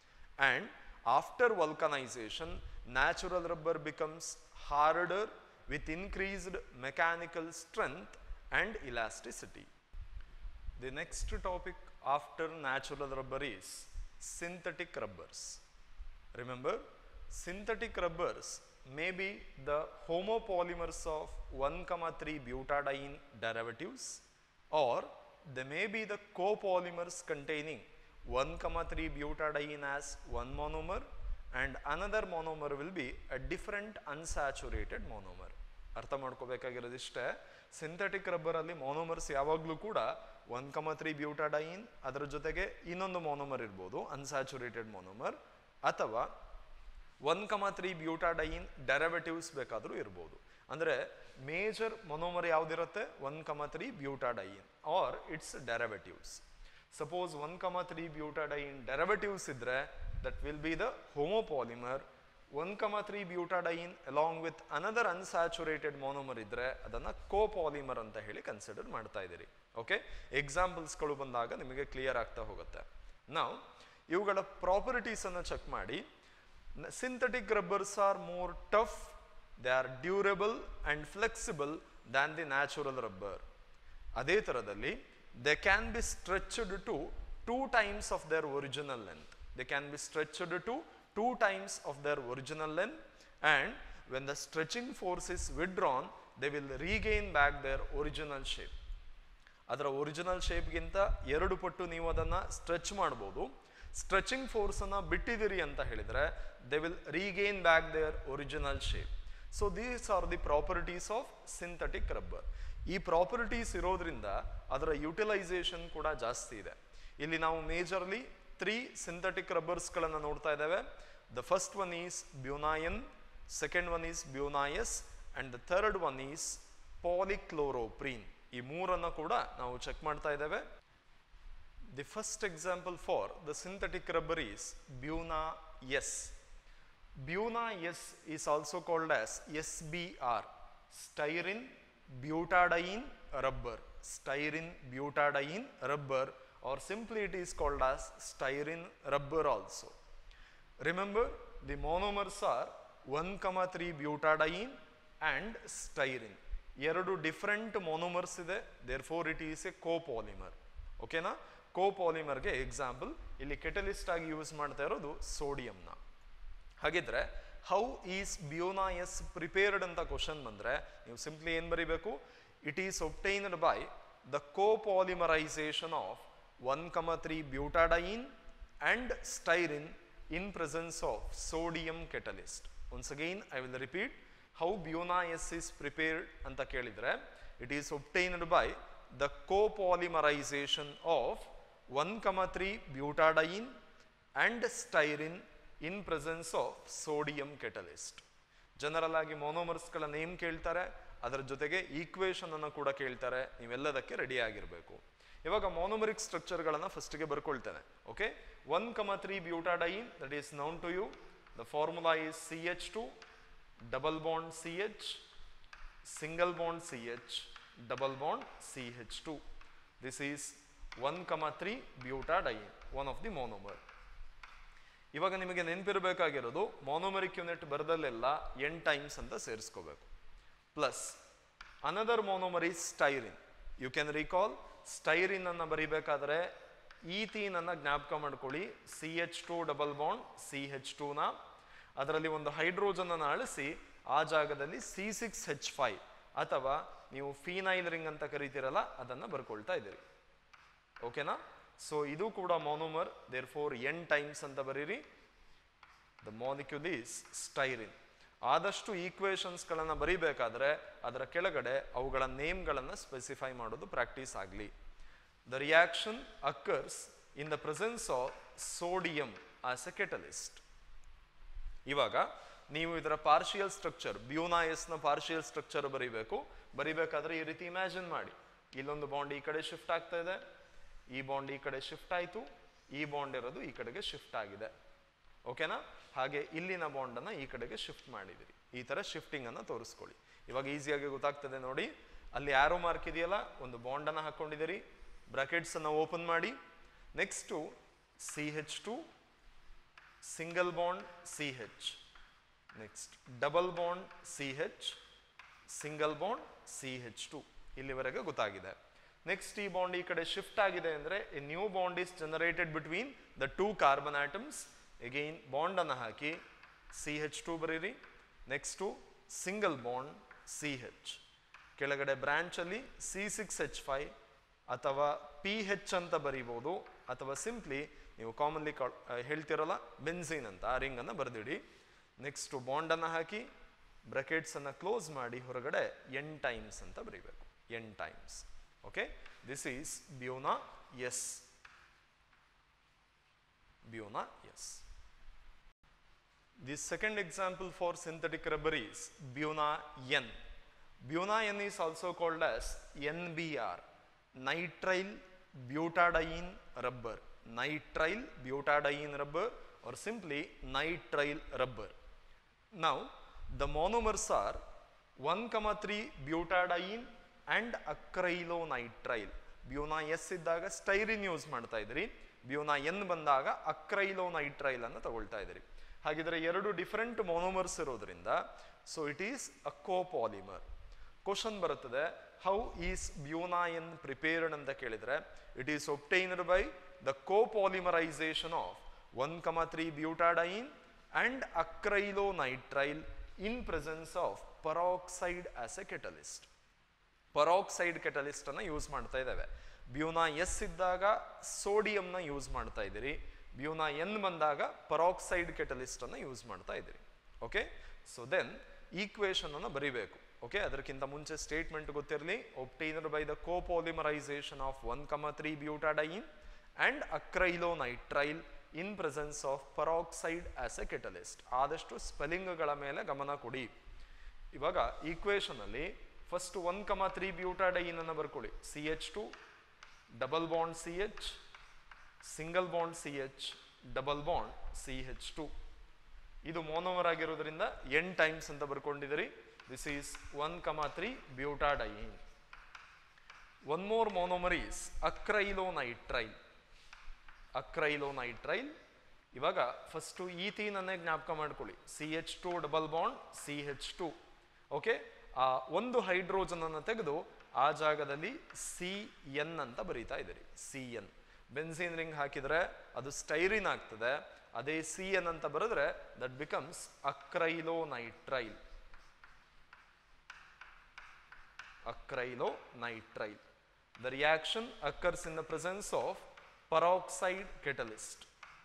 [SPEAKER 1] and after vulcanization natural rubber becomes harder with increased mechanical strength and elasticity. The next topic after natural rubber is synthetic rubbers. Remember, synthetic rubbers may be the homopolymers of one comma three butadiene derivatives, or they may be the copolymers containing one comma three butadiene as one monomer and another monomer will be a different unsaturated monomer. ಅರ್ಥ ಮಾಡ್ಕೋಬೇಕಾಗಿರೋದಿಷ್ಟೇ. Synthetic rubber ಅಲ್ಲಿ ಮೋನೋಮರ್ಸ್ ಯಾವಾಗಲೂ ಕೂಡ one comma three ಬ್ಯೂಟಾಡೈನ್, ಅದರ ಜೊತೆಗೆ ಇನ್ನೊಂದು monomer ಇರ್ಬೋದು unsaturated monomer, ಅಥವಾ one comma three butadiene derivatives ಬೇಕಾದರೂ ಇರ್ಬೋದು. ಅಂದರೆ ಮೇಜರ್ ಮೊನೋಮರ್ ಯಾವ್ದಿರುತ್ತೆ? One comma three butadiene or its derivatives. Suppose one comma three butadiene derivatives ಇದ್ರೆ that will be the homopolymer. One comma three butadiene along with another unsaturated monomer ಇದ್ರೆ ಅದನ್ನ ಕೋಪಾಲಿಮರ್ ಅಂತ ಹೇಳಿ consider ಮಾಡ್ತಾ ಇದ್ದೀರಿ. ಓಕೆ, ಎಕ್ಸಾಂಪಲ್ಸ್ಗಳು ಬಂದಾಗ ನಿಮಗೆ ಕ್ಲಿಯರ್ ಆಗ್ತಾ ಹೋಗುತ್ತೆ. ನಾವು ಇವುಗಳ ಪ್ರಾಪರ್ಟೀಸ್ ಅನ್ನು ಚೆಕ್ ಮಾಡಿ. Synthetic rubbers are more tough, they are durable and flexible than the natural rubber. ಅದೇ ಥರದಲ್ಲಿ they can be stretched to two times of their original length. They can be stretched to two times of their original length, and when the stretching force is withdrawn they will regain back their original shape. ಅದರ original ಶೇಪ್ಗಿಂತ ಎರಡು ಪಟ್ಟು ನೀವು ಅದನ್ನು stretch ಮಾಡ್ಬೋದು. Stretching ಫೋರ್ಸನ್ನು ಬಿಟ್ಟಿದ್ದೀರಿ ಅಂತ ಹೇಳಿದರೆ they will regain back their original shape. So these are the properties of synthetic rubber. ಈ ಪ್ರಾಪರ್ಟೀಸ್ ಇರೋದ್ರಿಂದ ಅದರ ಯುಟಿಲೈಸೇಷನ್ ಕೂಡ ಜಾಸ್ತಿ ಇದೆ. ಇಲ್ಲಿ ನಾವು ಮೇಜರ್ಲಿ ತ್ರೀ ಸಿಂಥೆಟಿಕ್ ರಬ್ಬರ್ಸ್ಗಳನ್ನು ನೋಡ್ತಾ ಇದ್ದೇವೆ. The first one is Buna N, second one is Buna S, and the third one is polychloroprene. ಈ ಮೂರನ್ನು ಕೂಡ ನಾವು ಚೆಕ್ ಮಾಡ್ತಾ ಇದ್ದೇವೆ. The first example for the synthetic rubber is Buna S. Buna S is also called as S B R, styrene butadiene rubber. Styrene butadiene rubber, or simply it is called as styrene rubber also. Remember, the monomers are one comma three butadiene and styrene. ಎರಡು different monomers ಇದೆ, therefore it is a copolymer. ಓಕೆನಾ? ಕೋಪಾಲಿಮರ್ಗೆ example ಇಲ್ಲಿ catalyst ಆಗಿ use ಮಾಡ್ತಾ ಇರೋದು ಸೋಡಿಯಂನ. ಹಾಗಿದ್ರೆ how is Buna S prepared ಅಂತ ಕ್ವಶನ್ ಬಂದ್ರೆ ನೀವು ಸಿಂಪ್ಲಿ ಏನು ಬರೀಬೇಕು? It is obtained by the ಕೋಪಾಲಿಮರೈಸೇಷನ್ of one comma three butadiene and styrene in presence of sodium catalyst. Once again I will repeat how Buna S is prepared anta kelidre. It is obtained by the copolymerization of one comma three butadiene and styrene in presence of sodium catalyst. General ಆಗಿ monomers ಗಳ name ಕೇಳ್ತಾರೆ, ಅದರ ಜೊತೆಗೆ equation ಅನ್ನು ಕೂಡ ಕೇಳ್ತಾರೆ. ನೀವೆಲ್ಲದಕ್ಕೆ ready ಆಗಿರಬೇಕು. ಇವಾಗ ಮೊನೋಮರಿಕ್ ಸ್ಟ್ರಕ್ಚರ್ಗಳನ್ನು ಫಸ್ಟ್ಗೆ ಬರ್ಕೊಳ್ತೇನೆ. Okay, one comma three butadiene, that is known to you. The formula is C H two double bond C H single bond C H, double bond C H two. This is one comma three butadiene, one of the monomer. ಇವಾಗ ನಿಮಗೆ ನೆನಪಿರಬೇಕಾಗಿರೋದು monomeric unit ಬರದಲ್ಲೆಲ್ಲ n times ಅಂತ ಸೇರಿಸ್ಕೋಬೇಕು. Plus another monomer is styrene. You can recall styrene ಅನ್ನ ಬರಿಬೇಕಾದ್ರೆ ethene ಅನ್ನ ಜ್ಞಾಪಕ ಮಾಡ್ಕೊಳ್ಳಿ. C H two double bond C H two ನ ಅದರಲ್ಲಿ ಒಂದು ಹೈಡ್ರೋಜನ್ ಅನ್ನು ಅಳಿಸಿ ಆ ಜಾಗದಲ್ಲಿ ಸಿ ಸಿಕ್ಸ್ ಹೆಚ್ ಫೈವ್ ಅಥವಾ ನೀವು ಫಿನೈಲ್ ರಿಂಗ್ ಅಂತ ಕರಿತೀರಲ್ಲ ಅದನ್ನ ಬರ್ಕೊಳ್ತಾ ಇದ್ದೀರಿ. ಓಕೆನಾ? ಸೊ ಇದು ಕೂಡ monomer, therefore n ಟೈಮ್ಸ್ ಅಂತ ಬರೀರಿ. The molecule is styrene. ಆದಷ್ಟು ಈಕ್ವೇಶನ್ಸ್ ಗಳನ್ನ ಬರೀಬೇಕಾದ್ರೆ ಅದರ ಕೆಳಗಡೆ ಅವುಗಳ ನೇಮ್ಗಳನ್ನು ಸ್ಪೆಸಿಫೈ ಮಾಡೋದು ಪ್ರಾಕ್ಟೀಸ್ ಆಗಲಿ. The reaction occurs in the presence of sodium as a catalyst. ಇವಾಗ ನೀವು ಇದರ ಪಾರ್ಷಿಯಲ್ ಸ್ಟ್ರಕ್ಚರ್ ಬ್ಯೂನಾ ಎಸ್ ನ ಪಾರ್ಷಿಯಲ್ ಸ್ಟ್ರಕ್ಚರ್ ಬರೀಬೇಕು. ಬರೀಬೇಕಾದ್ರೆ ಈ ರೀತಿ ಇಮ್ಯಾಜಿನ್ ಮಾಡಿ, ಇಲ್ಲೊಂದು ಬಾಂಡ್ ಈ ಕಡೆ ಶಿಫ್ಟ್ ಆಗ್ತಾ ಇದೆ, ಈ ಬಾಂಡ್ ಈ ಕಡೆ ಶಿಫ್ಟ್ ಆಯಿತು, ಈ ಬಾಂಡ್ ಇರೋದು ಈ ಕಡೆಗೆ ಶಿಫ್ಟ್ ಆಗಿದೆ. ಓಕೆನಾ? ಹಾಗೆ ಇಲ್ಲಿನ ಬಾಂಡ್ ಅನ್ನ ಈ ಕಡೆಗೆ ಶಿಫ್ಟ್ ಮಾಡಿದಿರಿ. ಈ ತರ ಶಿಫ್ಟಿಂಗ್ ಅನ್ನ ತೋರಿಸ್ಕೊಳ್ಳಿ. ಇವಾಗ ಈಸಿಯಾಗಿ ಗೊತ್ತಾಗ್ತದೆ ನೋಡಿ. ಅಲ್ಲಿ ಆರೋ ಮಾರ್ಕ್ ಇದೆಯಲ್ಲ, ಒಂದು ಬಾಂಡ್ ಅನ್ನ ಹಾಕೊಂಡಿದ್ದೀರಿ, ಬ್ರಾಕೆಟ್ಸ್ ಅನ್ನ ಓಪನ್ ಮಾಡಿ, next C H two single bond C H, next double bond C H, single bond C H two. ಇಲ್ಲಿವರೆಗೆ ಗೊತ್ತಾಗಿದೆ. ನೆಕ್ಸ್ಟ್ ಈ ಬಾಂಡ್ ಈ ಕಡೆ ಶಿಫ್ಟ್ ಆಗಿದೆ ಅಂದ್ರೆ a new bond is generated between the two carbon atoms. Again bond ಅನ್ನು ಹಾಕಿ C H two ಬರೀರಿ, next single bond C H, ಕೆಳಗಡೆ ಬ್ರಾಂಚ್ ಅಲ್ಲಿ ಸಿ ಸಿಕ್ಸ್ ಹೆಚ್ ಫೈವ್ ಅಥವಾ ಪಿ ಹೆಚ್ ಅಂತ ಬರೀಬಹುದು, ಅಥವಾ ಸಿಂಪ್ಲಿ ನೀವು ಕಾಮನ್ಲಿ ಹೇಳ್ತಿರಲ್ಲ ಬೆನ್ಸಿನ್ ಅಂತ ಆ ರಿಂಗ್ ಅನ್ನು ಬರೆದಿಡಿ. ನೆಕ್ಸ್ಟ್ ಬಾಂಡ್ ಅನ್ನು ಹಾಕಿ ಬ್ರಾಕೆಟ್ಸ್ ಅನ್ನ ಕ್ಲೋಸ್ ಮಾಡಿ ಹೊರಗಡೆ ಎನ್ ಟೈಮ್ಸ್ ಅಂತ ಬರೀಬೇಕು. N times. Okay, this is Buna S. Buna S. The second example for synthetic rubber is Buna N. Buna N is also called as N B R, nitrile butadiene rubber. Nitrile butadiene rubber or simply nitrile rubber. Now the monomers are one comma three butadiene and acrylonitrile. Buna S ಇದ್ದಾಗ styrene use ಮಾಡ್ತಾ ಇದ್ರಿ, ಬ್ಯೂನಾ N ಬಂದಾಗ ಅಕ್ರೈಲೋನೈಟ್ರೈಲ್ ಅನ್ನು ತಗೊಳ್ತಾ ಇದ್ರಿ. ಹಾಗಿದ್ರೆ ಎರಡು different monomers ಇರೋದ್ರಿಂದ so it is a copolymer. Question ಬರುತ್ತದೆ, how is buna N prepared ಅಂತ ಕೇಳಿದ್ರೆ it is obtained by the ಕೋಪಾಲಿಮರೈಸೇಷನ್ of one comma three butadiene and acrylonitrile in presence of peroxide as a catalyst. Peroxide catalyst ಅನ್ನ use ಮಾಡ್ತಾ ಇದ್ದೇವೆ. Buna S ಇದ್ದಾಗ ಸೋಡಿಯಂನ use ಮಾಡ್ತಾ ಇದ್ದೀರಿ, ಬ್ಯೂನಾ ಎನ್ ಬಂದಾಗ ಪರಾಕ್ಸೈಡ್ ಕೆಟಲಿಸ್ಟ್ ಅನ್ನ ಯೂಸ್ ಮಾಡ್ತಾ ಇದ್ದೀರಿ. ಓಕೆ, ಸೊ ದೆನ್ ಈಕ್ವೇಶನ್ ಅನ್ನು ಬರೀಬೇಕು. ಓಕೆ, ಅದಕ್ಕಿಂತ ಮುಂಚೆ ಸ್ಟೇಟ್ಮೆಂಟ್ ಗೊತ್ತಿರಲಿ, obtained by the ಕೋಪಾಲಿಮರೈಸೇಷನ್ of one comma three butadiene and acrylonitrile in presence of peroxide as a catalyst. ಆದಷ್ಟು ಸ್ಪೆಲ್ಲಿಂಗ್ಗಳ ಮೇಲೆ ಗಮನ ಕೊಡಿ. ಇವಾಗ ಈಕ್ವೇಶನ್ ಅಲ್ಲಿ first one comma three butadiene ಅನ್ನು ಬರ್ಕೊಳ್ಳಿ. C H two double bond C H, single bond C H, double bond C H two. ಇದು ಮೋನೋಮರ್ ಆಗಿರೋದ್ರಿಂದ ಎನ್ ಟೈಮ್ಸ್ ಅಂತ ಬರ್ಕೊಂಡಿದ್ದೀರಿ. This is one comma three butadiene. One more monomer is ಅಕ್ರೈಲೋನೈಟ್ರೈಲ್. Acrylonitrile ಇವಾಗ first ethene ಅನ್ನೇ ಜ್ಞಾಪಕ ಮಾಡ್ಕೊಳ್ಳಿ. C H two double bond C H two. Okay, ಆ ಒಂದು ಹೈಡ್ರೋಜನ್ ಅನ್ನು ತೆಗೆದು ಆ ಜಾಗದಲ್ಲಿ ಸಿ ಎನ್ ಅಂತ ಬರೀತಾ ಇದ್ದೀರಿ. ಸಿ ಎನ್ ಬೆನ್ಸಿನ್ ರಿಂಗ್ ಹಾಕಿದ್ರೆ ಅದು ಸ್ಟೈರಿನ್ ಆಗ್ತದೆ. ಅದೇ ಸಿ ಎನ್ ಅಂತ ಬರೆದ್ರೆ that becomes acrylonitrile. Acrylonitrile. The reaction occurs in the presence of peroxide catalyst.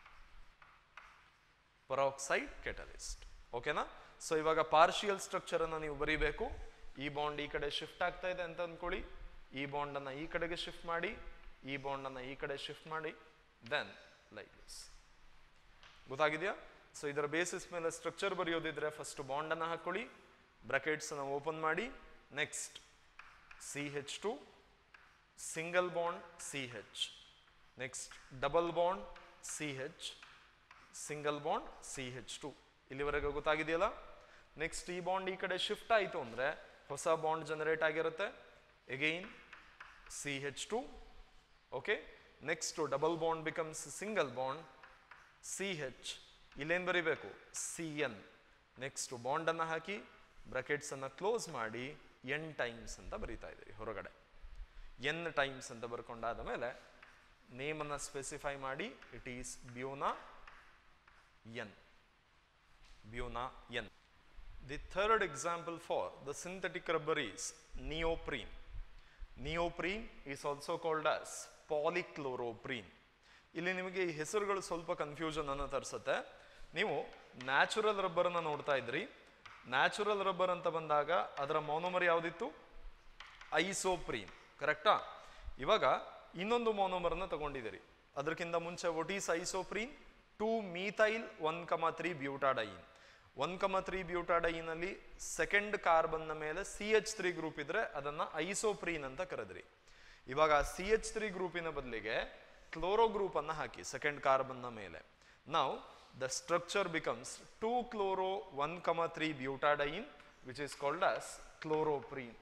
[SPEAKER 1] Peroxide catalyst. ಓಕೆನಾ? ಸೊ ಇವಾಗ ಪಾರ್ಷಿಯಲ್ ಸ್ಟ್ರಕ್ಚರ್ ಅನ್ನು ನೀವು ಬರೀಬೇಕು. ಈ ಬಾಂಡ್ ಈ ಕಡೆ ಶಿಫ್ಟ್ ಆಗ್ತಾ ಇದೆ ಅಂತ ಅಂದ್ಕೊಳ್ಳಿ, ಈ ಬಾಂಡ್ ಅನ್ನ ಈ ಕಡೆಗೆ ಶಿಫ್ಟ್ ಮಾಡಿ, ಈ ಬಾಂಡ್ ಅನ್ನ ಈ ಕಡೆ ಶಿಫ್ಟ್ ಮಾಡಿ, ದೆನ್ ಲೈಕ್ ದಿಸ್. ಗೊತ್ತಾಗಿದೆಯಾ? ಸೊ ಇದರ ಬೇಸಿಸ್ ಮೇಲೆ ಸ್ಟ್ರಕ್ಚರ್ ಬರೆಯೋದಿದ್ರೆ ಫಸ್ಟ್ ಬಾಂಡ್ ಅನ್ನ ಹಾಕೊಳ್ಳಿ, ಬ್ರಾಕೆಟ್ಸ್ ಅನ್ನ ಓಪನ್ ಮಾಡಿ, next C H two, single bond C H, next double bond C H, single bond C H two. ಇಲ್ಲಿವರೆಗೆ ಗೊತ್ತಾಗಿದೆಯಲ್ಲ? ನೆಕ್ಸ್ಟ್ ಈ ಬಾಂಡ್ ಈ ಕಡೆ ಶಿಫ್ಟ್ ಆಯಿತು ಅಂದ್ರೆ ಹೊಸ ಬಾಂಡ್ ಜನರೇಟ್ ಆಗಿರುತ್ತೆ. Again C H two. Okay, next double bond becomes single bond C H. ಇಲ್ಲೇನು ಬರಿಬೇಕು? C N. ನೆಕ್ಸ್ಟ್ ಬಾಂಡನ್ನು ಹಾಕಿ ಬ್ರಾಕೆಟ್ಸನ್ನು ಕ್ಲೋಸ್ ಮಾಡಿ ಎನ್ ಟೈಮ್ಸ್ ಅಂತ ಬರೀತಾ ಇದ್ದೀರಿ ಹೊರಗಡೆ. ಎನ್ ಟೈಮ್ಸ್ ಅಂತ ಬರ್ಕೊಂಡಾದ ಮೇಲೆ ನೇಮನ್ನು ಸ್ಪೆಸಿಫೈ ಮಾಡಿ, it is buna N. Buna N. The third example for the synthetic rubber is neoprene. Neoprene is also called as polychloroprene. ಇಲ್ಲಿ ನಿಮಗೆ ಈ ಹೆಸರುಗಳು ಸ್ವಲ್ಪ ಕನ್ಫ್ಯೂಷನ್ ಅನ್ನು ತರಿಸುತ್ತೆ. ನೀವು ನ್ಯಾಚುರಲ್ ರಬ್ಬರನ್ನು ನೋಡ್ತಾ ಇದ್ರಿ. ನ್ಯಾಚುರಲ್ ರಬ್ಬರ್ ಅಂತ ಬಂದಾಗ ಅದರ ಮೋನೋಮರ್ ಯಾವುದಿತ್ತು? ಐಸೋಪ್ರೀನ್, ಕರೆಕ್ಟಾ? ಇವಾಗ ಇನ್ನೊಂದು ಮೋನೋಮರ್ನ ತಗೊಂಡಿದ್ದೀರಿ. ಅದಕ್ಕಿಂತ ಮುಂಚೆ what is isoprene? Two methyl one comma three butadiene. One comma three butadiene ಅಲ್ಲಿ ಸೆಕೆಂಡ್ ಕಾರ್ಬನ್ನ ಮೇಲೆ ಸಿ ಎಚ್ ತ್ರೀ ಗ್ರೂಪ್ ಇದ್ರೆ ಅದನ್ನ ಐಸೋಪ್ರೀನ್ ಅಂತ ಕರೆದ್ರಿ. ಇವಾಗ ಸಿ ಎಚ್ ತ್ರೀ ಗ್ರೂಪಿನ ಬದಲಿಗೆ ಕ್ಲೋರೋ ಗ್ರೂಪ್ ಅನ್ನ ಹಾಕಿ ಸೆಕೆಂಡ್ ಕಾರ್ಬನ್ನ ಮೇಲೆ. ನಾವು the structure becomes two chloro one comma three butadiene, which is called as chloroprene.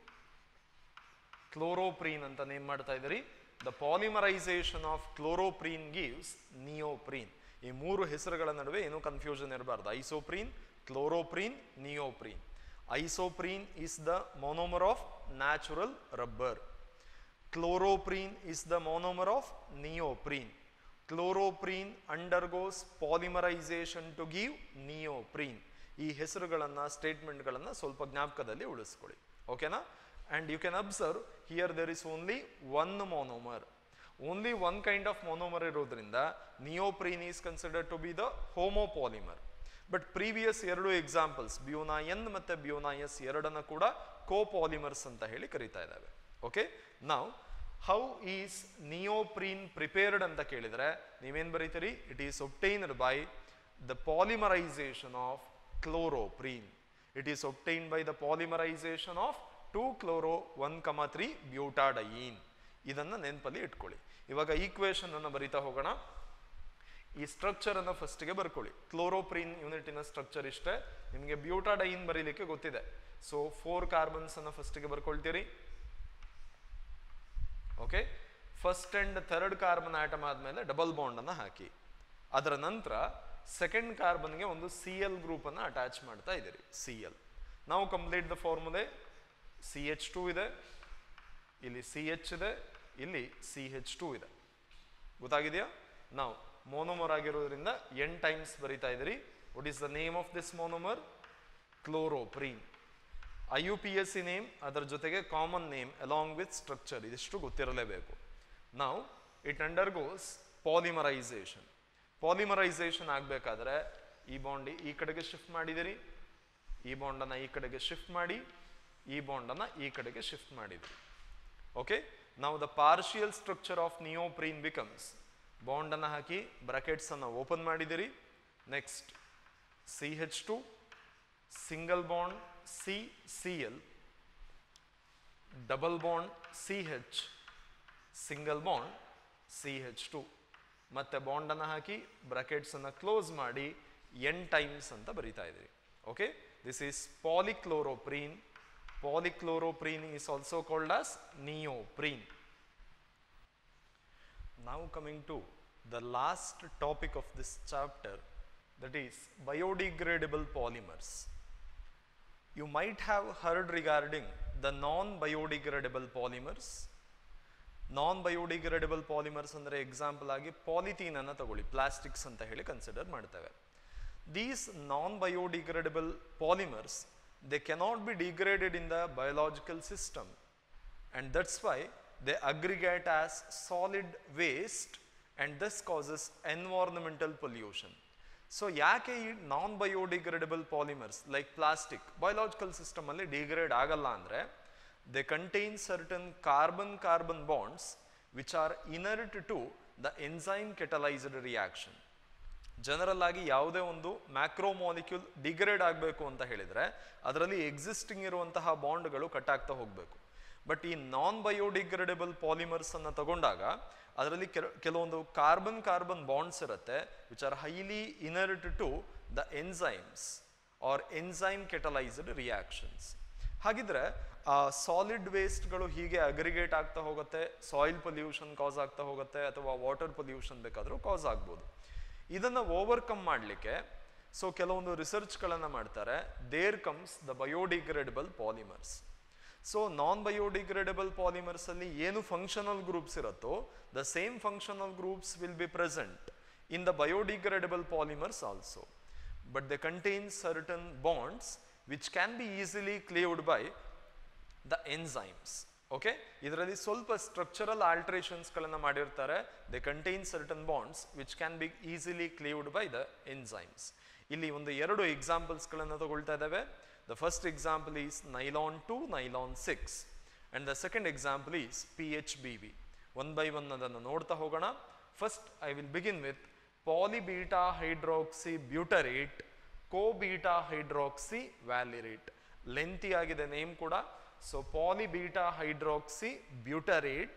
[SPEAKER 1] Chloroprene anta name ಮಾಡ್ತಾ ಇದ್ದೀರಿ. The polymerization of chloroprene gives neoprene. ಈ ಮೂರು ಹೆಸರುಗಳ ನಡುವೆ ಏನು ಕನ್ಫ್ಯೂಷನ್ ಇರಬಾರ್ದು. ಐಸೋಪ್ರೀನ್, ಕ್ಲೋರೋಪ್ರೀನ್, ನಿಯೋಪ್ರೀನ್. ಐಸೋಪ್ರೀನ್ is the monomer of natural rubber. Chloroprene is the monomer of neoprene. Chloroprene undergoes polymerization to give neoprene. ಈ ಹೆಸರುಗಳನ್ನ ಸ್ಟೇಟ್ಮೆಂಟ್ಗಳನ್ನ ಸ್ವಲ್ಪ ಜ್ಞಾಪಕದಲ್ಲಿ ಉಳಿಸ್ಕೊಳ್ಳಿ. ಓಕೆನಾ? And you can observe here there is only one monomer. Only one kind of monomer ಇರೋದ್ರಿಂದ neoprene is considered to be the homopolymer. But previous ಎರಡು examples buna N ಮತ್ತೆ buna S ಎರಡನ್ನ ಕೂಡ ಕೋಪಾಲಿಮರ್ಸ್ ಅಂತ ಹೇಳಿ ಕರೀತಾ ಇದ್ದಾವೆ. ಓಕೆ, ನಾವು ಹೌ ಈಸ್ ನಿಯೋಪ್ರೀನ್ ಪ್ರಿಪೇರ್ಡ್ ಅಂತ ಕೇಳಿದರೆ ನೀವೇನು ಬರೀತೀರಿ? It is obtained by the polymerisation of chloroprene. It is obtained by the polymerisation of two chloro one comma three butadiene. ಇದನ್ನು ನೆನಪಲ್ಲಿ ಇಟ್ಕೊಳ್ಳಿ. ಇವಾಗ ಈಕ್ವೇಶನ್ ಅನ್ನು ಬರೀತಾ ಹೋಗೋಣ. ಈ ಸ್ಟ್ರಕ್ಚರ್ ಅನ್ನು ಫಸ್ಟ್ಗೆ ಬರ್ಕೊಳ್ಳಿ. ಕ್ಲೋರೋಪ್ರೀನ್ ಯೂನಿಟಿನ ಸ್ಟ್ರಕ್ಚರ್ ಇಷ್ಟೇ. ನಿಮಗೆ ಬ್ಯೂಟಾಡೈನ್ ಬರೀಲಿಕ್ಕೆ ಗೊತ್ತಿದೆ. ಸೊ ಫೋರ್ ಕಾರ್ಬನ್ಸ್ ಅನ್ನು ಫಸ್ಟ್ಗೆ ಬರ್ಕೊಳ್ತೀರಿ. Okay, first and third carbon atom ಆದಮೇಲೆ ಡಬಲ್ ಬಾಂಡ್ ಅನ್ನು ಹಾಕಿ. ಅದರ ನಂತರ ಸೆಕೆಂಡ್ ಕಾರ್ಬನ್ಗೆ ಒಂದು ಸಿ ಎಲ್ ಗ್ರೂಪ್ ಅನ್ನು ಅಟ್ಯಾಚ್ ಮಾಡ್ತಾ ಇದ್ದೀರಿ. C L. ನಾವು complete the formula. C H two ಇದೆ, ಇಲ್ಲಿ ಸಿ ಎಚ್ ಇದೆ, ಇಲ್ಲಿ ಸಿ ಎಚ್ ಟು ಇದೆ. ಗೊತ್ತಾಗಿದೆಯಾ? ನಾವು ಮೋನೋಮರ್ ಆಗಿರೋದ್ರಿಂದ ಎನ್ ಟೈಮ್ಸ್ ಬರೀತಾ ಇದ್ದೀರಿ. What is the name of this monomer? Chloroprene. I U P S C name, ಅದರ ಜೊತೆಗೆ common name along with structure, ಇದಿಷ್ಟು ಗೊತ್ತಿರಲೇಬೇಕು. ನಾವು ಇಟ್ ಅಂಡರ್ಗೋಸ್ ಪಾಲಿಮರೈಸೇಷನ್. ಪಾಲಿಮರೈಸೇಷನ್ ಆಗಬೇಕಾದ್ರೆ ಈ ಬಾಂಡ್ ಈ ಕಡೆಗೆ ಶಿಫ್ಟ್ ಮಾಡಿದಿರಿ, ಈ ಬಾಂಡನ್ನು ಈ ಕಡೆಗೆ ಶಿಫ್ಟ್ ಮಾಡಿ, ಈ ಬಾಂಡನ್ನು ಈ ಕಡೆಗೆ ಶಿಫ್ಟ್ ಮಾಡಿದಿರಿ. ಓಕೆ, ನಾವು the partial structure of neoprene becomes, ಬಾಂಡನ್ನು ಹಾಕಿ ಬ್ರಾಕೆಟ್ಸನ್ನು ಓಪನ್ ಮಾಡಿದಿರಿ. Next C H two, single bond C C L, double bond C H, single bond C H two. ಮತ್ತೆ ಬಾಂಡನ್ನು ಹಾಕಿ ಬ್ರಾಕೆಟ್ಸನ್ನು ಕ್ಲೋಸ್ ಮಾಡಿ ಎನ್ ಟೈಮ್ಸ್ ಅಂತ ಬರೀತಾ ಇದ್ದೀರಿ. Okay, this is polychloroprene. Polychloropyrene is also called as neoprene. Now coming to the last topic of this chapter, that is biodegradable polymers. You might have heard regarding the non-biodegradable polymers. Non-biodegradable polymers ಅಂದರೆ example ಆಗಿ polythene ಅನ್ನು ತಗೊಳ್ಳಿ, plastics ಅಂತ ಹೇಳಿ consider ಮಾಡ್ತೇವೆ. These non-biodegradable polymers, they cannot be degraded in the biological system, and that's why they aggregate as solid waste and thus causes environmental pollution. So ಯಾಕೆ ಈ non biodegradable polymers like plastic biological system ಅಲ್ಲಿ degrade ಆಗಲ್ಲ ಅಂದ್ರೆ, they contain certain carbon carbon bonds which are inert to the enzyme catalysed reaction. General ಆಗಿ ಯಾವುದೇ ಒಂದು macro molecule degrade ಆಗಬೇಕು ಅಂತ ಹೇಳಿದರೆ ಅದರಲ್ಲಿ ಎಕ್ಸಿಸ್ಟಿಂಗ್ ಇರುವಂತಹ ಬಾಂಡ್ಗಳು ಕಟ್ ಆಗ್ತಾ ಹೋಗಬೇಕು. ಬಟ್ ಈ ನಾನ್ ಬಯೋಡಿಗ್ರೇಡಬಲ್ ಪಾಲಿಮರ್ಸ್ ಅನ್ನು ತಗೊಂಡಾಗ ಅದರಲ್ಲಿ ಕೆಲವೊಂದು ಕಾರ್ಬನ್ ಕಾರ್ಬನ್ ಬಾಂಡ್ಸ್ ಇರುತ್ತೆ which are highly inert to the enzymes are enzyme catalysed reactions. ಹಾಗಿದ್ರೆ ಆ ಸಾಲಿಡ್ ವೇಸ್ಟ್ಗಳು ಹೀಗೆ ಅಗ್ರಿಗೇಟ್ ಆಗ್ತಾ ಹೋಗುತ್ತೆ, ಸಾಯಿಲ್ ಪೊಲ್ಯೂಷನ್ ಕಾಸ್ ಆಗ್ತಾ ಹೋಗುತ್ತೆ, ಅಥವಾ ವಾಟರ್ ಪೊಲ್ಯೂಷನ್ ಬೇಕಾದರೂ ಕಾಸ್ ಆಗ್ಬೋದು. ಇದನ್ನು ಓವರ್ಕಮ್ ಮಾಡಲಿಕ್ಕೆ ಸೊ ಕೆಲವೊಂದು ರಿಸರ್ಚ್ಗಳನ್ನು ಮಾಡ್ತಾರೆ. There comes the biodegradable polymers. So non biodegradable polymers ಅಲ್ಲಿ ಏನು ಫಂಕ್ಷನಲ್ ಗ್ರೂಪ್ಸ್ ಇರುತ್ತೋ the same functional groups will be present in the biodegradable polymers also, but they contain certain bonds which can be easily cleaved by the enzymes. Okay, ಇದರಲ್ಲಿ ಸ್ವಲ್ಪ structural ಆಲ್ಟ್ರೇಷನ್ಸ್ಗಳನ್ನು ಮಾಡಿರ್ತಾರೆ. They contain certain bonds which can be easily cleaved by the enzymes. ಇಲ್ಲಿ ಒಂದು ಎರಡು ಎಕ್ಸಾಂಪಲ್ಸ್ಗಳನ್ನು ತಗೊಳ್ತಾ ಇದ್ದಾವೆ. The first example is nylon two, nylon six, and the second example is P H B V. One by one adannu nodta hogona. First I will begin with polybeta hydroxy butyrate co-beta hydroxy valerate. Lengthy agide name kuda. So polybeta hydroxy butyrate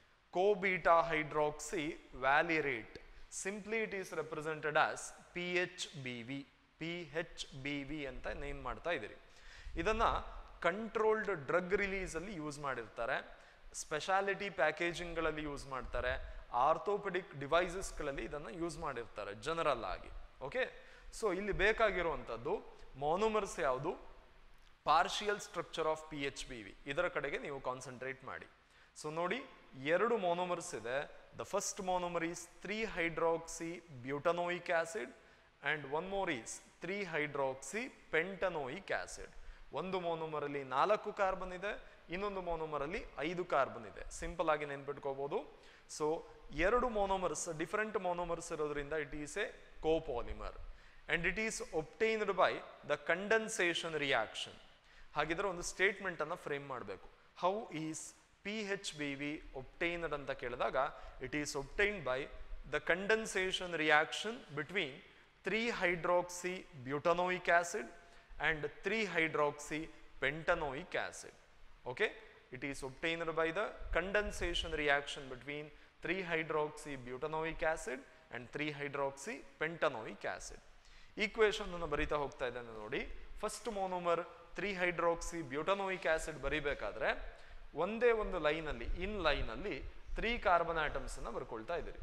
[SPEAKER 1] co-beta hydroxy valerate. Simply it is represented as P H B V. P H B V ಅಂತ name ಮಾಡ್ತಾ ಇದ್ದೀರಿ. ಇದನ್ನು controlled drug ರಿಲೀಸಲ್ಲಿ use ಮಾಡಿರ್ತಾರೆ, speciality ಪ್ಯಾಕೇಜಿಂಗ್ಗಳಲ್ಲಿ use ಮಾಡ್ತಾರೆ, orthopaedic ಡಿವೈಸಸ್ಗಳಲ್ಲಿ ಇದನ್ನು ಯೂಸ್ ಮಾಡಿರ್ತಾರೆ ಜನರಲ್ ಆಗಿ. ಓಕೆ, ಸೊ ಇಲ್ಲಿ ಬೇಕಾಗಿರುವಂಥದ್ದು ಮಾನೋಮರ್ಸ್ ಯಾವುದು? Partial structure of P H B V, ಇದರ ಕಡೆಗೆ ನೀವು ಕಾನ್ಸಂಟ್ರೇಟ್ ಮಾಡಿ. ಸೊ ನೋಡಿ, ಎರಡು ಮಾನೋಮರ್ಸ್ ಇದೆ. The first monomer is three hydroxy butanoic acid and one more is three hydroxy pentanoic acid. ಒಂದು ಮೋನೋಮರ್ ಅಲ್ಲಿ ನಾಲ್ಕು ಕಾರ್ಬನ್ ಇದೆ, ಇನ್ನೊಂದು ಮೋನೋಮರ್ ಅಲ್ಲಿ ಐದು ಕಾರ್ಬನ್ ಇದೆ. ಸಿಂಪಲ್ ಆಗಿ ನೆನ್ಪಿಟ್ಕೋಬಹುದು. ಸೊ ಎರಡು ಮೋನೋಮರ್ಸ್, ಡಿಫರೆಂಟ್ ಮೋನೋಮರ್ಸ್ ಇರೋದ್ರಿಂದ it is a copolymer and it is obtained by the condensation reaction. ಹಾಗಿದ್ರೆ ಒಂದು ಸ್ಟೇಟ್ಮೆಂಟ್ ಅನ್ನ ಫ್ರೇಮ್ ಮಾಡಬೇಕು. How is P H B V obtained ಅಂತ ಕೇಳಿದಾಗ it is obtained by the condensation reaction between three hydroxy butanoic acid and three hydroxy pentanoic acid. Okay, it is obtained by the condensation reaction between three hydroxy butanoic acid and three hydroxy pentanoic acid. Equation ಅನ್ನು ಬರಿತಾ ಹೋಗ್ತಾ ಇದ್ದೇನೆ ನೋಡಿ. First monomer three hydroxy butanoic acid ಬರಿಬೇಕಾದ್ರೆ ಒಂದೇ ಒಂದು line ಅಲ್ಲಿ, in line ಅಲ್ಲಿ ತ್ರೀ ಕಾರ್ಬನ್ ಆಟಮ್ಸ್ ಅನ್ನ ಬರ್ಕೊಳ್ತಾ ಇದ್ದೀರಿ.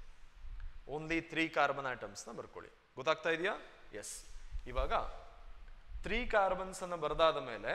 [SPEAKER 1] ಓನ್ಲಿ ತ್ರೀ ಕಾರ್ಬನ್ ಆಟಮ್ಸ್ ನ ಬರ್ಕೊಳ್ಳಿ. ಗೊತ್ತಾಗ್ತಾ ಇದೆಯಾ? ಎಸ್. ಇವಾಗ ತ್ರೀ ಕಾರ್ಬನ್ಸ್ ಅನ್ನು ಬರೆದಾದ ಮೇಲೆ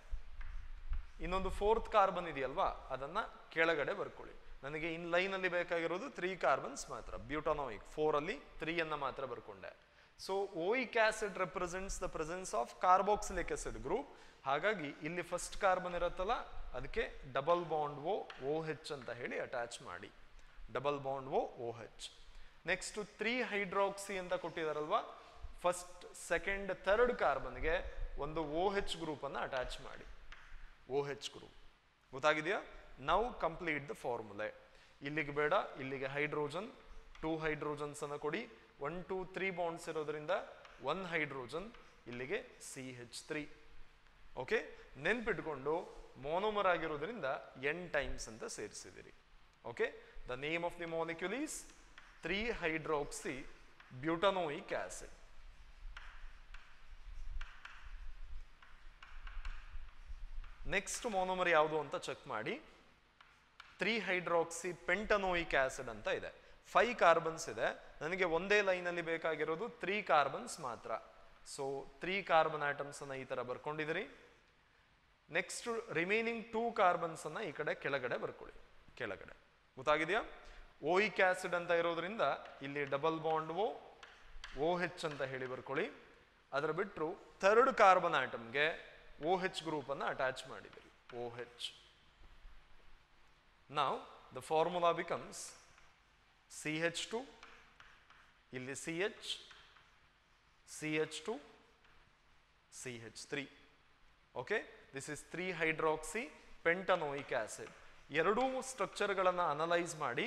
[SPEAKER 1] ಇನ್ನೊಂದು ಫೋರ್ತ್ ಕಾರ್ಬನ್ ಇದೆಯಲ್ವಾ, ಅದನ್ನ ಕೆಳಗಡೆ ಬರ್ಕೊಳ್ಳಿ. ನನಗೆ ಇನ್ ಲೈನ್ ಅಲ್ಲಿ ಬೇಕಾಗಿರೋದು ತ್ರೀ ಕಾರ್ಬನ್ಸ್ ಮಾತ್ರ, ಬ್ಯೂಟನೋಯಿಕ್ ಫೋರ್ ಅಲ್ಲಿ ತ್ರೀ ಅನ್ನ ಮಾತ್ರ ಬರ್ಕೊಂಡೆ. So oic acid represents the presence of carboxylic acid group. ಹಾಗಾಗಿ ಇಲ್ಲಿ ಫಸ್ಟ್ ಕಾರ್ಬನ್ ಇರುತ್ತಲ್ಲ, ಅದಕ್ಕೆ double bond O O H ಅಂತ ಹೇಳಿ ಅಟ್ಯಾಚ್ ಮಾಡಿ. Double bond O O H. Next three hydroxy ಅಂತ ಕೊಟ್ಟಿದಾರಲ್ವಾ, ಫಸ್ಟ್ ಸೆಕೆಂಡ್ ಥರ್ಡ್ ಕಾರ್ಬನ್ಗೆ ಒಂದು ಓ ಹೆಚ್ ಗ್ರೂಪ್ ಅನ್ನು ಅಟ್ಯಾಚ್ ಮಾಡಿ. ಓ ಹೆಚ್ ಗ್ರೂಪ್ ಗೊತ್ತಾಗಿದೆಯಾ? Now complete the formula. ಇಲ್ಲಿಗೆ ಬೇಡ, ಇಲ್ಲಿಗೆ ಹೈಡ್ರೋಜನ್, ಟೂ ಹೈಡ್ರೋಜನ್ಸ್ ಅನ್ನು ಕೊಡಿ. ಒನ್ ಟೂ ತ್ರೀ ಬಾಂಡ್ಸ್ ಇರೋದ್ರಿಂದ ಒನ್ ಹೈಡ್ರೋಜನ್, ಇಲ್ಲಿಗೆ ಸಿ ಹೆಚ್ ತ್ರೀ. ಓಕೆ, ನೆನ್ಪಿಟ್ಕೊಂಡು ಮೋನೋಮರ್ ಆಗಿರೋದ್ರಿಂದ ಎನ್ ಟೈಮ್ಸ್ ಅಂತ ಸೇರಿಸಿದಿರಿ. Okay, the name of the molecule is three hydroxy butanoic acid. Next monomer ಯಾವುದು ಅಂತ ಚೆಕ್ ಮಾಡಿ. ತ್ರೀ ಹೈಡ್ರಾಕ್ಸಿ ಪೆಂಟನೋಯಿಕ್ ಆಸಿಡ್ ಅಂತ ಇದೆ. ಫೈವ್ ಕಾರ್ಬನ್ಸ್ ಇದೆ. ನನಗೆ ಒಂದೇ ಲೈನ್ ಅಲ್ಲಿ ಬೇಕಾಗಿರೋದು ತ್ರೀ ಕಾರ್ಬನ್ಸ್ ಮಾತ್ರ. ಸೊ ತ್ರೀ ಕಾರ್ಬನ್ ಆಟಮ್ಸ್ ಅನ್ನ ಈ ತರ ಬರ್ಕೊಂಡಿದ್ದೀರಿ. ನೆಕ್ಸ್ಟ್ ರಿಮೈನಿಂಗ್ ಟೂ ಕಾರ್ಬನ್ಸ್ ಅನ್ನ ಈ ಕಡೆ ಕೆಳಗಡೆ ಬರ್ಕೊಳ್ಳಿ. ಕೆಳಗಡೆ ಗೊತ್ತಾಗಿದೆಯಾ? ಓಯಿಕ್ ಆಸಿಡ್ ಅಂತ ಇರೋದ್ರಿಂದ ಇಲ್ಲಿ double bond O O H ಅಂತ ಹೇಳಿ ಬರ್ಕೊಳ್ಳಿ. ಅದರ ಬಿಟ್ಟರು ಥರ್ಡ್ ಕಾರ್ಬನ್ ಆಟಮ್ಗೆ ಓ ಹೆಚ್ ಗ್ರೂಪ್ ಅನ್ನು ಅಟ್ಯಾಚ್ ಮಾಡಿದಿರಿ, ಓ ಹೆಚ್. ನಾವು the formula becomes C H two, ಇಲ್ಲಿ C H, C H two, C H three. Okay, this is three hydroxy pentanoic acid. ಎರಡೂ ಸ್ಟ್ರಕ್ಚರ್ಗಳನ್ನು ಅನಲೈಸ್ ಮಾಡಿ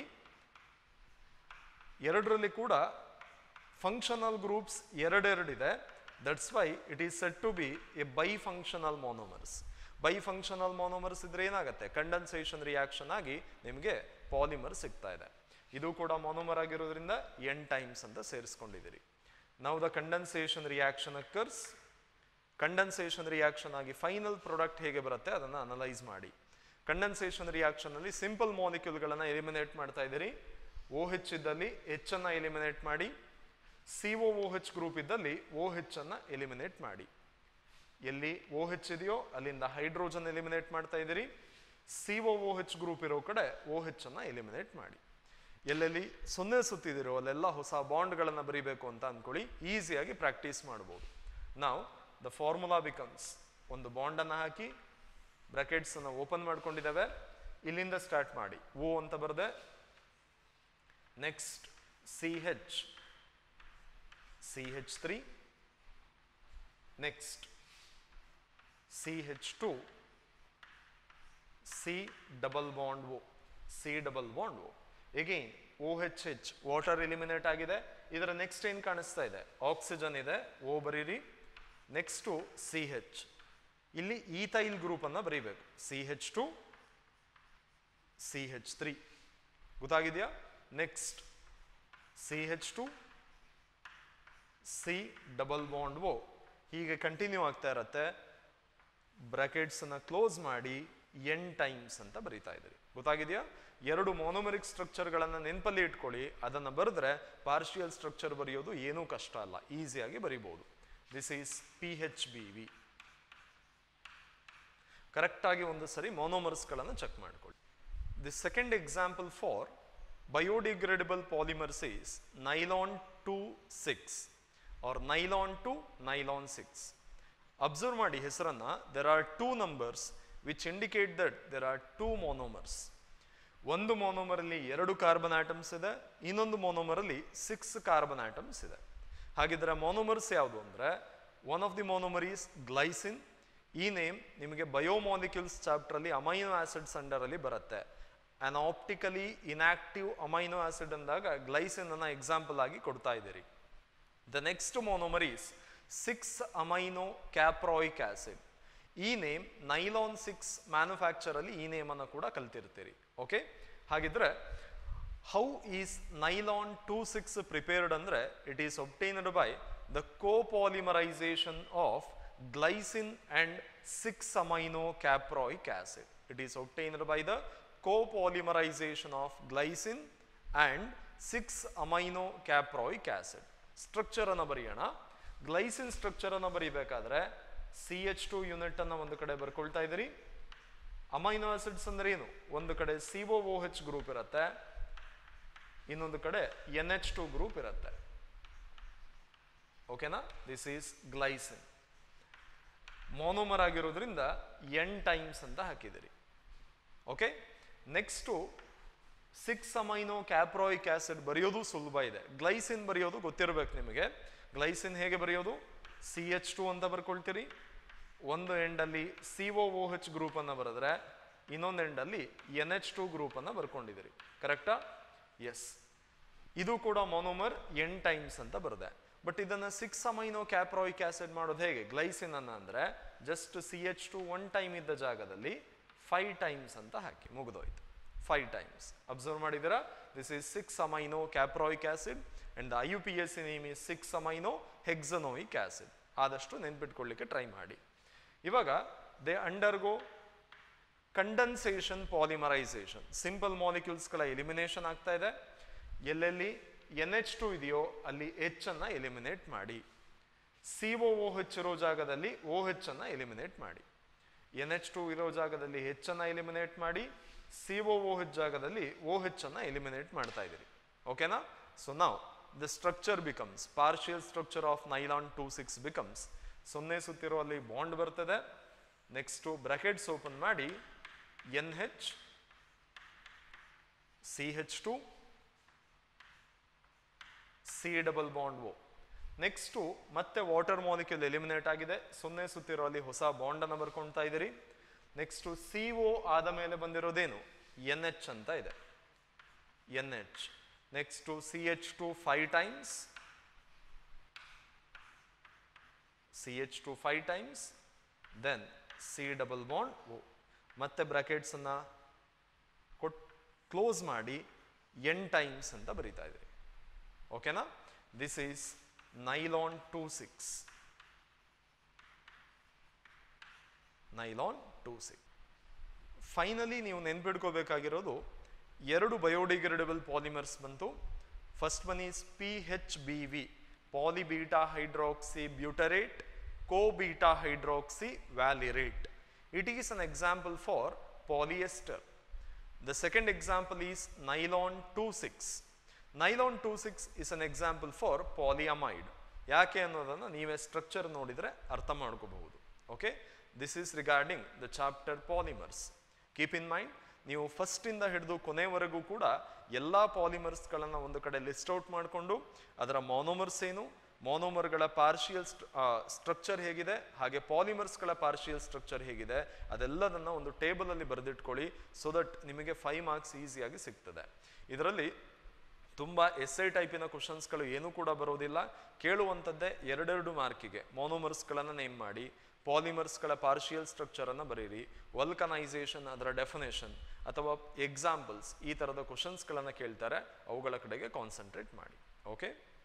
[SPEAKER 1] ಎರಡರಲ್ಲಿ ಕೂಡ ಫಂಕ್ಷನಲ್ ಗ್ರೂಪ್ಸ್ ಎರಡೆರಡಿದೆ. That's why it is set to be a bifunctional monomers. Bifunctional monomers ಇದ್ರೆ ಏನಾಗುತ್ತೆ? Condensation reaction ಆಗಿ ನಿಮಗೆ ಪಾಲಿಮರ್ ಸಿಗ್ತಾ ಇದೆ. ಇದು ಕೂಡ ಮೋನೋಮರ್ ಆಗಿರೋದ್ರಿಂದ ಎನ್ ಟೈಮ್ಸ್ ಅಂತ ಸೇರಿಸ್ಕೊಂಡಿದ್ದೀರಿ. Now the condensation reaction occurs condensation reaction ಆಗಿ ಫೈನಲ್ ಪ್ರಾಡಕ್ಟ್ ಹೇಗೆ ಬರುತ್ತೆ ಅದನ್ನು ಅನಲೈಸ್ ಮಾಡಿ. ಕಂಡೆನ್ಸೇಷನ್ ರಿಯಾಕ್ಷನ್ ಅಲ್ಲಿ ಸಿಂಪಲ್ ಮಾಲಿಕ್ಯೂಲ್ಗಳನ್ನು ಎಲಿಮಿನೇಟ್ ಮಾಡ್ತಾ ಇದ್ದೀರಿ. ಓ ಹೆಚ್ ಇದ್ದಲ್ಲಿ ಎಚ್ ಅನ್ನ ಎಲಿಮಿನೇಟ್ ಮಾಡಿ, C O O H group ಇದ್ದಲ್ಲಿ ಓ ಹೆಚ್ ಅನ್ನ ಎಲಿಮಿನೇಟ್ ಮಾಡಿ. ಎಲ್ಲಿ ಓ ಹೆಚ್ ಇದೆಯೋ ಅಲ್ಲಿಂದ ಹೈಡ್ರೋಜನ್ ಎಲಿಮಿನೇಟ್ ಮಾಡ್ತಾ ಇದ್ದೀರಿ. C O O H group ಇರೋ ಕಡೆ ಓ ಹೆಚ್ ಅನ್ನ ಎಲಿಮಿನೇಟ್ ಮಾಡಿ. ಎಲ್ಲೆಲ್ಲಿ ಸೊನ್ನೆ ಸುತ್ತಿದಿರೋ ಅಲ್ಲೆಲ್ಲ ಹೊಸ ಬಾಂಡ್ಗಳನ್ನು ಬರೀಬೇಕು ಅಂತ ಅಂದ್ಕೊಳ್ಳಿ, ಈಸಿಯಾಗಿ ಪ್ರಾಕ್ಟೀಸ್ ಮಾಡ್ಬೋದು. ನಾವು ದ ಫಾರ್ಮುಲಾ ಬಿಕಮ್ಸ್, ಒಂದು ಬಾಂಡನ್ನು ಹಾಕಿ ಬ್ರಾಕೆಟ್ಸ್ ಅನ್ನು ಓಪನ್ ಮಾಡ್ಕೊಂಡಿದ್ದೇವೆ, ಇಲ್ಲಿಂದ ಸ್ಟಾರ್ಟ್ ಮಾಡಿ. ಓ ಅಂತ ಬರದೆ, next C H C H three, next C H two, C double bond O, C double bond O. Again O H H water eliminate ಆಗಿದೆ. ಇದರ next ಏನು ಕಾಣಿಸ್ತಾ ಇದೆ? ಆಕ್ಸಿಜನ್ ಇದೆ, ಓ ಬರೀರಿ. ನೆಕ್ಸ್ಟು ಸಿ ಹೆಚ್, ಇಲ್ಲಿ ಈಥೈಲ್ ಗ್ರೂಪ್ ಅನ್ನ ಬರೀಬೇಕು. C H two, C H three, ಗೊತ್ತಾಗಿದೆಯಾ? Next C H two, C double bond O. ಹೀಗೆ ಕಂಟಿನ್ಯೂ ಆಗ್ತಾ ಇರತ್ತೆ. ಬ್ರಾಕೆಟ್ಸ್ ಅನ್ನ ಕ್ಲೋಸ್ ಮಾಡಿ ಎನ್ ಟೈಮ್ಸ್ ಅಂತ ಬರೀತಾ ಇದ್ದೀರಿ. ಗೊತ್ತಾಗಿದೆಯಾ? ಎರಡು ಮೊನೊಮೆರಿಕ್ ಸ್ಟ್ರಕ್ಚರ್ಗಳನ್ನು ನೆನಪಲ್ಲಿ ಇಟ್ಕೊಳ್ಳಿ. ಅದನ್ನು ಬರೆದ್ರೆ ಪಾರ್ಷಿಯಲ್ ಸ್ಟ್ರಕ್ಚರ್ ಬರೆಯೋದು ಏನೂ ಕಷ್ಟ ಅಲ್ಲ, ಈಸಿಯಾಗಿ ಬರೀಬಹುದು. This is P H B V. ಕರೆಕ್ಟಾಗಿ ಒಂದು ಸರಿ ಮೊನೋಮರ್ಸ್ಗಳನ್ನು ಚೆಕ್ ಮಾಡ್ಕೊಳ್ಳಿ. The second example for biodegradable polymers is nylon two six or nylon two nylon six. Observe ಮಾಡಿ ಹೆಸರನ್ನ. There are two numbers which indicate that there are two monomers. ಒಂದು monomer ಅಲ್ಲಿ ಎರಡು ಕಾರ್ಬನ್ ಆಟಮ್ಸ್ ಇದೆ, ಇನ್ನೊಂದು ಮೊನೋಮರ್ ಅಲ್ಲಿ six carbon atoms ಇದೆ. ಹಾಗಿದ್ರೆ ಮೊನೋಮರ್ಸ್ ಯಾವುದು ಅಂದ್ರೆ, one of the monomer is glycine. ಈ ನೇಮ್ ನಿಮಗೆ ಬಯೋಮಾಲಿಕ್ಯೂಲ್ಸ್ ಚಾಪ್ಟರ್ ಅಲ್ಲಿ ಅಮೈನೋ ಆಸಿಡ್ಸ್ ಅಂಡರ್ ಅಲ್ಲಿ ಬರುತ್ತೆ. An optically inactive amino acid ಅಂದಾಗ ಗ್ಲೈಸಿನ್ ಅನ್ನ ಎಕ್ಸಾಂಪಲ್ ಆಗಿ ಕೊಡ್ತಾ ಇದ್ದೀರಿ. The next monomer is six amino caproic acid. ಈ ನೇಮ್ ನೈಲಾನ್ ಸಿಕ್ಸ್ ಮ್ಯಾನುಫ್ಯಾಕ್ಚರ್ ಅಲ್ಲಿ ಈ ನೇಮ್ ಅನ್ನು ಕೂಡ ಕಲ್ತಿರ್ತೀರಿ. ಓಕೆ, ಹಾಗಿದ್ರೆ how is nylon two six prepared ಅಂದ್ರೆ, it is obtained by the ಕೋಪಾಲಿಮರೈಸೇಷನ್ of glycine and six amino caproic acid. It is obtained by the copolymerization of glycine and six amino caproic acid. Structure ಅನ್ನು ಬರೆಯೋಣ. Glycine structure ಅನ್ನು ಬರೀಬೇಕಾದ್ರೆ C H two unit ಅನ್ನ ಒಂದು ಕಡೆ ಬರ್ಕೊಳ್ತಾ ಇದ್ದೀರಿ. Amino acids ಅಂದ್ರೆ ಏನು? ಒಂದು ಕಡೆ C O O H group ಇರುತ್ತೆ, ಇನ್ನೊಂದು ಕಡೆ ಎನ್ ಎಚ್ ಟು ಗ್ರೂಪ್ ಇರುತ್ತೆ. ಓಕೆನಾ? This is glycine. ಮೊನೋಮರ್ ಆಗಿರೋದ್ರಿಂದ ಎನ್ ಟೈಮ್ಸ್ ಅಂತ ಹಾಕಿದಿರಿ. Okay, next six amino caproic acid ಬರೆಯೋದು ಸುಲಭ ಇದೆ. ಗ್ಲೈಸಿನ್ ಬರೆಯೋದು ಗೊತ್ತಿರಬೇಕು ನಿಮಗೆ. ಗ್ಲೈಸಿನ್ ಹೇಗೆ ಬರೆಯೋದು? ಸಿ ಎಚ್ ಟು ಅಂತ ಬರ್ಕೊಳ್ತೀರಿ. ಒಂದು ಎಂಡಲ್ಲಿ C O O H group ಅನ್ನು ಬರೆದ್ರೆ ಇನ್ನೊಂದು ಎಂಡಲ್ಲಿ ಎನ್ ಎಚ್ ಟು ಗ್ರೂಪ್ ಅನ್ನು ಬರ್ಕೊಂಡಿದ್ದೀರಿ. ಕರೆಕ್ಟಾ? ಎಸ್. ಇದು ಕೂಡ ಮೊನೋಮರ್ ಎನ್ ಟೈಮ್ಸ್ ಅಂತ ಬರದೆ. ಬಟ್ ಇದನ್ನ ಸಿಕ್ಸ್ ಅಮೈನೋ ಕ್ಯಾಪ್ರಾಯಿಕ್ ಆಸಿಡ್ ಮಾಡೋದು ಹೇಗೆ? ಗ್ಲೈಸಿನ್ ಅನ್ನ ಅಂದ್ರೆ just C H two one time ಇದ್ದ ಜಾಗದಲ್ಲಿ ಫೈವ್ ಟೈಮ್ಸ್ ಅಂತ ಹಾಕಿ ಮುಗಿದೋಯ್ತು. Five times. ಅಬ್ಸರ್ವ್ ಮಾಡಿದಿರಾ? This is six amino caproic acid and the I U P S C name is six amino hexanoic acid. ಆದಷ್ಟು ನೆನ್ಪಿಟ್ಕೊಳ್ಳಿಕ್ಕೆ ಟ್ರೈ ಮಾಡಿ. ಇವಾಗ they undergo condensation polymerisation. Simple ಮಾಲಿಕ್ಯೂಲ್ಸ್ಗಳ ಎಲಿಮಿನೇಷನ್ ಆಗ್ತಾ ಇದೆ. ಎಲ್ಲೆಲ್ಲಿ ಎನ್ ಎಚ್ ಟು ಇದೆಯೋ ಅಲ್ಲಿ ಎಚ್ ಅನ್ನ ಎಲಿಮಿನೇಟ್ ಮಾಡಿ. ಸಿ ಒ ಓ ಹೆಚ್ ಇರೋ ಜಾಗದಲ್ಲಿ ಓ ಹೆಚ್ ಅನ್ನ ಎಲಿಮಿನೇಟ್ ಮಾಡಿ. ಎನ್ ಎಚ್ ಟು ಇರೋ ಜಾಗದಲ್ಲಿ ಹೆಚ್ ಅನ್ನ ಎಲಿಮಿನೇಟ್ ಮಾಡಿ. ಸಿ ಒ ಓ ಹೆಚ್ ಜಾಗದಲ್ಲಿ ಓ ಹೆಚ್ ಅನ್ನ ಎಲಿಮಿನೇಟ್ ಮಾಡ್ತಾ ಇದ್ದೀರಿ. ಓಕೆನಾ? ಸೊ ನಾವು the structure becomes partial structure of nylon two six becomes. ಸೊನ್ನೆ ಸುತ್ತಿರೋ ಅಲ್ಲಿ ಬಾಂಡ್ ಬರ್ತದೆ. ನೆಕ್ಸ್ಟು ಬ್ರಾಕೆಟ್ಸ್ ಓಪನ್ ಮಾಡಿ N H C H two C double bond O. Next ಮತ್ತೆ ವಾಟರ್ ಮಾಲಿಕ್ಯೂಲ್ ಎಲಿಮಿನೇಟ್ ಆಗಿದೆ. ಸೊನ್ನೆ ಸುತ್ತಿರೋ ಅಲ್ಲಿ ಹೊಸ ಬಾಂಡ್ ಅನ್ನು ಬರ್ಕೊಳ್ತಾ ಇದ್ದೀರಿ. ನೆಕ್ಸ್ಟು ಸಿ ಒ ಆದ ಮೇಲೆ ಬಂದಿರೋದೇನು? ಎನ್ ಎಚ್ ಅಂತ ಇದೆ. N H. Next C H two five times, C H two five times, then C double bond O. ಮತ್ತೆ ಬ್ರಾಕೆಟ್ಸ್ ಅನ್ನ ಕೊಟ್ ಕ್ಲೋಸ್ ಮಾಡಿ ಎನ್ ಟೈಮ್ಸ್ ಅಂತ ಬರೀತಾ ಇದ್ದೀರಿ. ಓಕೆನಾ? This is nylon two six. Nylon two six. Finally ನೀವು ನೆನ್ಪಿಡ್ಕೋಬೇಕಾಗಿರೋದು ಎರಡು ಬಯೋಡಿಗ್ರೇಡಬಲ್ ಪಾಲಿಮರ್ಸ್ ಬಂತು. First one is P H B V, poly beta hydroxy butyrate co beta hydroxy valerate. It is an example for polyester. The second example is nylon two six. Nylon two six is an example for polyamide. ಯಾಕೆ ಅನ್ನೋದನ್ನು ನೀವೇ structure ನೋಡಿದರೆ ಅರ್ಥ ಮಾಡ್ಕೋಬಹುದು. Okay, this is regarding the chapter polymers. Keep in mind, ನೀವು ಫಸ್ಟಿಂದ ಹಿಡಿದು ಕೊನೆವರೆಗೂ ಕೂಡ ಎಲ್ಲ ಪಾಲಿಮರ್ಸ್ಗಳನ್ನು ಒಂದು ಕಡೆ ಲಿಸ್ಟ್ ಔಟ್ ಮಾಡಿಕೊಂಡು ಅದರ ಮಾನೋಮರ್ಸ್ ಏನು, ಮಾನೋಮರ್ಗಳ ಪಾರ್ಷಿಯಲ್ ಸ್ಟ್ರಕ್ಚರ್ ಹೇಗಿದೆ, ಹಾಗೆ ಪಾಲಿಮರ್ಸ್ಗಳ ಪಾರ್ಷಿಯಲ್ ಸ್ಟ್ರಕ್ಚರ್ ಹೇಗಿದೆ, ಅದೆಲ್ಲದನ್ನು ಒಂದು ಟೇಬಲಲ್ಲಿ ಬರೆದಿಟ್ಕೊಳ್ಳಿ. ಸೊ ದಟ್ ನಿಮಗೆ ಫೈವ್ ಮಾರ್ಕ್ಸ್ ಈಸಿಯಾಗಿ ಸಿಗ್ತದೆ. ಇದರಲ್ಲಿ ತುಂಬ ಎಸ್ ಐ ಟೈಪಿನ ಕ್ವಶನ್ಸ್ಗಳು ಏನೂ ಕೂಡ ಬರೋದಿಲ್ಲ. ಕೇಳುವಂಥದ್ದೇ ಎರಡೆರಡು ಮಾರ್ಕಿಗೆ ಮಾನೋಮರ್ಸ್ಗಳನ್ನು ನೇಮ್ ಮಾಡಿ, ಪಾಲಿಮರ್ಸ್ಗಳ ಪಾರ್ಷಿಯಲ್ ಸ್ಟ್ರಕ್ಚರನ್ನು ಬರೀರಿ, ವಲ್ಕನೈಸೇಷನ್ ಅದರ ಡೆಫಿನೇಷನ್ ಅಥವಾ ಎಕ್ಸಾಂಪಲ್ಸ್ ಈ ಥರದ ಕ್ವಶನ್ಸ್ಗಳನ್ನು ಕೇಳ್ತಾರೆ, ಅವುಗಳ ಕಡೆಗೆ ಕಾನ್ಸಂಟ್ರೇಟ್ ಮಾಡಿ. ಓಕೆ.